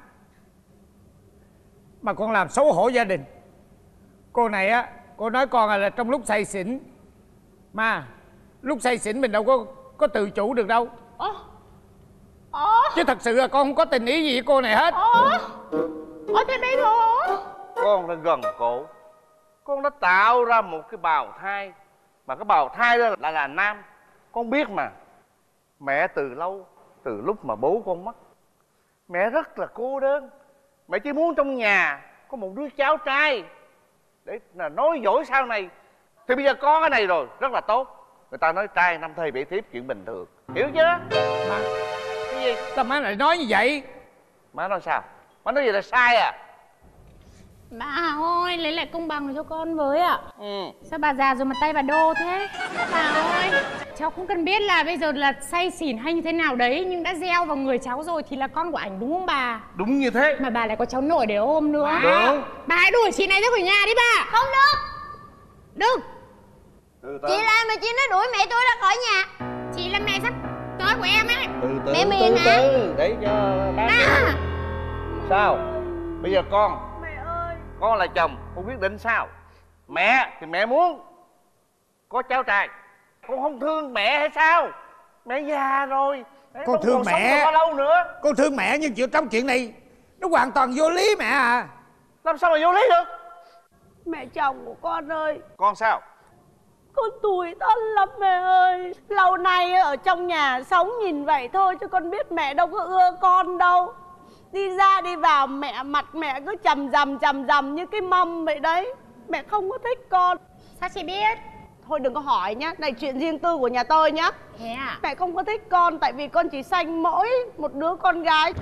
mà con làm xấu hổ gia đình. Cô này á, cô nói con là trong lúc say xỉn. Má, lúc say xỉn mình đâu có có tự chủ được đâu. Ồ, ồ, Chứ thật sự là con không có tình ý gì với cô này hết. Ủa? Ủa thế bây giờ? Con đã gần cổ, con đã tạo ra một cái bào thai, mà cái bào thai đó là là nam. Con biết mà, mẹ từ lâu, từ lúc mà bố con mất, mẹ rất là cô đơn. Mẹ chỉ muốn trong nhà có một đứa cháu trai để là nói dỗi sau này. Thì bây giờ có cái này rồi, rất là tốt. Người ta nói trai năm thê bảy thiếp chuyện bình thường, hiểu chưa? Mà cái gì? Sao má lại nói như vậy? Má nói sao? Má nói gì là sai à? Bà ơi, lấy lại công bằng cho con với ạ. Ừ. Sao bà già rồi mà tay bà đô thế? Bà ơi, cháu cũng cần biết là bây giờ là say xỉn hay như thế nào đấy, nhưng đã gieo vào người cháu rồi thì là con của ảnh đúng không bà? Đúng như thế. Mà bà lại có cháu nội để ôm nữa. Đúng. Bà hãy đuổi chị này ra khỏi nhà đi bà. Không được. Đừng. Từ từ. Chị làm mà chị nói đuổi mẹ tôi ra khỏi nhà. Chị là mẹ sắp tới của em ấy. Từ từ, Mẹ từ Miền hả? từ, để cho bác. À. Sao? Bây giờ con, con là chồng, con quyết định sao? Mẹ thì mẹ muốn có cháu trai. Con không thương mẹ hay sao? Mẹ già rồi, Con thương còn sống mẹ. được bao lâu nữa? Con thương mẹ nhưng chuyện trong chuyện này nó hoàn toàn vô lý mẹ à. Làm sao mà vô lý được? Mẹ chồng của con ơi, Con sao? con tủi thân lắm mẹ ơi. Lâu nay ở trong nhà sống nhìn vậy thôi, chứ con biết mẹ đâu có ưa con đâu. Đi ra đi vào mẹ mặt mẹ cứ chầm rầm chầm rầm như cái mâm vậy đấy. Mẹ không có thích con. Sao chị biết? Thôi đừng có hỏi nhá, này chuyện riêng tư của nhà tôi nhá. Thế à? Mẹ không có thích con tại vì con chỉ sanh mỗi một đứa con gái.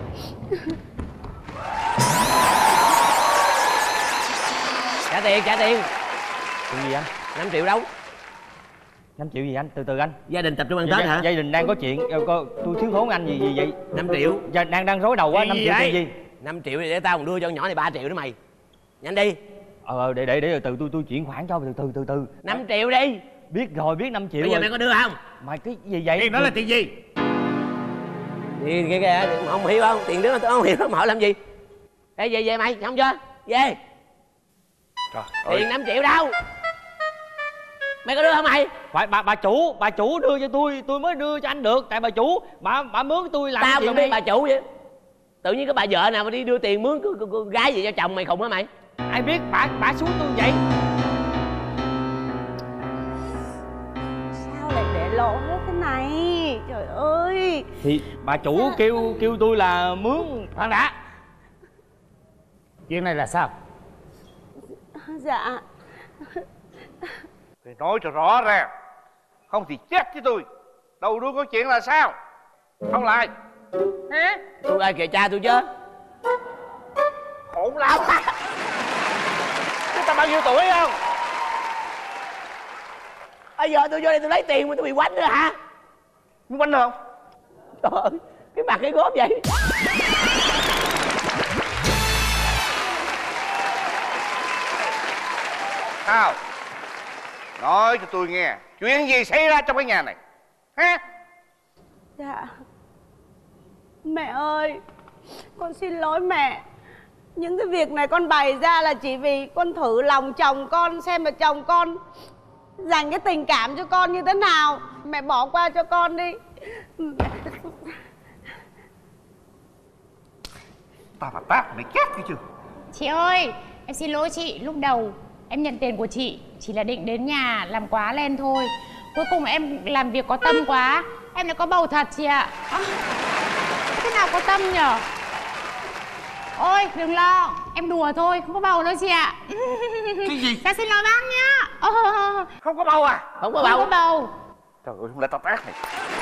Trả tiền, trả tiền. Chuyện gì anh? năm triệu đâu? năm triệu gì anh? Từ từ anh. Gia đình tập trung ăn Gia, Tết hả? gia đình đang có chuyện. Ờ, có, tôi thiếu thốn anh gì gì vậy? năm triệu. Gia, đang đang rối đầu quá. năm triệu tiền gì? năm triệu thì để tao còn đưa cho con nhỏ này ba triệu nữa mày. Nhanh đi. Ờ để để để từ tôi tôi chuyển khoản cho từ từ từ từ. năm triệu đi. Biết rồi, biết năm triệu. Bây giờ rồi. mày có đưa không? Mày cái gì vậy? Tiền đó là tiền gì? Tiền kia kìa, không hiểu không? Tiền đó tôi không hiểu mà hỏi làm gì? Ê về về mày, không chưa? Về. Trời Tiền năm triệu đâu? Mày có đưa không mày? Phải bà bà chủ, bà chủ đưa cho tôi, tôi mới đưa cho anh được. Tại bà chủ, bà bà mướn tôi làm Tao chuyện còn biết này. bà chủ vậy. Tự nhiên cái bà vợ nào mà đi đưa tiền mướn cô, cô, cô gái gì cho chồng mày khùng hả mày? Ai biết bà bà xuống tôi vậy? Sao lại để lộ hết thế này? Trời ơi. Thì bà chủ kêu kêu tôi là mướn. Khoan đã. Chuyện này là sao? Dạ. Thì nói cho rõ ràng, không thì chết với tôi. Đầu đuôi có chuyện là sao? Không lại hả? Tôi ai kìa cha tôi chứ. Khổ lắm. Chúng ta bao nhiêu tuổi không? Bây giờ tôi vô đây tôi lấy tiền mà tôi bị quánh nữa hả? Muốn quánh không? Trời ơi, cái mặt cái gốm vậy. Sao? Nói cho tôi nghe, chuyện gì xảy ra trong cái nhà này hả? Dạ. Mẹ ơi, con xin lỗi mẹ. Những cái việc này con bày ra là chỉ vì con thử lòng chồng con, xem là chồng con dành cái tình cảm cho con như thế nào. Mẹ bỏ qua cho con đi. Tao mà tát mày chết cái chưa? Chị ơi, em xin lỗi chị. Lúc đầu em nhận tiền của chị chỉ là định đến nhà làm quá lên thôi. Cuối cùng em làm việc có tâm quá, em lại có bầu thật chị ạ. À, thế nào có tâm nhở? Ôi đừng lo, em đùa thôi, không có bầu đâu chị ạ. Cái gì? Dạ xin lỗi bác nhá. Ờ, Không có bầu à? Không có không bầu. có bầu. Trời ơi, không lẽ tao tát mày?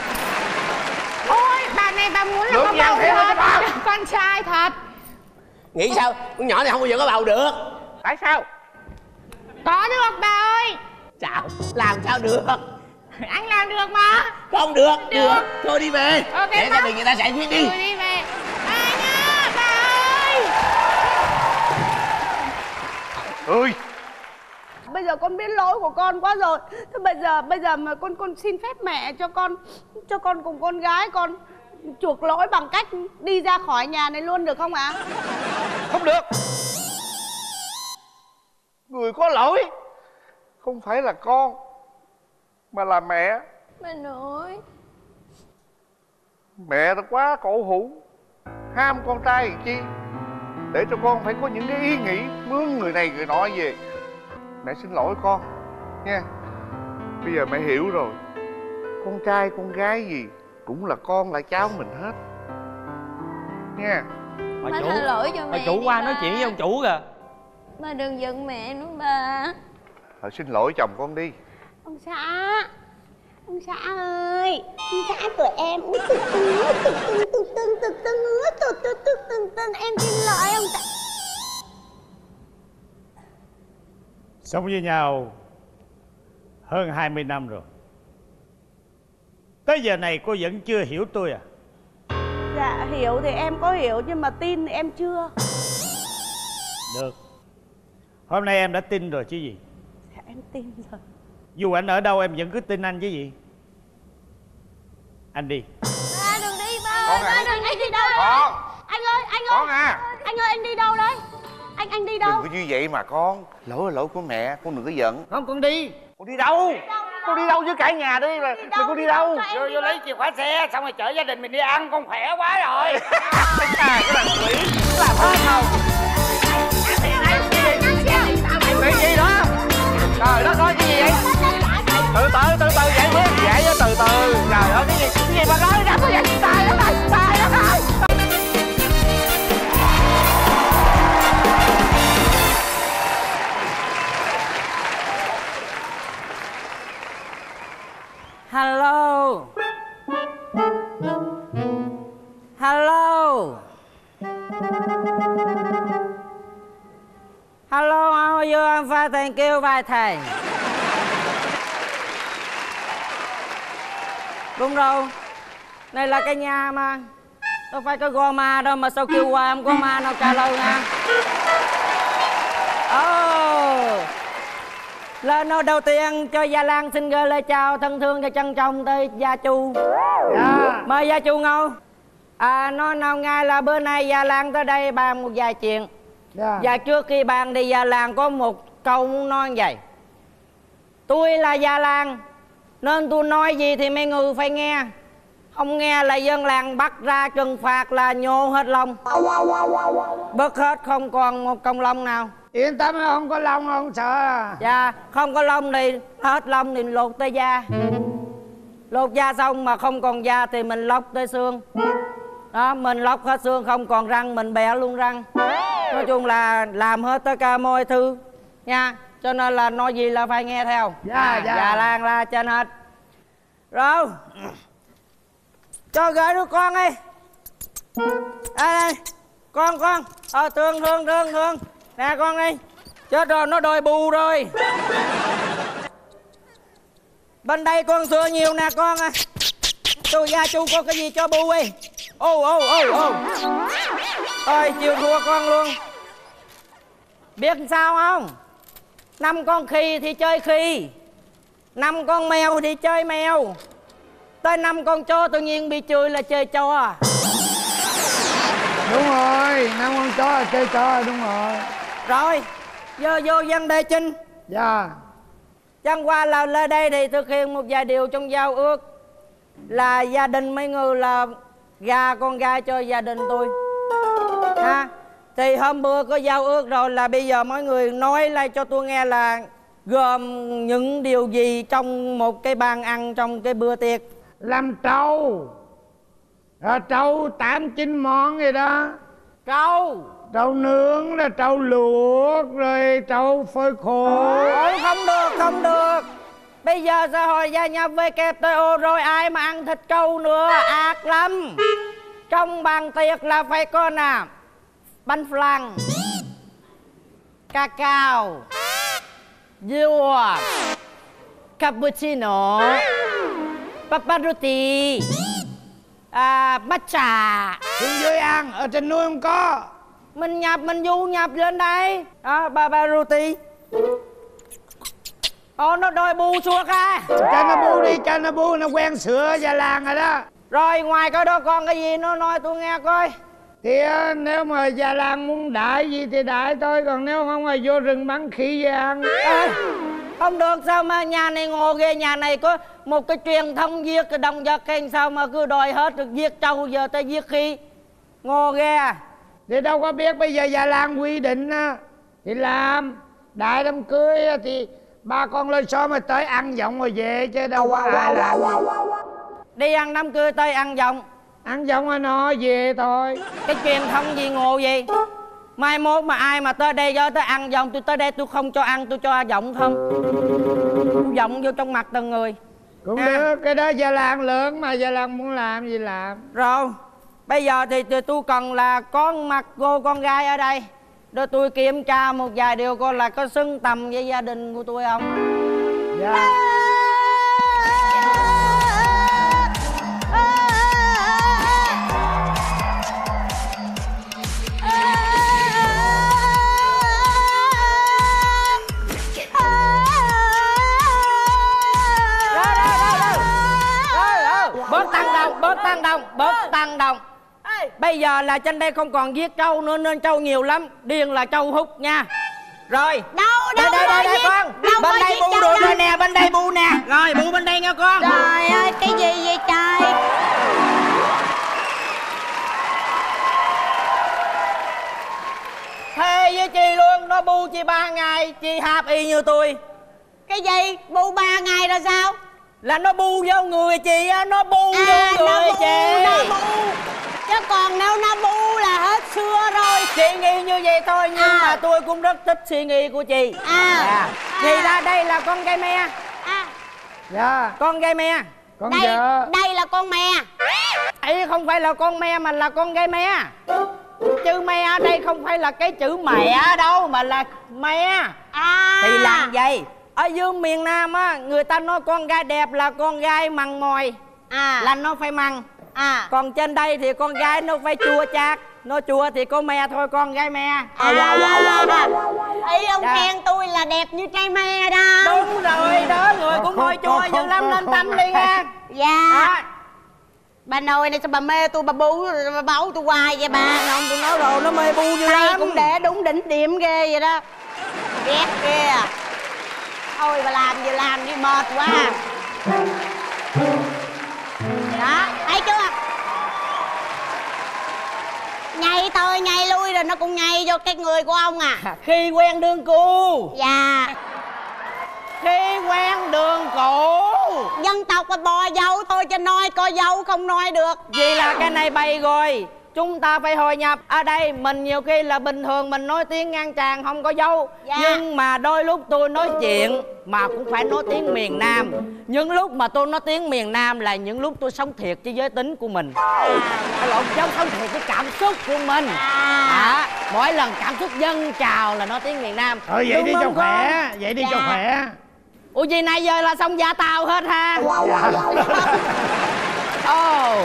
Ôi bà này bà muốn là Lượm có vàng bầu theo thật. cho bà. Con trai thật. Nghĩ sao? Con nhỏ này không bao giờ có bầu được. Tại sao? Có được bà ơi. Sao? Làm sao được? Anh làm được mà. Không được. Được. Thôi đi về. Ok, để bác. gia đình người ta giải quyết đi. Ừ, đi về. Bà nhá, bà ơi. Ơi. Bây giờ con biết lỗi của con quá rồi. Thế bây giờ bây giờ mà con con xin phép mẹ cho con cho con cùng con gái con chuộc lỗi bằng cách đi ra khỏi nhà này luôn được không ạ? Không được. Người có lỗi không phải là con mà là mẹ. Mẹ nội. Mẹ ta quá cổ hủ, ham con trai làm chi, để cho con phải có những cái ý nghĩ mướn người này người nọ về. Mẹ xin lỗi con nha. Bây giờ mẹ hiểu rồi, con trai con gái gì cũng là con là cháu mình hết nha. Bà chủ, tha lỗi cho mẹ. Bà chủ qua nói chuyện với ông chủ kìa. Ba đừng giận mẹ nữa ba. Thôi xin lỗi chồng con đi. Ông xã, ông xã ơi, ông xã của em uống từ từ từ từ từ từ từ từ từ từ từ từ em xin lỗi ông xã. Sống với nhau hơn hai mươi năm rồi, tới giờ này cô vẫn chưa hiểu tôi à? Dạ hiểu thì em có hiểu, nhưng mà tin thì em chưa. Được, hôm nay em đã tin rồi chứ gì. Dạ em tin rồi. Dù anh ở đâu em vẫn cứ tin anh chứ gì. Anh đi. Ba đừng đi ba. Con Ba à. đừng đi, đi đâu đấy? Con. Anh ơi, anh ơi. Con à. Anh ơi, anh đi đâu đấy? Anh anh đi đâu? Đừng có như vậy mà con. Lỗi là lỗi của mẹ, con đừng có giận. Không, con đi. Con đi đâu? Con đi đâu với cả nhà đi mà. Mày con đi đâu? Vô vô lấy chìa khóa xe xong rồi chở gia đình mình đi ăn, con khỏe quá rồi. Cái thằng quỷ làm hết không? Cái gì đó? Trời đất ơi, cái gì vậy? Từ từ từ từ giải quyết giải với từ từ. Trời ơi, cái gì cái gì mà nói ra có vậy? Tài đó này, tài đó này. Hello. Hello. Hello, how are you? I'm fine, thank you, vài thầy. Đúng rồi. Này là cái nhà mà. Đâu phải cái gò ma đâu mà sao kêu qua không có ma nào trả lời nha. Oh. Lời nói đầu tiên cho Gia Lan xin gửi lời chào thân thương và trân trọng tới Gia Chu. Yeah. Mời Gia Chu ngồi. À, nói nào ngay là bữa nay Gia Lan tới đây bàn một vài chuyện. Yeah. Và trước khi bàn thì Gia Lan có một câu muốn nói như vậy. Tôi là Gia Lan, nên tôi nói gì thì mấy người phải nghe. Không nghe là dân làng bắt ra trừng phạt là nhô hết lông. Bớt hết không còn một cọng lông nào. Yên tâm, không có lông, không sợ à. Dạ, không có lông thì hết lông thì lột tới da. Lột da xong mà không còn da thì mình lóc tới xương. Đó, mình lóc hết xương không còn răng mình bẻ luôn răng. Nói chung là làm hết tất cả mọi thứ nha. Cho nên là nói gì là phải nghe theo. Dạ, dạ. Dạ Lan là trên hết. Rồi, cho gửi đứa con đi. Đây đây, con con. Ờ thương thương thương thương. Nè con đi. Chết rồi, nó đòi bù rồi. Bên đây con xưa nhiều nè con à. Tôi Gia Chu có cái gì cho bù đi. Ô ô ô ô. Thôi chịu thua con luôn. Biết sao không? Năm con khỉ thì chơi khỉ, năm con mèo thì chơi mèo, tới năm con chó tự nhiên bị chửi là chơi chó. Đúng rồi, năm con chó là chơi chó, đúng rồi. Rồi, giờ vô vấn đề chính. Dạ. Chẳng qua là lên đây thì thực hiện một vài điều trong giao ước. Là gia đình mấy người là gà con gái cho gia đình tôi ha. Thì hôm bữa có giao ước rồi, là bây giờ mọi người nói lại cho tôi nghe là gồm những điều gì trong một cái bàn ăn trong cái bữa tiệc. Làm trâu. Rồi trâu tám chín món vậy đó. Trâu Trâu nướng, là trâu luộc, rồi trâu phơi khô. Ôi không được, không được. Bây giờ xã hội gia nhập vê kép tê o rồi, ai mà ăn thịt trâu nữa, ác lắm. Trong bàn tiệc là phải có nè bánh flan, cacao, dưa, cappuccino, paparuti, à, matcha. Xuống dưới ăn, ở trên núi không có. Mình nhập, mình du nhập lên đây. Đó, paparuti. Ồ, nó đòi bù suốt à. Cho nó bu đi, cho nó bu, nó quen sữa Gia Lan rồi đó. Rồi ngoài cái đó còn cái gì nó nói tôi nghe coi. Thì nếu mà Gia Lan muốn đại gì thì đại thôi, còn nếu không là vô rừng bắn khỉ về ăn. À, Không được, sao mà nhà này ngộ ghê. Nhà này có một cái truyền thông giết cái động vật hay sao mà cứ đòi hết được giết trâu giờ tới giết khi. Ngộ ghê à. Thì đâu có biết, bây giờ già làng quy định á thì làm. Đại đám cưới á thì ba con lên xóm mà tới ăn giọng rồi về, chứ đâu có ai làm gì. Đi ăn đám cưới tới ăn giọng. Ăn giọng anh nói về thôi. Cái truyền thông gì ngộ gì. Mai mốt mà ai mà tới đây do tới ăn giọng, tôi tới đây tôi không cho ăn, tôi cho giọng không. Tôi giọng vô trong mặt từng người. Cũng à. được, cái đó già làng lớn mà, già làng muốn làm gì làm. Rồi, bây giờ thì, thì tôi cần là con mặt cô con gái ở đây. Để tôi kiểm tra một vài điều coi là có xứng tầm với gia đình của tôi không. Dạ. Bớt tăng đồng, bớt tăng đồng, bớt tăng đồng. Bây giờ là trên đây không còn giết trâu nữa nên trâu nhiều lắm. Điền là trâu hút nha. Rồi. Đâu, đâu đây, đây, đây, đây con. Đâu bên đây bu được rồi nè, bên đây bu nè. Rồi, bu bên đây nha con. Trời ơi, cái gì vậy trời. Thề với chị luôn, nó bu chị ba ngày, chị hạp y như tôi. Cái gì? Bu ba ngày rồi sao? Là nó bu vô người chị á, nó bu à, vô người nó bu, chị. Nó bu. Chứ còn nếu nó bu là hết xưa rồi. Chị nghĩ như vậy thôi, nhưng à. mà tôi cũng rất thích suy nghĩ của chị. À, à. Thì ra đây là con gây me. À. Dạ. Con gây me. Con đây, vợ. Đây là con me. Ấy không phải là con me mà là con gây me. Chữ me ở đây không phải là cái chữ mẹ đâu, mà là me. À. Thì làm vậy. Ở dưới miền Nam á, người ta nói con gái đẹp là con gái mằn mòi. À. Là nó phải mằn. À. Còn trên đây thì con gái nó phải chua chát. Nó chua thì có me thôi, con gái me. À, à, à, à. Ý ông dạ. khen tôi là đẹp như trái me đó. Đúng rồi đó, người cũng môi chua dữ lắm nên tâm đi nha. Dạ à. Bà nội này sao bà mê tôi, bà bu bà bảo tôi hoài vậy bà. Không, tôi nói rồi, nó mê bu dữ lắm. Cũng để đúng đỉnh điểm ghê vậy đó. Ghét ghê à. Thôi bà làm gì làm đi, mệt quá. Đó, thấy chưa? Nhảy tới nhảy lui rồi nó cũng nhảy vô cái người của ông à. Khi quen đường cũ. Dạ. Khi quen đường cũ. Dân tộc là bò dâu thôi chứ nói có dâu không nói được. Vì là cái này bày rồi, chúng ta phải hội nhập. Ở đây mình nhiều khi là bình thường mình nói tiếng ngang tràng không có dâu. Dạ. Nhưng mà đôi lúc tôi nói chuyện mà cũng phải nói tiếng miền Nam. Những lúc mà tôi nói tiếng miền Nam là những lúc tôi sống thiệt với giới tính của mình. À, lộn sống sống thiệt với cảm xúc của mình. À. À, mỗi lần cảm xúc dâng trào là nói tiếng miền Nam. Ờ vậy đi cho khỏe, vậy đi dạ. cho khỏe. Ủa gì này giờ là xong giả tàu hết ha. Dạ. Oh.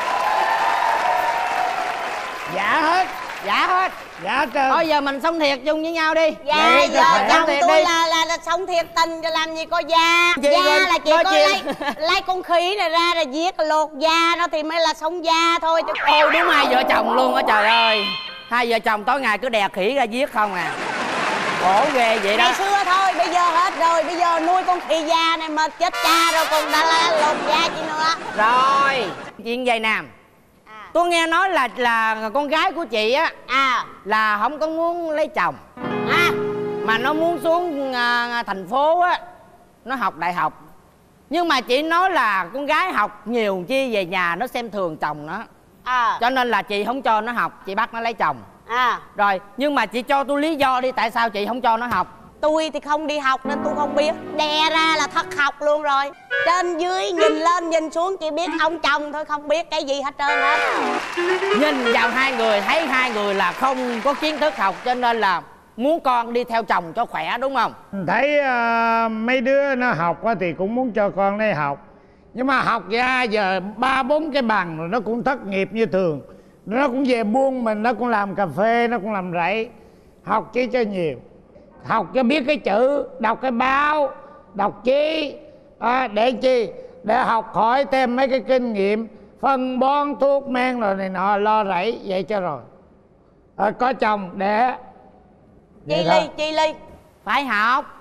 Dạ hết. Dạ hết. Dạ trời. Thôi giờ mình sống thiệt chung với nhau đi. Dạ vậy giờ chồng tôi là, là là sống thiệt tình cho làm gì có da. Chị da rồi, là chỉ có lấy lấy con khỉ này ra rồi giết lột da nó thì mới là sống da thôi chứ. Ôi đúng hai vợ chồng luôn á trời ơi. Hai vợ chồng tối ngày cứ đè khỉ ra giết không à. Khổ ghê vậy đó. Ngày xưa thôi, bây giờ hết rồi. Bây giờ nuôi con khỉ da này mà chết cha rồi còn đã là lột da chi nữa. Rồi chuyện vậy nè. À. Tôi nghe nói là là con gái của chị á. À. Là không có muốn lấy chồng. À. Mà nó muốn xuống à, thành phố á. Nó học đại học. Nhưng mà chị nói là con gái học nhiều chi về nhà nó xem thường chồng nó. À. Cho nên là chị không cho nó học, chị bắt nó lấy chồng. À. Rồi, nhưng mà chị cho tôi lý do đi, tại sao chị không cho nó học? Tôi thì không đi học nên tôi không biết. Đè ra là thất học luôn rồi. Trên dưới nhìn lên nhìn xuống chỉ biết ông chồng thôi, không biết cái gì hết trơn hết. Nhìn vào hai người thấy hai người là không có kiến thức học, cho nên là muốn con đi theo chồng cho khỏe đúng không? Thấy uh, mấy đứa nó học thì cũng muốn cho con đi học. Nhưng mà học ra giờ ba bốn cái bằng rồi nó cũng thất nghiệp như thường. Nó cũng về buôn mình, nó cũng làm cà phê, nó cũng làm rẫy. Học chứ cho nhiều. Học cho biết cái chữ, đọc cái báo, đọc chí. À, để chi? Để học hỏi thêm mấy cái kinh nghiệm, phân bón, thuốc men rồi này nọ, lo rẫy, vậy cho rồi. À, có chồng để Chi Ly, Chi Ly phải học.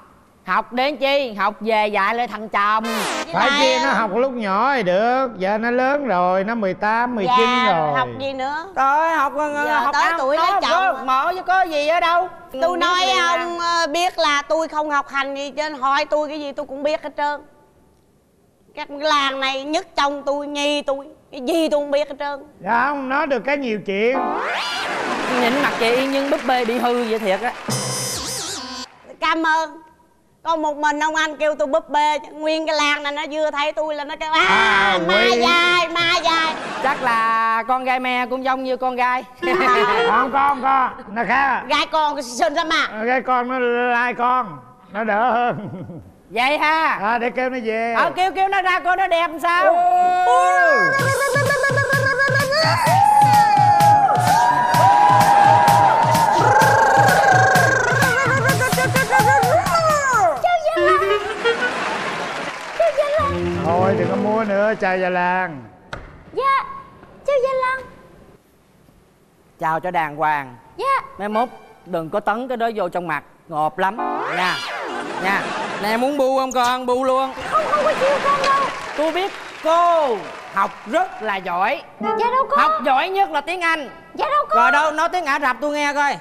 Học đến chi? Học về dạy lại thằng chồng. Phải chi nó học lúc nhỏ thì được. Giờ nó lớn rồi, nó mười tám, mười chín dạ, rồi. học gì nữa? Trời học giờ học tới ăn, tuổi lấy chồng mở chứ có gì ở đâu. Tôi nói ông biết là tôi không học hành gì trên, hỏi tôi cái gì tôi cũng biết hết trơn. Các làng này nhất chồng tôi, nhi tôi, cái gì tôi không biết hết trơn. Dạ không nói được cái nhiều chuyện. Nhìn mặt chị nhưng búp bê bị hư vậy thiệt á. Cảm ơn. Có một mình ông anh kêu tôi búp bê, nguyên cái làng này nó vừa thấy tôi là nó kêu à, à ma dài, ma dài. Chắc là con gai me cũng giống như con gai. Không con con, nó khác. Gai con sinh ra mà. Gai con nó lai con, nó đỡ hơn. Vậy ha. À, để kêu nó về. Ờ kêu kêu nó ra coi nó đẹp làm sao. Thôi đừng có mua nữa, chào Già Làng. Dạ, chào Già Làng. Chào cho đàng hoàng. Dạ. Mai mốt đừng có tấn cái đó vô trong mặt, ngọt lắm nha. Nha. Nè muốn bu không con? Bu luôn. Không, không có chiêu con đâu. Tôi biết cô học rất là giỏi. Dạ đâu có. Học giỏi nhất là tiếng Anh. Dạ đâu có. Rồi đâu, nói tiếng Ả Rập tôi nghe coi.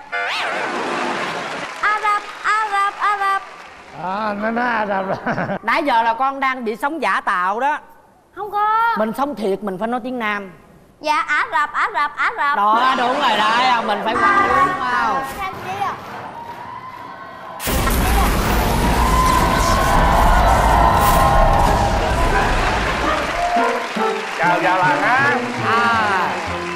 Ả Rập, Ả Rập, Ả Rập. À, nó nói Ả Rập. Nãy giờ là con đang bị sống giả tạo đó. Không có. Mình sống thiệt mình phải nói tiếng Nam. Dạ Ả Rập, Ả Rập, Ả Rập. Đó đúng rồi đấy, mình phải qua đúng không? Chào Già Làng á. À.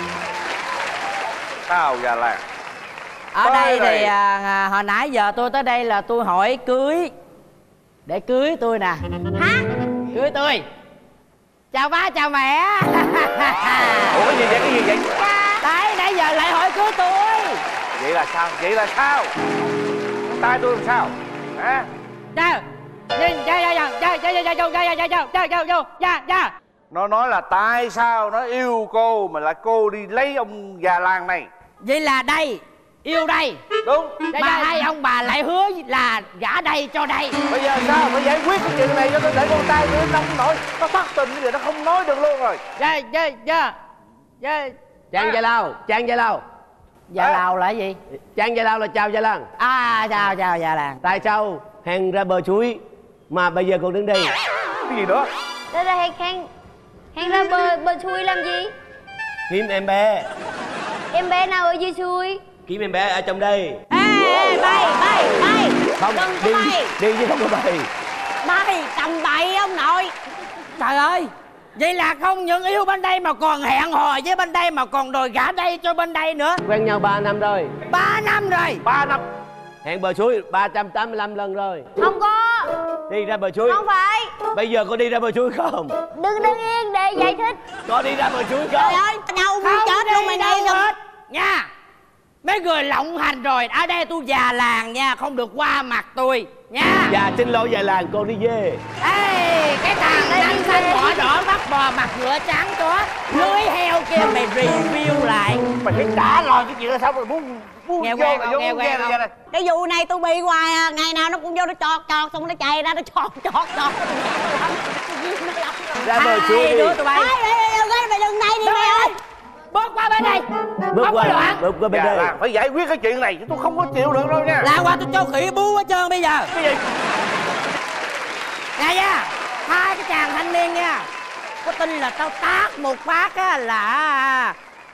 Chào Già Làng. Ở Tới đây đây. thì à, hồi nãy giờ tôi tới đây là tôi hỏi cưới. Để cưới tôi nè. Hả? Cưới tôi. Chào ba chào mẹ. Ủa cái gì vậy, cái gì vậy? Đấy, nãy giờ lại hỏi cưới tôi. Vậy là sao, vậy là sao? Tai tôi làm sao? Hả? Chào. Dạ dạ dạ dạ dạ dạ dạ dạ dạ dạ dạ dạ dạ dạ dạ dạ. Nó nói là tại sao nó yêu cô mà lại cô đi lấy ông già làng này? Vậy là đây, yêu đây. Đúng. Mà hai ông bà lại hứa là gả đây cho đây. Bây giờ sao phải giải quyết cái chuyện này cho tôi, để con trai tôi nó không nổi, nó thất tình cái gì nó không nói được luôn rồi. Dạ dạ dạ dạ. Chàng Gia Lao, chàng Gia Lao. Dạ Lào là gì? Chàng Gia Lao là chào Gia Làng. À chào chào Gia Làng. Tại sao hẹn ra bờ suối mà bây giờ còn đứng đây? Cái gì nữa? Đây là hẹn hẹn hẹn ra bờ bờ suối làm gì? Kiếm em bé. Em bé nào ở dưới suối? Kiếm em bé ở trong đây. Ê, ê bay bay bay. Không, đừng đi có bay. đi chứ không có bay. Bay tầm bậy ông nội. Trời ơi, vậy là không những yêu bên đây mà còn hẹn hò với bên đây mà còn đòi gả đây cho bên đây nữa. Quen nhau ba năm rồi. Ba năm rồi. Ba năm. Hẹn bờ suối ba trăm tám mươi lăm lần rồi. Không có. Đi ra bờ suối. Không phải. Bây giờ có đi ra bờ suối không? Đừng đứng yên để giải thích. Có đi ra bờ suối không? Trời ơi, nhau muốn chết luôn mày đâu đi hết nha. Mấy người lộng hành rồi. Ở đây tôi già làng nha, không được qua mặt tôi nha. Dạ xin lỗi Già Làng, con đi về. Ê, cái thằng xanh xanh đỏ đỏ mắt bò mặt ngựa trắng đó, lưới heo kia mày review lại. Mày phải trả lời cái chuyện là sao mà muốn muốn Nghe vô quen là không, vô, nghe muốn quen nghe là không? vậy này. Cái vụ này tôi bị hoài à, ngày nào nó cũng vô nó chọt chọt xong nó chạy ra nó chọt chọt chọt. Ra bờ suối Hai đi. đứa tụi bay. Mày đừng đây đi mày ơi. Bước qua bên đây. Bước Không có qua, đoạn. bước qua bên Già đây. Làng phải giải quyết cái chuyện này chứ tôi không có chịu được đâu nha. Là qua tôi cho khỉ bú hết trơn bây giờ. Cái gì? Nè nha, hai cái chàng thanh niên nha, có tin là tao tát một phát á là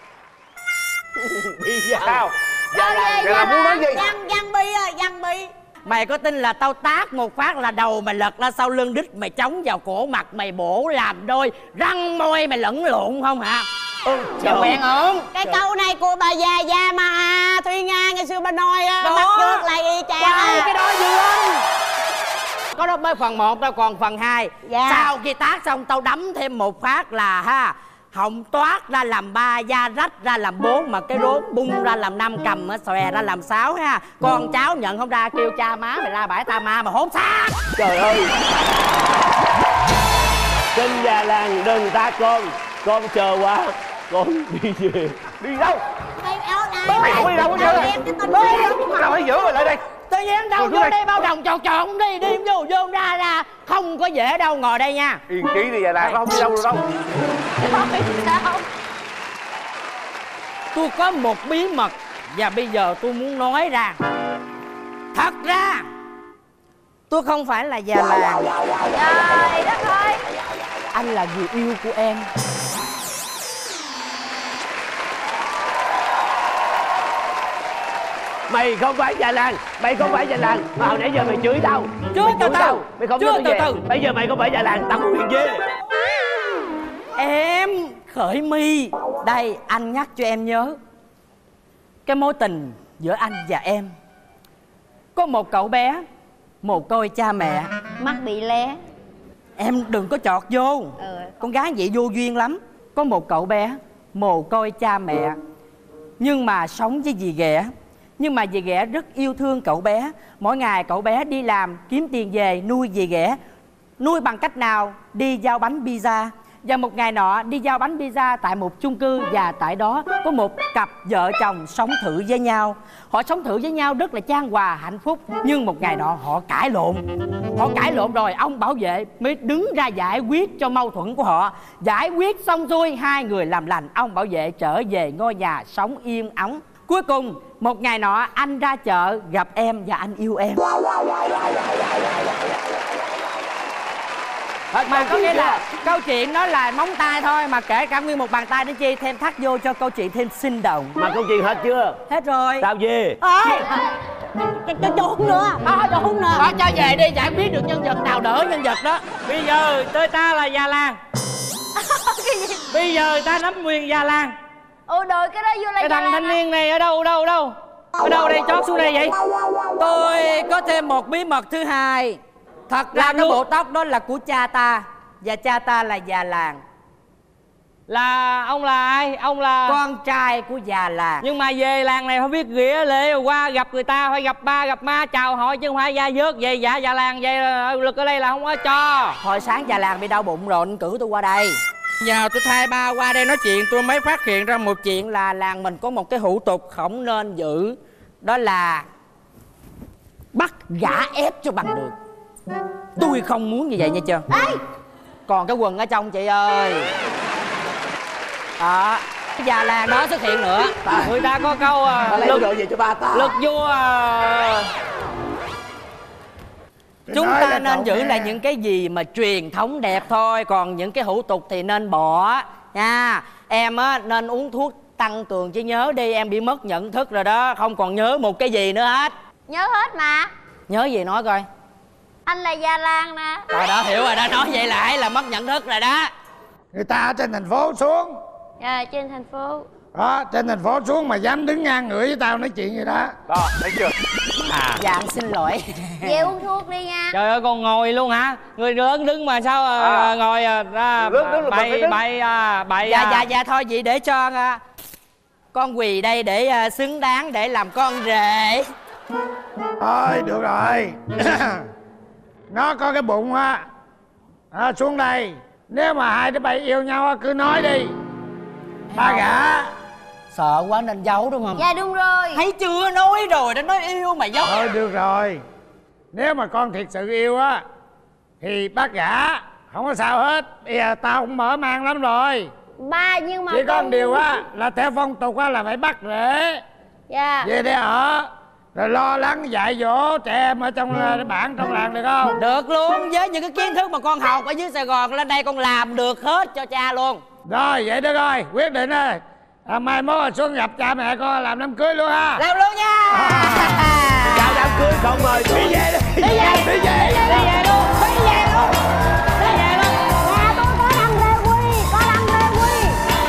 Bây giờ Sao? Già Làng, Già Làng muốn nói gì? Văn Văn Bi ơi, Văn Bi. mày có tin là tao tát một phát là đầu mày lật ra sau lưng đít mày chống vào cổ mặt mày bổ làm đôi răng môi mày lẫn lộn không hả? Ừ, trời. quen không? Cái câu này của bà già già mà à, Thúy Nga ngày xưa bà nói á, bắt trước lại y chang Quay à. cái đó Dương. Có đó mới phần một, tao còn phần hai. Dạ. Sau khi tát xong tao đấm thêm một phát là ha, họng toát ra làm ba, da rách ra làm bốn, mà cái rốn bung ra làm năm, cầm á xòe ra làm sáu ha. Con cháu nhận không ra kêu cha má mày ra bãi ta ma mà hốt xác. Trời ơi. Xin Già Làng đừng tát con. Con chờ quá. Con đi về. Đi đâu? Mày áo này Mày không đi đâu hết trơn. Mày phải giữ mày lại đây. Tự nhiên đâu vô đây bao đồng tròn tròn đi, đi vô vô ra ra. Không có dễ đâu, ngồi đây nha. Yên chí đi, Già Làng nó không đi đâu được đâu. Sao? Tôi có một bí mật và bây giờ tôi muốn nói ra. Thật ra tôi không phải là già làng. Trời đất ơi. Anh là người yêu của em. Mày không phải già làng, mày không phải già làng. Mà hồi nãy giờ mày chửi tao. Chưa mày từ từ. Tao. Mày không Chưa cho từ về. từ. Bây giờ mày không phải già làng, tao có quyền ghê. Em Khởi My. Đây, anh nhắc cho em nhớ cái mối tình giữa anh và em. Có một cậu bé mồ côi cha mẹ. Mắt bị lé. Em đừng có chọt vô. Ừ. Con gái vậy vô duyên lắm. Có một cậu bé mồ côi cha mẹ, nhưng mà sống với dì ghẻ. Nhưng mà dì ghẻ rất yêu thương cậu bé. Mỗi ngày cậu bé đi làm kiếm tiền về nuôi dì ghẻ. Nuôi bằng cách nào? Đi giao bánh pizza. Và một ngày nọ đi giao bánh pizza tại một chung cư. Và tại đó có một cặp vợ chồng sống thử với nhau. Họ sống thử với nhau rất là chan hòa hạnh phúc. Nhưng một ngày nọ họ cãi lộn. Họ cãi lộn rồi ông bảo vệ mới đứng ra giải quyết cho mâu thuẫn của họ. Giải quyết xong xuôi hai người làm lành. Ông bảo vệ trở về ngôi nhà sống yên ắng. Cuối cùng một ngày nọ anh ra chợ gặp em và anh yêu em. Mà có nghĩa là câu chuyện đó là móng tay thôi, mà kể cả nguyên một bàn tay để chi thêm thắt vô cho câu chuyện thêm sinh động. Mà câu chuyện hết chưa? Hết rồi. Sao về? Ơi, cho cho chuông nữa. À, chuông nữa. Đó, cho về đi, giải biết được nhân vật nào đỡ nhân vật đó. Bây giờ tới ta là già làng. Bây giờ ta nắm quyền già làng. Ừ, đội cái đó vô lại. Cái thằng thanh niên này ở đâu, ở đâu, ở đâu? Ở đâu đây, chót xuống đây vậy? Tôi có thêm một bí mật thứ hai. Thật ra cái bộ tóc đó là của cha ta. Và cha ta là già làng. Là ông là ai? Ông là con trai của già làng. Nhưng mà về làng này phải biết nghĩa lễ, qua gặp người ta phải gặp ba gặp ma chào hỏi chứ không phải da vớt về giả già làng về lực ở đây là không có cho. Hồi sáng già làng bị đau bụng rồi anh cử tôi qua đây. Giờ tôi thay ba qua đây nói chuyện, tôi mới phát hiện ra một chuyện là làng mình có một cái hủ tục không nên giữ. Đó là bắt gã ép cho bằng được. Tôi không muốn như vậy nha chưa. Ê! Còn cái quần ở trong chị ơi. Đó, già làng đó xuất hiện nữa. Người ta có câu uh, lực về cho ba ta. Lực vua uh... Chúng ta nên giữ lại những cái gì mà truyền thống đẹp thôi. Còn những cái hủ tục thì nên bỏ nha. Em á nên uống thuốc tăng cường trí nhớ đi. Em bị mất nhận thức rồi đó. Không còn nhớ một cái gì nữa hết. Nhớ hết mà. Nhớ gì nói coi. Anh là già làng nè. Rồi đó, hiểu rồi đó. Nói vậy lại là mất nhận thức rồi đó. Người ta ở trên thành phố xuống. Dạ, trên thành phố. Đó, trên thành phố xuống mà dám đứng ngang ngửa với tao nói chuyện gì đó. Đó, thấy chưa? À. Dạ, xin lỗi. Về uống thuốc đi nha. Trời ơi, còn ngồi luôn hả? Người lớn đứng mà sao à. À, ngồi à, ra bày bày à, bày dạ, à. dạ, dạ, thôi vậy để cho uh, con quỳ đây để uh, xứng đáng để làm con rể. Thôi, được rồi. Nó có cái bụng á, à, xuống đây. Nếu mà hai đứa bay yêu nhau á, cứ nói đi. Ba gã. Sợ quá nên giấu đúng không? Dạ đúng rồi. Thấy chưa, nói rồi, đã nói yêu mà giấu. Thôi được rồi. Nếu mà con thiệt sự yêu á thì bác gã không có sao hết. Bây giờ tao cũng mở mang lắm rồi. Ba nhưng mà chỉ có con... một điều á là theo phong tục á là phải bắt rễ. Dạ. Về đây ở rồi lo lắng dạy dỗ trẻ em ở trong bản trong làng được không? Được luôn, với những cái kiến thức mà con học ở dưới Sài Gòn lên đây con làm được hết cho cha luôn. Rồi vậy đó rồi, quyết định rồi. À, mai mốt xuống gặp cha mẹ con làm đám cưới luôn ha. Làm luôn nha. À. Chào đám cưới không mời đi về đi. Đi về, đi về, đi về, đi về luôn, đi về luôn, đi về luôn. Nhà tôi có đăng rê quy, có đăng rê quy.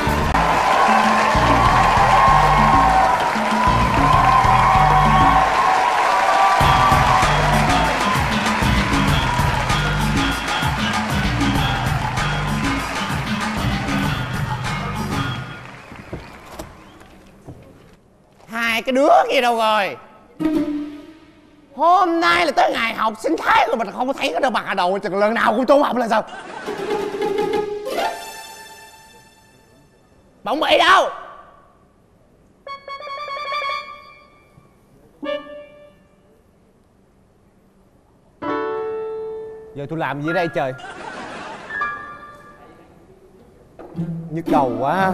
Hai cái đứa kia đâu rồi? Hôm nay là tới ngày học sinh thái rồi mà không có thấy cái đâu mặt ở đầu. Chừng lần nào cũng trốn học là sao? Bóng bỉ đâu? Giờ tôi làm gì ở đây trời? Nhức đầu quá.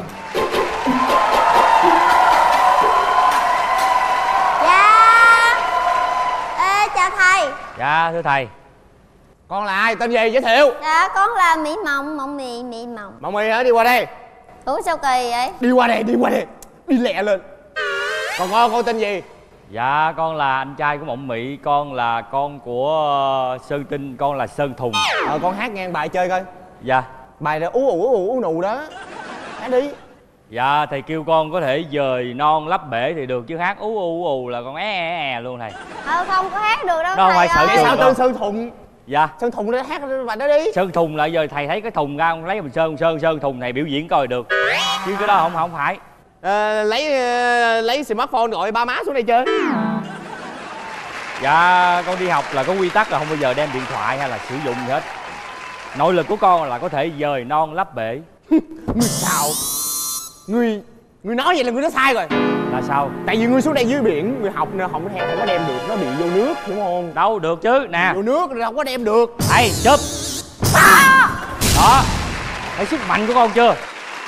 Dạ. Ê, chào thầy. Dạ thưa thầy. Con là ai, tên gì, giới thiệu. Dạ con là Mỹ Mộng, Mộng Mì, Mỹ Mộng. Mộng Mì hả? Đi qua đây. Ủa sao kỳ vậy? Đi qua đây, đi qua đây. Đi lẹ lên. Còn con, con tên gì? Dạ con là anh trai của Mộng Mị. Con là con của uh, Sơn Tinh. Con là Sơn Thùng. Ờ con hát ngang bài chơi coi. Dạ. Bài đó ú ủ ú ủ nù đó. Hát đi. Dạ thầy kêu con có thể dời non lấp bể thì được, chứ hát ú ú ú là con é é é luôn thầy. Ờ không có hát được đâu. Đâu thầy phải ơi. Vậy sao tên Sơn Thùng? Dạ. Sơn Thùng để hát bài đó đi. Sơn Thùng là giờ thầy thấy cái thùng ra con lấy mình sơn sơn sơn thùng này biểu diễn coi được, chứ cái đó không không phải. À, lấy uh, lấy smartphone gọi ba má xuống đây chơi. Dạ con đi học là có quy tắc là không bao giờ đem điện thoại hay là sử dụng gì hết. Nội lực của con là có thể dời non lấp bể. Người sao? Người người nói vậy là người nói sai rồi. Là sao? Tại vì người xuống đây dưới biển, người học nên không có theo, không có đem được, nó bị vô nước đúng không? Đâu được chứ nè. Vô nước rồi không có đem được. Đây chụp. À! Đó. Thấy sức mạnh của con chưa?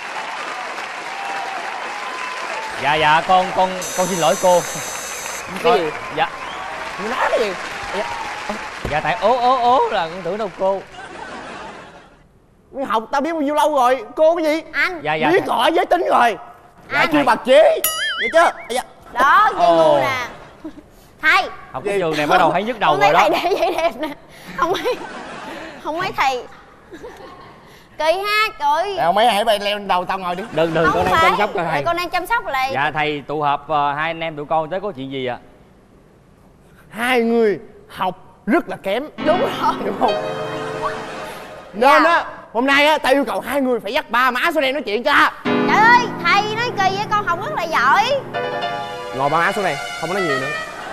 Dạ dạ con con con xin lỗi cô. Cái gì? Dạ. Người nói cái gì? Dạ, dạ tại ố ố ố là con tưởng đâu cô. Người học tao biết bao nhiêu lâu rồi, cô cái gì? Anh. Dạ dạ. Biết gọi giới tính rồi. Dạ chưa thầy. bạc chế. Vậy chứ? Dạ. Đó, vậy Ồ. ngu nè. Thầy. Học cái trường này bắt đầu thấy nhức đầu không rồi đó. thấy thầy để vậy đẹp nè. Không mấy không mấy thầy kỳ ha, trời. Nào mấy hãy bay leo lên đầu tao ngồi đi. Đừng đừng, con đang chăm sóc cho thầy. Con đang chăm sóc lại. Dạ thầy tụ họp uh, hai anh em tụi con tới có chuyện gì ạ? Hai người học rất là kém. Đúng rồi. Đúng không? Nên á, hôm nay á, tao yêu cầu hai người phải dắt ba má xuống đây nói chuyện cho. Trời ơi, thầy nói kỳ vậy, con học rất là giỏi. Ngồi ba má xuống đây, không có nói nhiều nữa.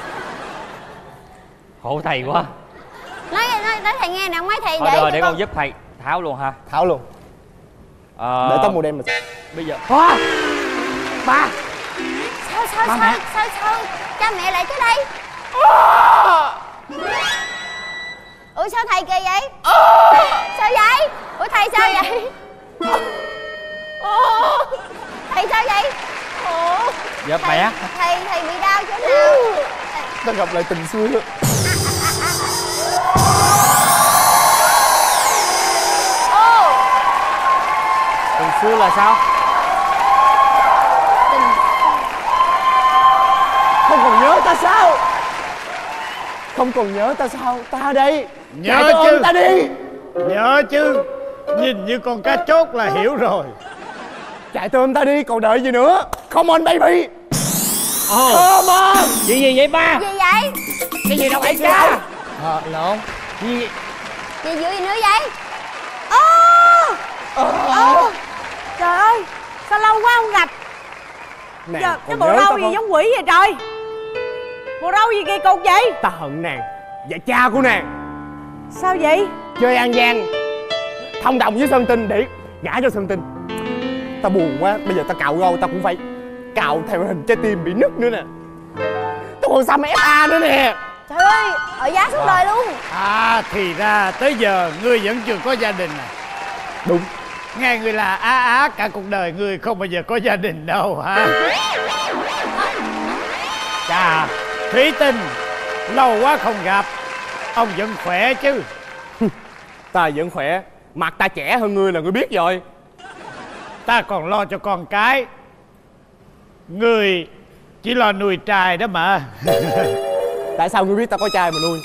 Khổ thầy quá. Nói nói, nói thầy nghe nè, mấy thầy Thôi để rồi để con... con giúp thầy tháo luôn ha. Tháo luôn. Ờ... Để tóc màu đen mà. Bây giờ à, ba. Sao sao ba sao, mẹ. sao sao cha mẹ lại tới đây? À. Ủa sao thầy kỳ vậy? À. Sao vậy? Ủa thầy sao vậy? À. Thầy sao vậy? Ủa dạ thầy, mẹ. Thầy thầy bị đau chỗ nào? Ta gặp lại tình xưa. Tình xưa là sao? Tình... Không còn nhớ ta sao? Không còn nhớ ta sao? Ta đây. Nhớ chứ. Ta đi. Nhớ chứ. Nhìn như con cá chốt là hiểu rồi. Chạy tôm ta đi, còn đợi gì nữa? Come on baby. Oh. Come on. Gì gì vậy ba? Gì vậy? Cái gì đâu phải cha? Ờ lộn. Gì Gì dữ gì nữa vậy? Ô! Ô! Trời ơi, sao lâu quá không gặp? Nè, Giờ, cái còn bộ nhớ râu tao gì không? giống quỷ vậy trời? Bộ râu gì kỳ cục vậy? Ta hận nàng và cha của nàng. Sao vậy? Chơi ăn gian, thông đồng với Sơn Tinh để gả cho Sơn Tinh. Ta buồn quá, bây giờ ta cạo râu ta cũng phải cạo theo hình trái tim bị nứt nữa nè. Ta còn xăm ép a nữa nè. Trời ơi, ở giá suốt đời luôn. À thì ra tới giờ ngươi vẫn chưa có gia đình à? Đúng. Nghe người là á á cả cuộc đời ngươi không bao giờ có gia đình đâu hả? cha Thủy Tinh, lâu quá không gặp. Ông vẫn khỏe chứ? Ta vẫn khỏe. Mặt ta trẻ hơn ngươi là ngươi biết rồi. Ta còn lo cho con cái. Ngươi chỉ lo nuôi trai đó mà. Tại sao ngươi biết ta có trai mà nuôi?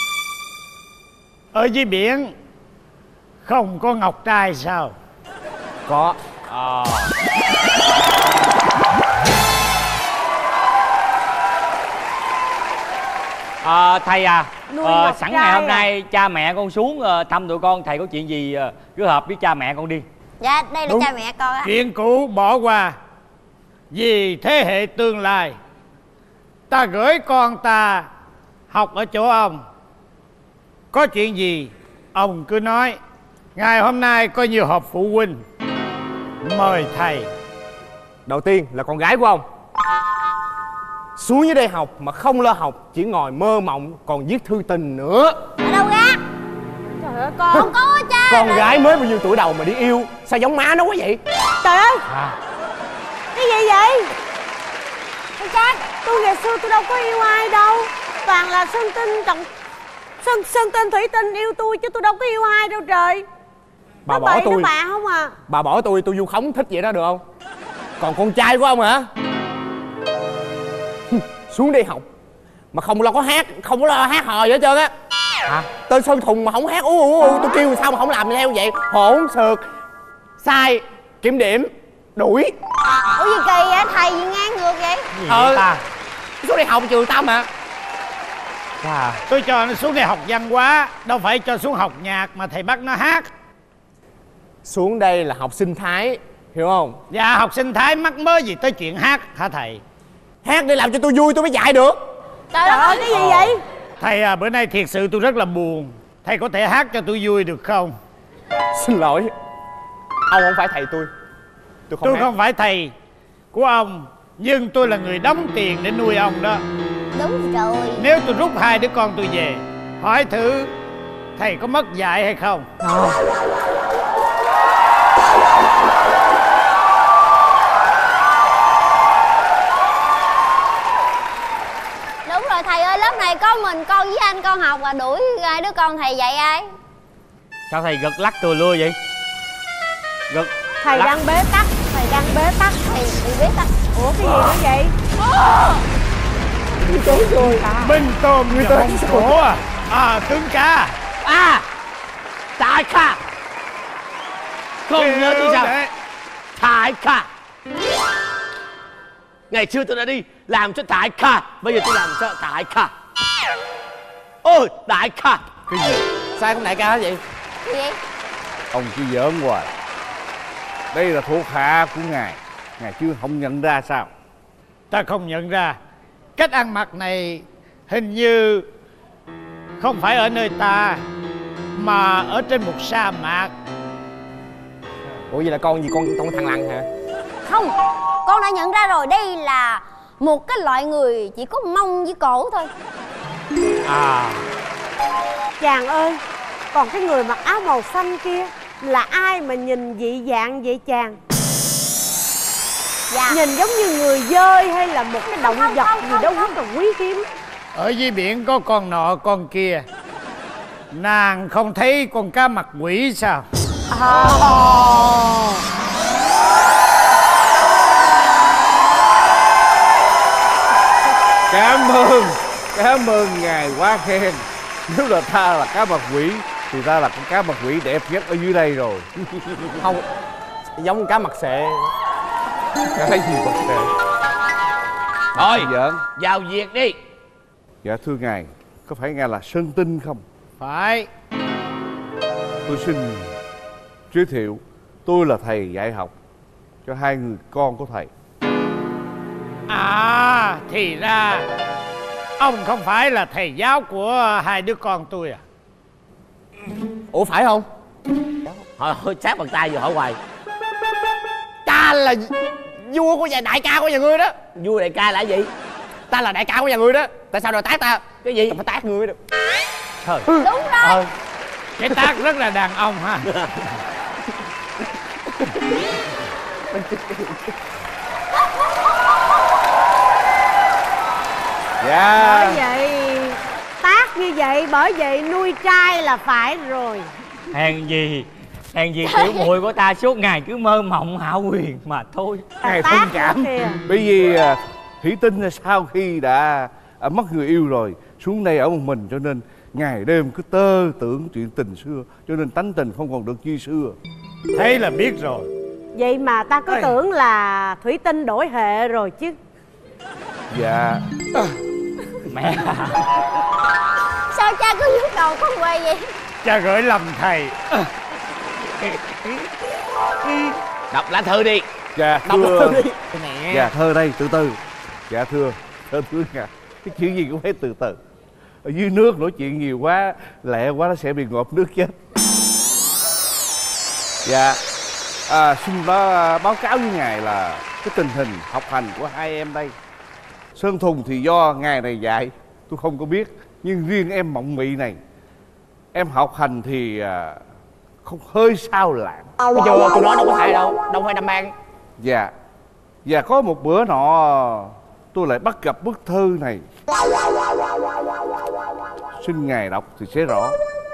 Ở dưới biển không có ngọc trai sao? Có. à. À, thầy à, à sẵn ngày hôm nay à. cha mẹ con xuống uh, thăm tụi con. Thầy có chuyện gì uh, cứ họp với cha mẹ con đi. Dạ đây là Đúng. cha mẹ con á. Chuyện cũ bỏ qua, vì thế hệ tương lai. Ta gửi con ta học ở chỗ ông. Có chuyện gì ông cứ nói. Ngày hôm nay có nhiều họp phụ huynh. Mời thầy. Đầu tiên là con gái của ông xuống dưới đây học mà không lo học, chỉ ngồi mơ mộng còn viết thư tình nữa. Ở đâu ra? Trời ơi con. Không có cha. Con gái mới bao nhiêu tuổi đầu mà đi yêu, sao giống má nó quá vậy? Trời ơi, À, cái gì vậy? Con trai, tôi ngày xưa tôi đâu có yêu ai đâu. Toàn là Sơn Tinh trọng Sơn, Sơn Tinh Thủy Tinh yêu tôi chứ tôi đâu có yêu ai đâu trời. bà Nó bỏ bậy, tôi. nó bạ không à. Bà bỏ tôi, tôi vu khống thích vậy đó được không? Còn con trai của ông hả? Xuống đi học mà không lo có hát, không có lo hát hò gì hết trơn á. Hả? Tới Sơn Thùng mà không hát ú ú ú, tôi kêu sao mà không làm theo vậy? Hỗn xược, sai, kiểm điểm, đuổi. Ủa gì kỳ vậy? Thầy gì ngang ngược vậy? Gì ờ, ta? Xuống đi học trường Tâm hả? Wow. Tôi cho nó xuống đây học văn hóa, đâu phải cho xuống học nhạc mà thầy bắt nó hát. Xuống đây là học sinh thái, hiểu không? Dạ, học sinh thái mắc mớ gì tới chuyện hát hả thầy? Hát để làm cho tôi vui tôi mới dạy được. Trời ơi, cái gì vậy? Thầy à, bữa nay thiệt sự tôi rất là buồn. Thầy có thể hát cho tôi vui được không? Xin lỗi, ông không phải thầy tôi. Tôi không, Tôi hát. không phải thầy của ông, nhưng tôi là người đóng tiền để nuôi ông đó. Đúng rồi. Nếu tôi rút hai đứa con tôi về, hỏi thử thầy có mất dạy hay không? Đúng rồi thầy ơi, lớp này có mình con với anh con học, và đuổi hai đứa con thầy dạy ai? Sao thầy gật lắc tôi luôn vậy? Gật Thầy lắc. đang bế tắc, thầy đang bế tắc. Thầy bị bế tắc. Ủa cái gì nữa vậy? Trốn rồi. Minh tôm và mông cổ à? À, tướng ca. À, Đại ca. Không nhớ tôi sao? Đại ca. Ngày xưa tôi đã đi làm cho Đại ca, bây giờ tôi làm cho Đại ca. Ôi, Đại ca. Cái gì? Sai không đại ca hả vậy? Gì vậy? Ông cứ giỡn hoài. Đây là thuộc hạ của ngài, ngài chứ không nhận ra sao? Ta không nhận ra. Cách ăn mặc này hình như không phải ở nơi ta, mà ở trên một sa mạc. Ủa vậy là con gì, con con thằng lằn hả? Không, con đã nhận ra rồi, đây là một cái loại người chỉ có mông với cổ thôi. À, Chàng ơi, còn cái người mặc áo màu xanh kia là ai mà nhìn dị dạng vậy chàng? Dạ. Nhìn giống như người dơi hay là một cái động Không, vật không, gì không, đó không. rất là quý hiếm. ở dưới biển có con nọ con kia. Nàng không thấy con cá mặt quỷ sao? À. Cảm ơn, cảm ơn ngài quá khen. Nếu là ta là cá mặt quỷ thì ta là con cá mặt quỷ đẹp nhất ở dưới đây rồi. Không, giống cá mặt xệ. Cái gì mặt xệ? Thôi, giỡn. vào việc đi. Dạ thưa ngài, có phải ngài là Sơn Tinh không? Phải. Tôi xin giới thiệu, tôi là thầy dạy học cho hai người con của thầy. À, thì ra ông không phải là thầy giáo của hai đứa con tôi à? Ủa phải không? Thôi, thôi sát bàn tay vừa hỏi hoài. Ta là vua của nhà đại ca của nhà ngươi đó. Vua đại ca là gì? Ta là đại ca của nhà ngươi đó. Tại sao đòi tát ta? Cái gì? Ta phải tát ngươi mới được. Trời. Đúng rồi. Ờ, cái tác rất là đàn ông ha. Dạ. Bởi vậy tác như vậy, bởi vậy nuôi trai là phải rồi. Hèn gì, hèn gì tiểu muội của ta suốt ngày cứ mơ mộng hão huyền mà thôi. Ngài thông cảm. Bởi vì à, Thủy Tinh là sau khi đã à, mất người yêu rồi xuống đây ở một mình, cho nên ngày đêm cứ tơ tưởng chuyện tình xưa, cho nên tánh tình không còn được như xưa. Thế là biết rồi. Vậy mà ta cứ tưởng là Thủy Tinh đổi hệ rồi chứ. Dạ. Mẹ. Sao cha cứ nhức đầu con quay vậy? Cha gửi lầm thầy. Đọc lá thư đi. Dạ Đọc thưa. thơ đi. Nè. Dạ thơ đây, từ từ. Dạ thưa, thưa thưa ngài, cái chuyện gì cũng phải từ từ. Ở dưới nước nói chuyện nhiều quá, lẹ quá nó sẽ bị ngộp nước chết. Dạ, à, xin báo, báo cáo với ngài là cái tình hình học hành của hai em đây. Sơn Thùng thì do ngài này dạy, tôi không có biết. Nhưng riêng em Mộng Mị này em học hành thì à, không hơi sao lãng. Bây giờ tụi nó đâu có thầy đâu, đâu phải đam ban. Dạ. Và có một bữa nọ tôi lại bắt gặp bức thư này. Xin ngài đọc thì sẽ rõ.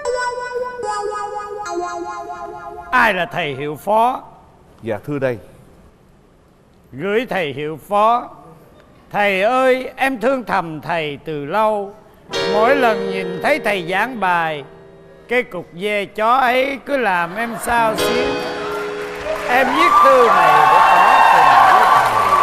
Ai là thầy hiệu phó? Dạ thưa đây. Gửi thầy hiệu phó. Thầy ơi, em thương thầm thầy từ lâu. Mỗi lần nhìn thấy thầy giảng bài, cái cục dê chó ấy cứ làm em xao xuyến. Em viết thư này để tỏ tình với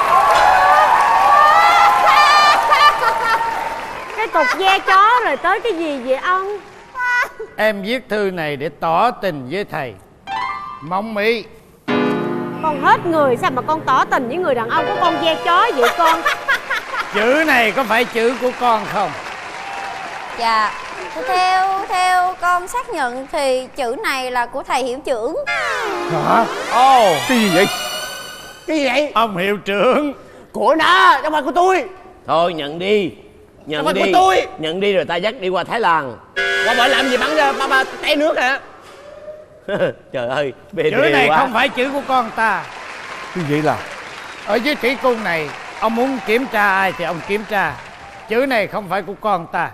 thầy. Cái cục da chó rồi tới cái gì vậy ông? Em viết thư này để tỏ tình với thầy. Mong Mỹ. Con hết người sao mà con tỏ tình với người đàn ông của con da chó vậy con? Chữ này có phải chữ của con không? Dạ, theo theo con xác nhận thì chữ này là của thầy hiệu trưởng. Hả? Ồ, oh, cái gì vậy? Cái gì vậy? Ông hiệu trưởng. Của nó, không phải của tôi. Thôi nhận đi. Nhận không đi. phải của tôi. Nhận đi rồi ta dắt đi qua Thái Lan. Qua bển làm gì bắn ra ba ba té nước hả? Trời ơi, bê chữ này quá. không phải chữ của con ta. Như vậy là ở dưới thủy cung này, ông muốn kiểm tra ai thì ông kiểm tra. Chữ này không phải của con ta.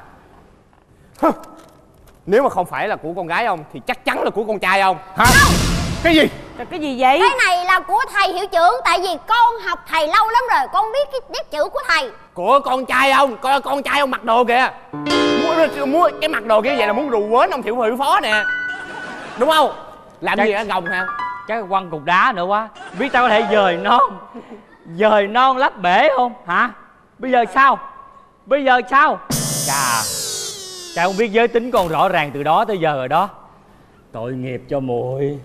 Nếu mà không phải là của con gái ông thì chắc chắn là của con trai ông. Hả? Cái gì? Cái gì vậy? Cái này là của thầy hiệu trưởng. Tại vì con học thầy lâu lắm rồi, con biết cái nét chữ của thầy. Của con trai ông, coi con trai ông mặc đồ kìa. Mua, mua cái mặc đồ kia vậy là muốn rù quến ông thiệu hiệu phó nè. Đúng không? Làm chắc, gì ở gồng hả? Chắc quăng cục đá nữa quá. Biết tao có thể dời non dời non lấp bể không hả? Bây giờ sao? Bây giờ sao? Chà, cha không biết giới tính con rõ ràng từ đó tới giờ rồi đó. Tội nghiệp cho muội.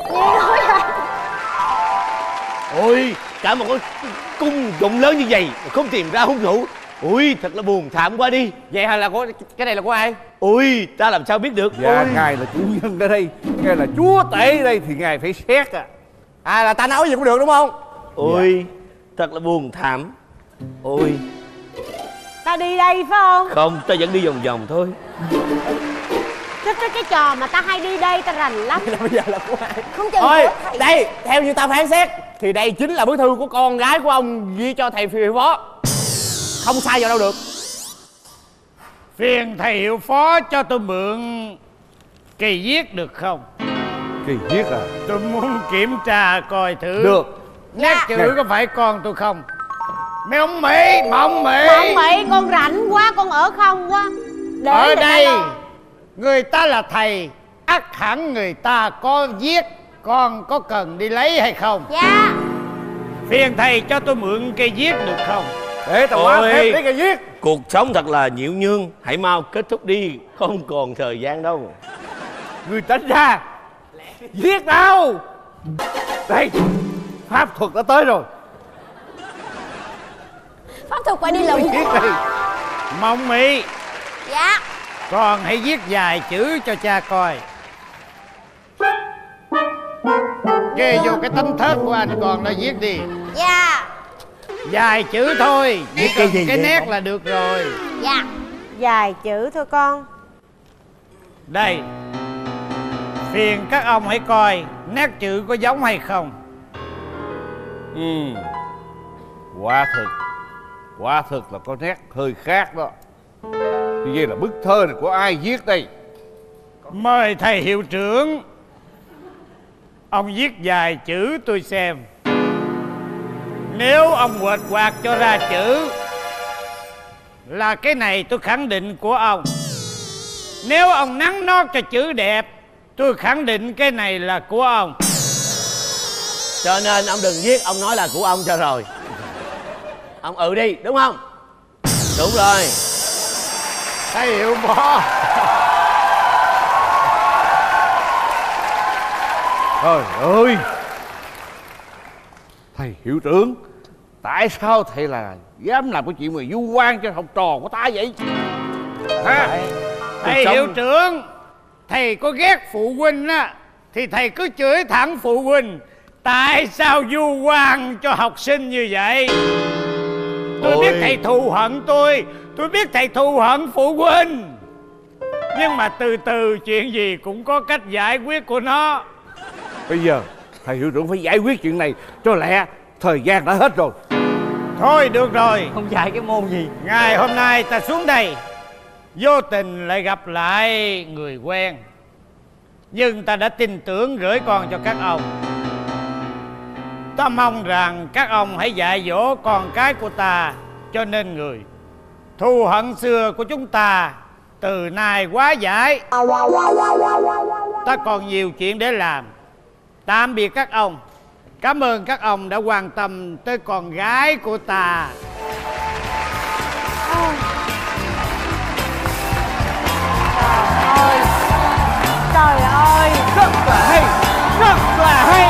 Ôi, cả một cái cung rộng lớn như vậy mà không tìm ra hung thủ. Ui, thật là buồn thảm quá đi. Vậy hay là của cái này là của ai? Ui, ta làm sao biết được. Dạ, ôi. ngài là chủ nhân ở đây, ngài là chúa tể ở đây thì ngài phải xét à. À là ta nói gì cũng được đúng không? Ôi, dạ. Thật là buồn thảm. Ôi. Ta đi đây phải không? Không, ta vẫn đi vòng vòng thôi. Cái cái cái trò mà ta hay đi đây ta rành lắm. Bây giờ là của ai? Không chừng thôi, của thầy. đây, theo như ta phán xét thì đây chính là bức thư của con gái của ông ghi cho thầy hiệu phó. Không sai vào đâu được. Phiền thầy hiệu phó cho tôi mượn cây viết được không? Cây viết à? Tôi muốn kiểm tra coi thử. Được. Nét Dạ. chữ có phải con tôi không? Mấy ông Mỹ, mà ông Mỹ. Mà ông Mỹ, con rảnh quá, con ở không quá. Để ở đây lo. người ta là thầy, ắt hẳn người ta có viết. Con có cần đi lấy hay không? Dạ. Phiền thầy cho tôi mượn cây viết được không? Để tao quá phép lấy cây viết. Cuộc sống thật là nhiễu nhương. Hãy mau kết thúc đi, không còn thời gian đâu. Người tránh ra. Viết đâu? Đây, pháp thuật đã tới rồi. Pháp thuật phải đi lụm. Viết đây. Mong Mỹ. Dạ. Con hãy viết vài chữ cho cha coi. Ghê vô cái tấm thớt của anh còn đã viết đi. Dạ. Vài chữ thôi, chỉ cần cái nét là được rồi. Dạ. Vài chữ thôi con. Đây. Phiền các ông hãy coi nét chữ có giống hay không. Ừ. Quả thực Quả thực là có nét hơi khác đó. Như vậy là bức thơ này của ai viết đây? Mời thầy hiệu trưởng. Ông viết vài chữ tôi xem. Nếu ông quệt quạt cho ra chữ là cái này tôi khẳng định của ông. Nếu ông nắn nót cho chữ đẹp, tôi khẳng định cái này là của ông. Cho nên ông đừng viết, ông nói là của ông cho rồi. Ông ừ đi, đúng không? Đúng rồi. Thầy hiệu phó. Trời ơi, thầy hiệu trưởng, tại sao thầy là dám làm cái chuyện mà vu oan cho học trò của ta vậy? Hả? Thầy hiệu trưởng, thầy có ghét phụ huynh á thì thầy cứ chửi thẳng phụ huynh. Tại sao vu oan cho học sinh như vậy? Tôi Ôi. biết thầy thù hận tôi. Tôi biết thầy thù hận phụ huynh. Nhưng mà từ từ chuyện gì cũng có cách giải quyết của nó. Bây giờ thầy hiệu trưởng phải giải quyết chuyện này cho lẹ, thời gian đã hết rồi. Thôi được rồi. Không dạy cái môn gì. Ngày hôm nay ta xuống đây, vô tình lại gặp lại người quen, nhưng ta đã tin tưởng gửi con cho các ông. Ta mong rằng các ông hãy dạy dỗ con cái của ta cho nên người. Thù hận xưa của chúng ta từ nay hóa giải. Ta còn nhiều chuyện để làm. Tạm biệt các ông. Cảm ơn các ông đã quan tâm tới con gái của ta. Trời ơi, rất là hay, rất là hay.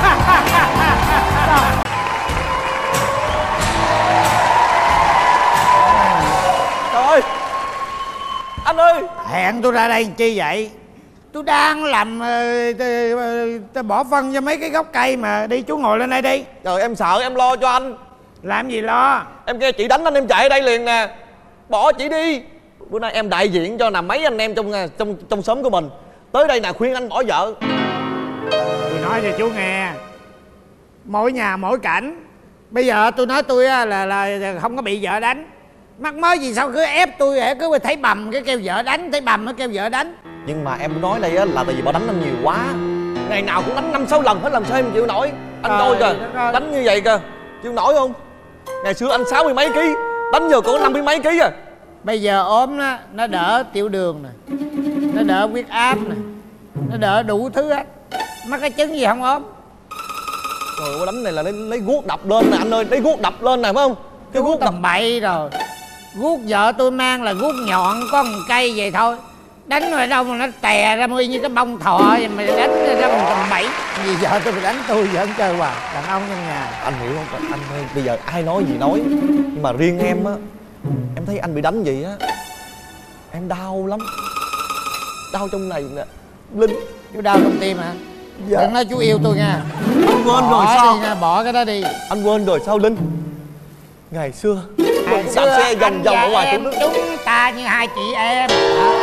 Trời ơi, anh ơi, hẹn tôi ra đây làm chi vậy? Tôi đang làm tôi bỏ phân cho mấy cái gốc cây mà. Đi chú ngồi lên đây đi. Trời, em sợ em lo cho anh. Làm gì lo? Em nghe chị đánh anh em chạy ở đây liền nè. Bỏ chị đi. Bữa nay em đại diện cho là mấy anh em trong trong trong xóm của mình tới đây nè khuyên anh bỏ vợ. Tôi nói cho chú nghe, mỗi nhà mỗi cảnh. Bây giờ tôi nói tôi là, là, là không có bị vợ đánh. Mắc mới gì sao cứ ép tôi, cứ thấy bầm cái kêu vợ đánh, thấy bầm nó kêu vợ đánh. Nhưng mà em nói đây á là tại vì bà đánh anh nhiều quá. Ngày nào cũng đánh năm sáu lần hết, làm sao em chịu nổi. Anh coi kìa, đánh như vậy kìa, chịu nổi không? Ngày xưa anh sáu mươi mấy ký, đánh giờ có năm mươi mấy ký à. Bây giờ ốm á, nó đỡ tiểu đường nè, nó đỡ huyết áp nè, nó đỡ đủ thứ hết. Mắc cái chứng gì không ốm? Trời ơi, đánh này là lấy, lấy guốc đập lên nè anh ơi, lấy guốc đập lên nè phải không? Cái guốc tầm bậy rồi. Guốc vợ tôi mang là guốc nhọn, có một cây vậy thôi. Đánh rồi đâu mà nó tè ra y như cái bông thọ vậy mà đánh ra một tầm bậy. Vì vợ tôi phải đánh tôi vẫn chơi hoài, đàn ông trong nhà. Anh hiểu không? Anh ơi, bây giờ ai nói gì nói, nhưng mà riêng em á, em thấy anh bị đánh gì á, em đau lắm. Đau trong này nè, Linh. Chú đau trong tim hả? Dạ. Đừng nói chú yêu tôi nha. Anh quên bỏ rồi sao? Đi nha, bỏ cái đó đi. Anh quên rồi sao Linh? Ngày xưa Ngày đạp xưa xe vòng vòng ở ngoài em chúng ta như hai chị em.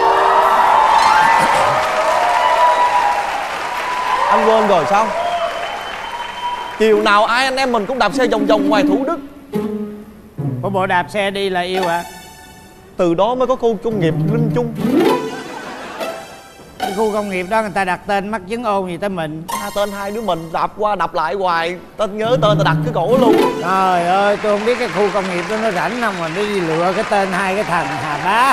Anh quên rồi sao? Chiều nào ai anh em mình cũng đạp xe vòng vòng ngoài Thủ Đức. Có bộ đạp xe đi là yêu hả? Từ đó mới có khu công nghiệp Linh Trung. Cái khu công nghiệp đó người ta đặt tên mắc chứng ôn gì tới mình. À, tên hai đứa mình đạp qua đạp lại hoài, tên nhớ tên ta đặt cái cổ luôn. Trời ơi, tôi không biết cái khu công nghiệp đó nó rảnh không mà nó đi lựa cái tên hai cái thằng Hà Bá.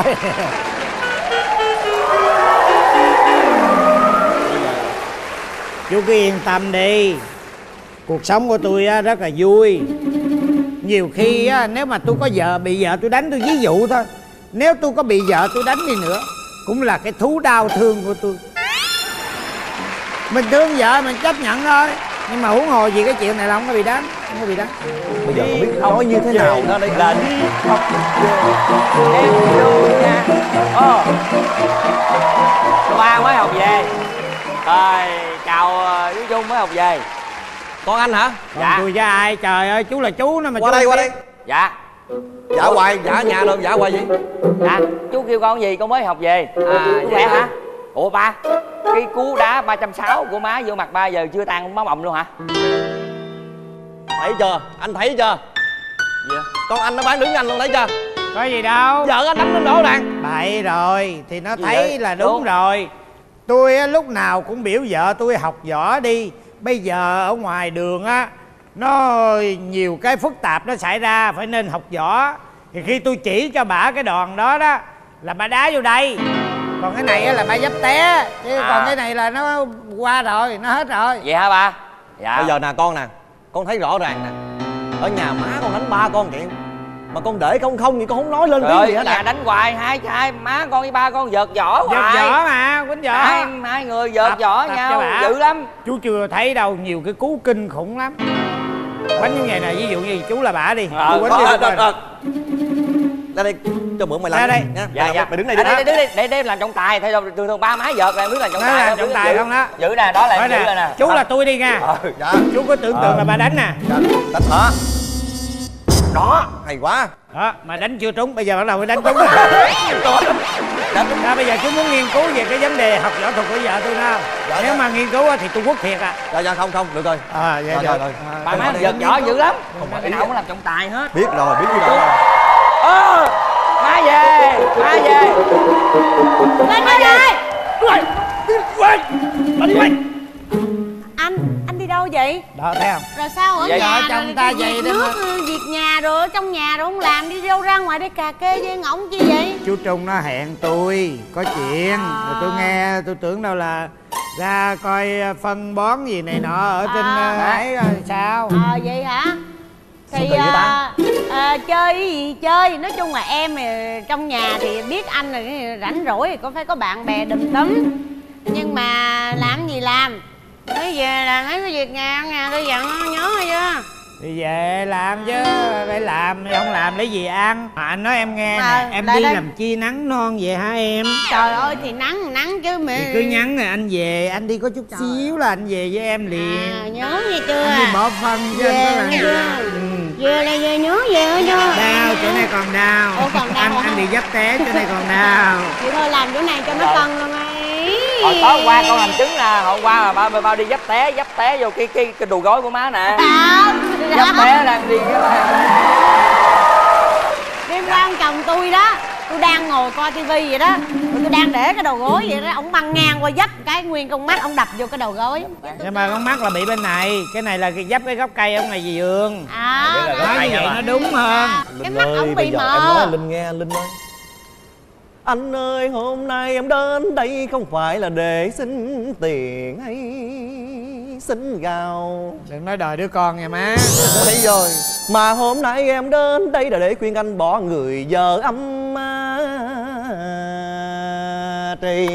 Chú cứ yên tâm đi. Cuộc sống của tôi rất là vui. Nhiều khi nếu mà tôi có vợ, bị vợ tôi đánh, tôi ví dụ thôi, nếu tôi có bị vợ tôi đánh đi nữa cũng là cái thú đau thương của tôi. Mình thương vợ mình chấp nhận thôi. Nhưng mà huống hồ gì cái chuyện này là không có bị đánh. Không có bị đánh. Bây giờ không biết nói như thế nào đó đây. Là đi học về em luôn nha. Ồ, Khoa mới học về. Rồi, chào chú Trung mới học về. Con anh hả? Dạ. Tôi với ai? Trời ơi, chú là chú nó mà. Qua chú đây, qua đây. Dạ. Dạ hoài, dạ nhà đâu, dạ hoài gì? Dạ, chú kêu con gì con mới học về. À, vậy hả? Ủa ba, cái cú đá ba trăm sáu mươi của má vô mặt ba giờ chưa tan máu bầm luôn hả? Thấy chưa? Anh thấy chưa? Dạ. Con anh nó bán đứng anh luôn, thấy chưa? Có gì đâu. Vợ anh đánh lên đó đàn. Bậy rồi, thì nó Gì thấy vậy? là đúng, Đúng. rồi. Tôi á, lúc nào cũng biểu vợ tôi học võ đi. Bây giờ ở ngoài đường á, nó nhiều cái phức tạp nó xảy ra, phải nên học võ. Thì khi tôi chỉ cho bả cái đòn đó đó là bà đá vô đây. Còn cái này á, là bà dấp té. Chứ À. còn cái này là nó qua rồi, nó hết rồi. Vậy hả ba? Dạ. Bây giờ nè con nè, con thấy rõ ràng nè, ở nhà má con đánh ba con kìa, mà con để không không thì con không nói lên Trời tiếng ơi, gì hết nhà à. đánh hoài, hai hai má con với ba con vợt võ hoài. Vợt võ mà, quýnh võ. Hai, hai người vợt Tập- võ tập nhau cho bả. dữ lắm. Chú chưa thấy đâu, nhiều cái cú kinh khủng lắm. Bánh như vậy nè, ví dụ như chú là bả đi. Ờ, Chú có, quýnh ờ, đi. ờ, ờ. Ra đây cho mượn mày làm Ra đây. nha. Dạ, Mày, dạ. mày đứng đây À, đi. để, để, để, để, để làm trọng tài. Thay thường thường ba má vợt là em đứng làm trọng Nó tài. làm trọng tài không đó. Giữ nè, đó là Nói em giữ nè, rồi nè. chú Ờ. là tôi đi nha. Ờ. Dạ. Chú có tưởng tượng Ờ. là bà đánh nè. Dạ, đánh hả? Đó, hay quá. Đó, mà đánh chưa trúng, bây giờ bắt đầu mới đánh trúng. Đó, bây giờ chú muốn nghiên cứu về cái vấn đề học võ thuật của vợ tôi nào? Dạ, nếu dạ. mà nghiên cứu thì tôi quốc thiệt à. Dạ dạ không không được rồi. À dạ dạ rồi. Bà má giật võ dữ lắm. Cái nào cũng làm trọng tài hết. Biết rồi, biết rồi. Ơ, má về, má về. Lên má về. Quên, bà đi quên. Anh, anh đi đâu vậy? Đó thấy không? Rồi sao ở vậy nhà vợ chồng ta vậy đó nước, việc nhà rồi ở trong nhà rồi không làm, đi đâu ra ngoài đây cà kê với ngỗng chi vậy? Chú Trung nó hẹn tôi có chuyện à. Rồi tôi nghe tôi tưởng đâu là ra coi phân bón gì này nọ ở trên à. ấy rồi sao? Ờ à, vậy hả? Thì à, à, chơi gì chơi, nói chung là em trong nhà thì biết anh là rảnh rỗi thì có phải có bạn bè đùm tấm, nhưng mà làm gì làm, nói về là thấy cái việc nhà nhà tôi dặn nhớ chưa? Đi về làm chứ, phải làm, không làm lấy gì ăn. Mà anh nói em nghe à, nè, em đi đây. làm chi nắng non vậy hả em? Trời ơi thì nắng nắng chứ mẹ. Thì cứ nhắn rồi anh về, anh đi có chút Trời xíu là anh về với em liền. À, nhớ gì chưa? Anh đi bỏ phân chứ về anh có làm gì. Ừ. Về là về nhớ về chưa? Đau, chỗ này còn đau. Ủa, còn đau anh, anh bị dấp té, chỗ này còn đau. Vậy thôi làm chỗ này cho nó cân luôn ấy. Hồi tối qua con làm chứng nè, hôm qua là ba ba đi dấp té, dấp té vô cái cái cái đùi gối của má nè. À, dấp té đang đi. Đêm qua ông chồng tôi đó, tôi đang ngồi coi tivi vậy đó, tôi đang để cái đầu gối vậy đó, ông băng ngang qua dấp cái nguyên con mắt ông đập vô cái đầu gối. Nhưng mà con mắt là bị bên này, cái này là cái dấp cái gốc cây ông này gì giường. À, nói như vậy nó đúng hơn. Cái mắt ông bị mờ. Em nói Linh nghe, Linh ơi. Anh ơi, hôm nay em đến đây không phải là để xin tiền hay xin gạo. Đừng nói đòi đứa con nha má. Thấy rồi. Mà hôm nay em đến đây là để khuyên anh bỏ người vợ âm trì.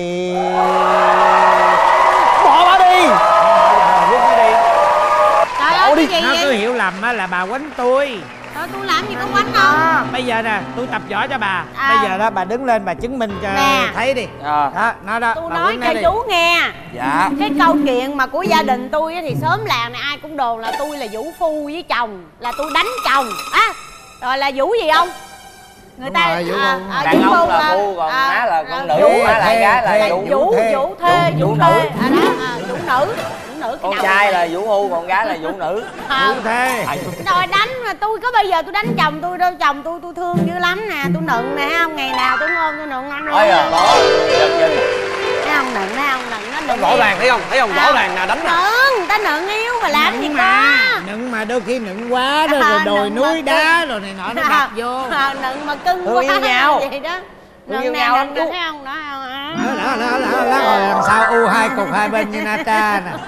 Bỏ bà đi. Rút nó đi. Trời ơi, cái gì nó vậy? cứ hiểu lầm á là bà quánh tôi. Thôi tôi làm gì có quánh đâu. À, bây giờ nè, tôi tập võ cho bà. À. Bây giờ đó bà đứng lên bà chứng minh cho nè. Thấy đi. À. Đó, nó đó. Tôi nói cho chú nghe. Dạ. Cái câu chuyện mà của gia đình tôi thì sớm làng này ai cũng đồn là tôi là vũ phu với chồng, là tôi đánh chồng. Á, à, rồi là vũ gì không? Người ta rồi, vũ à, à, đàn ông là phu, còn à, má là con nữ, má là gái là vũ vũ vũ thê, vũ nữ. À đó, à, vũ nữ. Nữ, con trai là vũ phu, còn gái là vũ nữ. À, rồi đánh mà tôi có bây giờ tôi đánh chồng tôi đâu, chồng tôi tôi thương dữ lắm nè, tôi nựng nè, không ngày nào tôi ôm tôi nựng anh luôn. Ôi à, đó. Thấy không, nựng thấy không, nựng nó nựng. Rõ ràng thấy không, thấy không, rõ ràng là đánh nè. Nựng, ta nựng yêu mà làm nựng gì mà, nựng mà đôi khi nựng quá rồi, rồi đồi núi đá rồi này nọ nó đập vô. Nựng mà cưng quá. Thương yêu nhau. Vậy đó. Thương yêu nhau lắm chú. Thấy không, đó không? Đó, đó, đó, đó, đó, rồi làm sao u hai cục hai bên như Nata nè.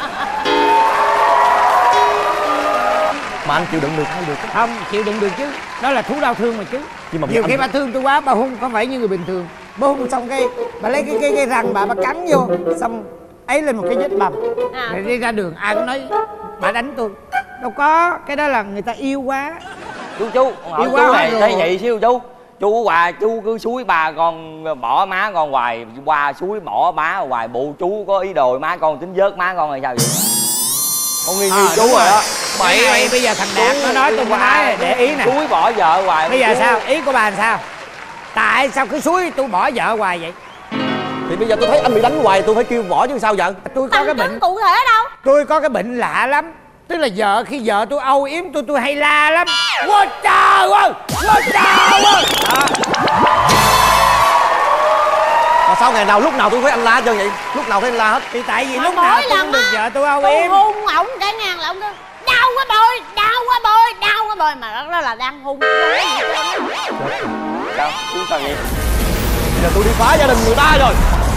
Mà anh chịu đựng được hay được chứ? Không, chịu đựng được chứ. Đó là thú đau thương mà chứ. Mà nhiều anh... khi bà thương tôi quá, bà hung không phải như người bình thường. Bà hung xong cái bà lấy cái cái cái răng bà bà cắn vô, xong ấy lên một cái vết bầm. À. Rồi đi ra đường ai cũng nói bà đánh tôi. Đâu có, cái đó là người ta yêu quá. Chú chú, yêu chú này thấy vậy xíu chú. Chú hoài chú cứ suối bà con bỏ má con hoài, qua suối bỏ má hoài, bộ chú có ý đồ má con tính vớt má con là sao vậy? Con nghi nghi à, chú rồi đó. Bậy bậy bây giờ thằng Đạt nó nói tôi nói để ý nè. Suối bỏ vợ hoài. Bây giờ sao? Ý của bà làm sao? Tại sao cứ suối tôi bỏ vợ hoài vậy? Thì bây giờ tôi thấy anh bị đánh hoài tôi phải kêu bỏ chứ sao vậy? Tôi có cái bệnh cụ thể đâu? Tôi có cái bệnh lạ lắm. Tức là vợ khi vợ tôi âu yếm tôi tôi hay la lắm. Quá trời ơi! Quá trời ơi! Mà sao ngày nào lúc nào tôi thấy anh la hết trơn vậy? Lúc nào thấy anh la hết? Thì tại vì lúc nào tôi cũng được vợ tôi âu yếm. Tôi hung ổng cái ngang là ông kêu đau quá bôi, đau quá bôi, đau quá bôi, mà đó là đang hung. Sao? Chú sao vậy? Giờ tôi đi phá gia đình người ta rồi.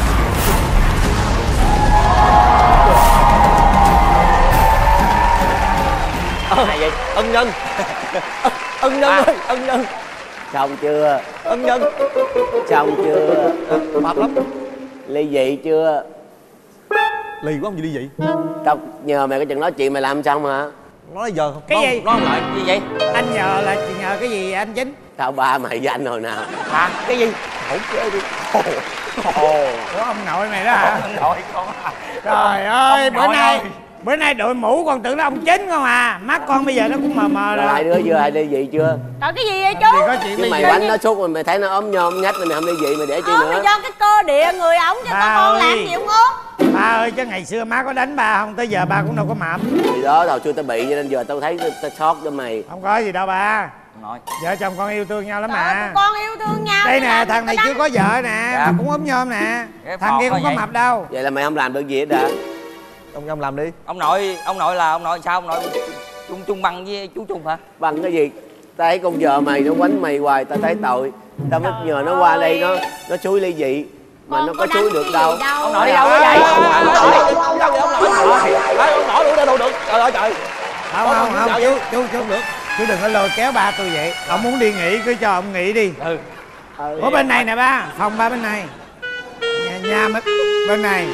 Ờ, vậy? Ân nhân. Ân nhân ơi, ân nhân. Xong chưa? Ân nhân. Xong chưa? Mệt lắm. Ly dị chưa? Ly quá không gì ly dị? Tao nhờ mày cái chừng nói chuyện mày làm xong hả? Nói giờ không? Cái gì? Nói lại gì vậy? Anh nhờ là nhờ cái gì anh Chính? Tao ba mày với anh hồi nào? Hả? Cái gì? Không chơi đi. Ồ, của ông nội mày đó hả? Ông nội con. Trời ơi, bữa nay Bữa nay đội mũ còn tưởng là ông chính không à. Mắt con bây giờ nó cũng mờ mờ rồi. Hai đứa chưa, hai ly dị chưa? Trời cái gì vậy chú? Chứ mày bánh nó suốt rồi mày thấy nó ốm nhom nhách rồi mày không ly dị mày để chi nữa. Mày do cái cơ địa người ổng chứ có con làm gì không ốm. Ba ơi, chứ ngày xưa má có đánh ba không? Tới giờ ba cũng đâu có mập. Thì đó hồi xưa tao bị cho nên giờ tao thấy tao sót cho mày. Không có gì đâu ba. Nội. Vợ chồng con yêu thương nhau lắm Trời mà. con yêu thương nhau. Đây nè, thằng này chưa có vợ nè, dạ. mà cũng ốm nhom nè. Cái Thằng kia con không có vậy. mập đâu. Vậy là mày không làm được gì hết đã. Ông ông làm đi. Ông nội, ông nội là ông nội sao? Ông nội chung chung bằng với chú Trung hả? Bằng cái gì? Tao thấy con vợ mày nó quánh mày hoài, tao thấy tội. Tao mới nhờ nó qua đây nó nó xúi ly dị. Mà nó có xúi được đâu. đâu. Ông nội đi đâu đó vậy? Ông nội, ông đâu vậy ông nội? Ông nội đủ đâu được. Trời ơi trời. Không không không, chú chú chú được. Chú đừng có lôi kéo ba tôi vậy. Ông muốn đi nghỉ cứ cho ông nghỉ đi. Ừ. Ở bên này nè ba, phòng ba bên này. Nhà, nhà bên, bên này.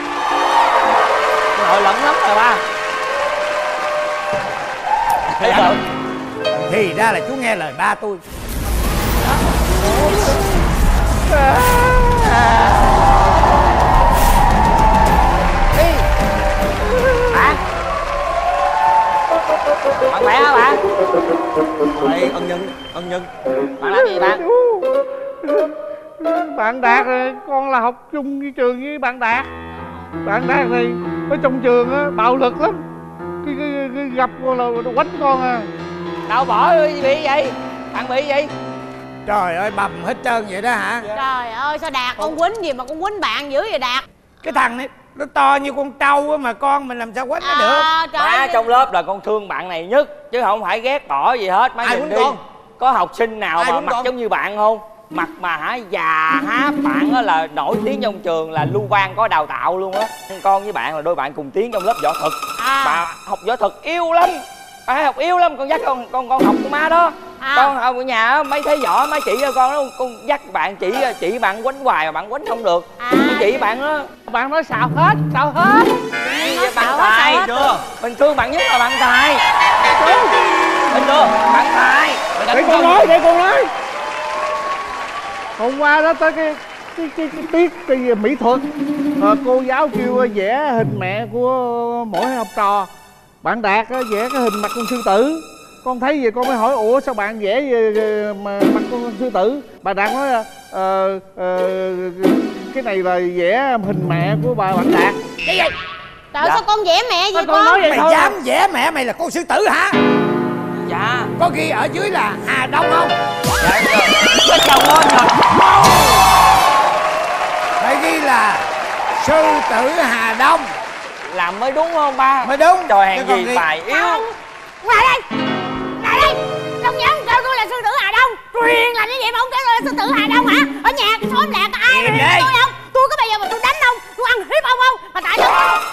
Nội lẫn lắm rồi ba. Thì ra là chú nghe lời ba tôi. Đi. Bạn. Bạn khỏe hả bạn? Đây, ân nhân, ân nhân. Bạn làm gì bạn? Bạn Đạt rồi, con là học chung với trường với bạn Đạt. Bạn Đạt này ở trong trường á bạo lực lắm. Cái, cái, cái gặp con là quánh con à. Đâu bỏ bị vậy? Bạn bị gì? Trời ơi bầm hết trơn vậy đó hả? Trời ơi sao Đạt con quýnh gì mà con quýnh bạn dữ vậy Đạt? Cái thằng này nó to như con trâu á mà con mình làm sao quánh nó được. À, trời Má ơi. trong lớp là con thương bạn này nhất chứ không phải ghét bỏ gì hết. Má Ai nhìn quýnh đi. con? Có học sinh nào Ai mà quýnh mặt con? giống như bạn không? Mặt mà hả già háp, bạn á là nổi tiếng trong trường, là lưu quan có đào tạo luôn á. Con với bạn là đôi bạn cùng tiếng trong lớp võ thuật. À. Bà học võ thuật yêu lắm, bà hay học yêu lắm. Con dắt con con con học của má đó. À. Con ở nhà á, mấy thấy võ má chỉ cho con đó, con dắt bạn chỉ chỉ bạn quánh hoài mà bạn quánh không được. À. Con chỉ bạn đó. Bạn nói xạo hết, xạo hết. Nói bạn xạo tài hết chưa? Mình thương bạn nhất là bạn tài. Tin chưa? Bạn tài. Để con nói, để con nói. Hôm qua đó tới cái cái cái, cái tiết cái gì mỹ thuật, à, cô giáo kêu vẽ hình mẹ của mỗi học trò. Bạn Đạt á, vẽ cái hình mặt con sư tử. Con thấy vậy con mới hỏi ủa sao bạn vẽ về, mà mặt con sư tử. Bà Đạt nói là ờ, ờ, cái này là vẽ hình mẹ của bà bạn Đạt. Cái gì? Trời ơi, sao con vẽ mẹ gì Con con? nói vậy Mày thôi. dám vẽ mẹ mày là con sư tử hả? Dạ. Có ghi ở dưới là Hà Đông không? Dạ có chồng lên rồi. Phải ghi là sư tử Hà Đông Làm mới đúng không ba? mới đúng. Trời hàng Chứ còn gì ghi- tài yếu. Lại đây! Lại đây! Không dám kêu tôi là sư tử Hà Đông. Truyền là như vậy mà không kêu tôi là sư tử Hà Đông hả? Ở nhà cái xóm làng có ai mà Im hiếp đi. tôi không? Tôi có bây giờ mà tôi đánh ông, tôi ăn hiếp ông không? Mà tại sao?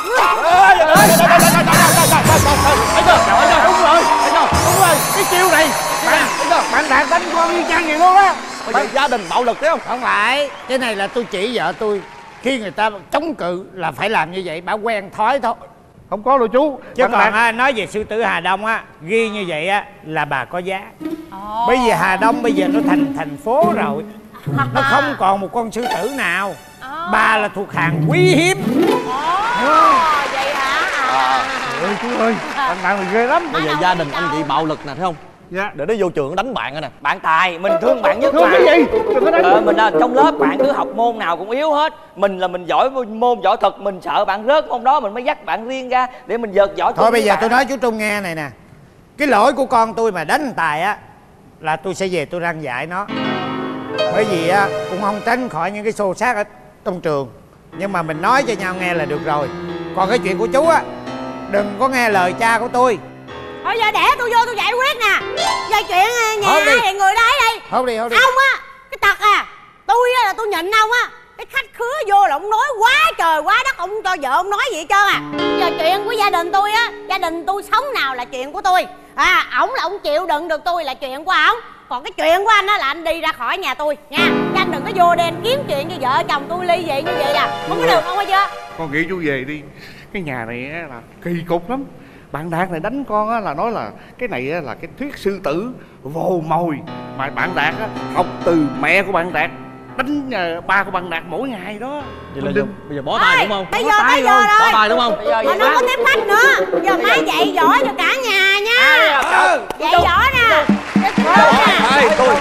Đúng rồi, đúng rồi, cái chiêu này bạn, bạn Đạt đánh con y chang vậy luôn á. Bây giờ gia đình bạo lực thấy không? Không phải, cái này là tôi chỉ vợ tôi. Khi người ta chống cự là phải làm như vậy, bà quen thói thôi. Không có đâu chú. Chứ Bạn còn Đạt- á, nói về sư tử Hà Đông á, ghi như vậy á là bà có giá. Bởi vì Hà Đông bây giờ nó thành thành phố rồi, nó không còn một con sư tử nào. Bà là thuộc hàng quý hiếm. Ồ, vậy hả? À. Ôi chú ơi, bạn Đạt này ghê lắm. Bây giờ gia đình anh chị bạo lực nè thấy không? Dạ. Để nó vô trường nó đánh bạn rồi nè. Bạn tài, mình thương bạn nhất Thương mà. cái gì? Đừng có đánh. Ờ, mình là trong lớp bạn cứ học môn nào cũng yếu hết. Mình là mình giỏi môn võ thuật, mình sợ bạn rớt môn đó mình mới dắt bạn riêng ra để mình vợt võ thuật. Thôi bây với giờ bạn. tôi nói chú Trung nghe này nè. Cái lỗi của con tôi mà đánh Tài á là tôi sẽ về tôi răn dạy nó. Bởi vì á cũng không tránh khỏi những cái xô xát ở trong trường. Nhưng mà mình nói cho nhau nghe là được rồi. Còn cái chuyện của chú á, đừng có nghe lời cha của tôi. Thôi giờ để tôi vô tôi giải quyết nè. Giờ chuyện nhà Hốt đi. ai thì người đấy đi. Hốt đi, hốt đi. Ông á, cái tật à, tôi á là tôi nhịn ông á. Cái khách khứa vô là ông nói quá trời quá đất, ông cho vợ ông nói gì hết trơn à. Giờ chuyện của gia đình tôi á, gia đình tôi sống nào là chuyện của tôi. À, ổng là ông chịu đựng được tôi là chuyện của ổng. Còn cái chuyện của anh á là anh đi ra khỏi nhà tôi nha. Chứ anh đừng có vô đây anh kiếm chuyện cho vợ chồng tôi ly dị như vậy à. Không có được không, nghe chưa? Con nghĩ chú về đi. Cái nhà này á là kỳ cục lắm. Bạn Đạt này đánh con á là nói là cái này á là cái thuyết sư tử vồ mồi. Mà bạn Đạt á học từ mẹ của bạn Đạt đánh uh, ba con bằng nạt mỗi ngày đó. Vậy là giờ, bây giờ bó tay đúng không? Bây giờ bây giờ rồi. Bó tay đúng không? Mà nó có tiếp khách nữa. Giờ má dạy dỗ cho cả nhà nha. Ừ. Dạy dỗ nè. Ê, tôi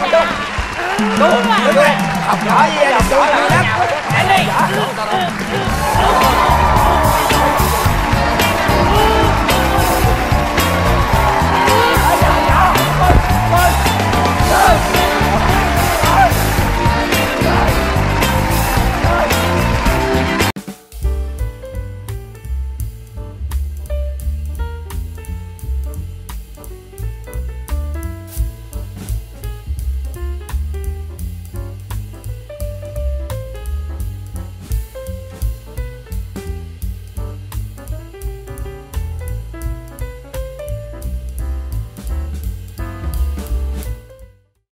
Đúng rồi. Học giỏi gì, học giỏi lắm. Đi.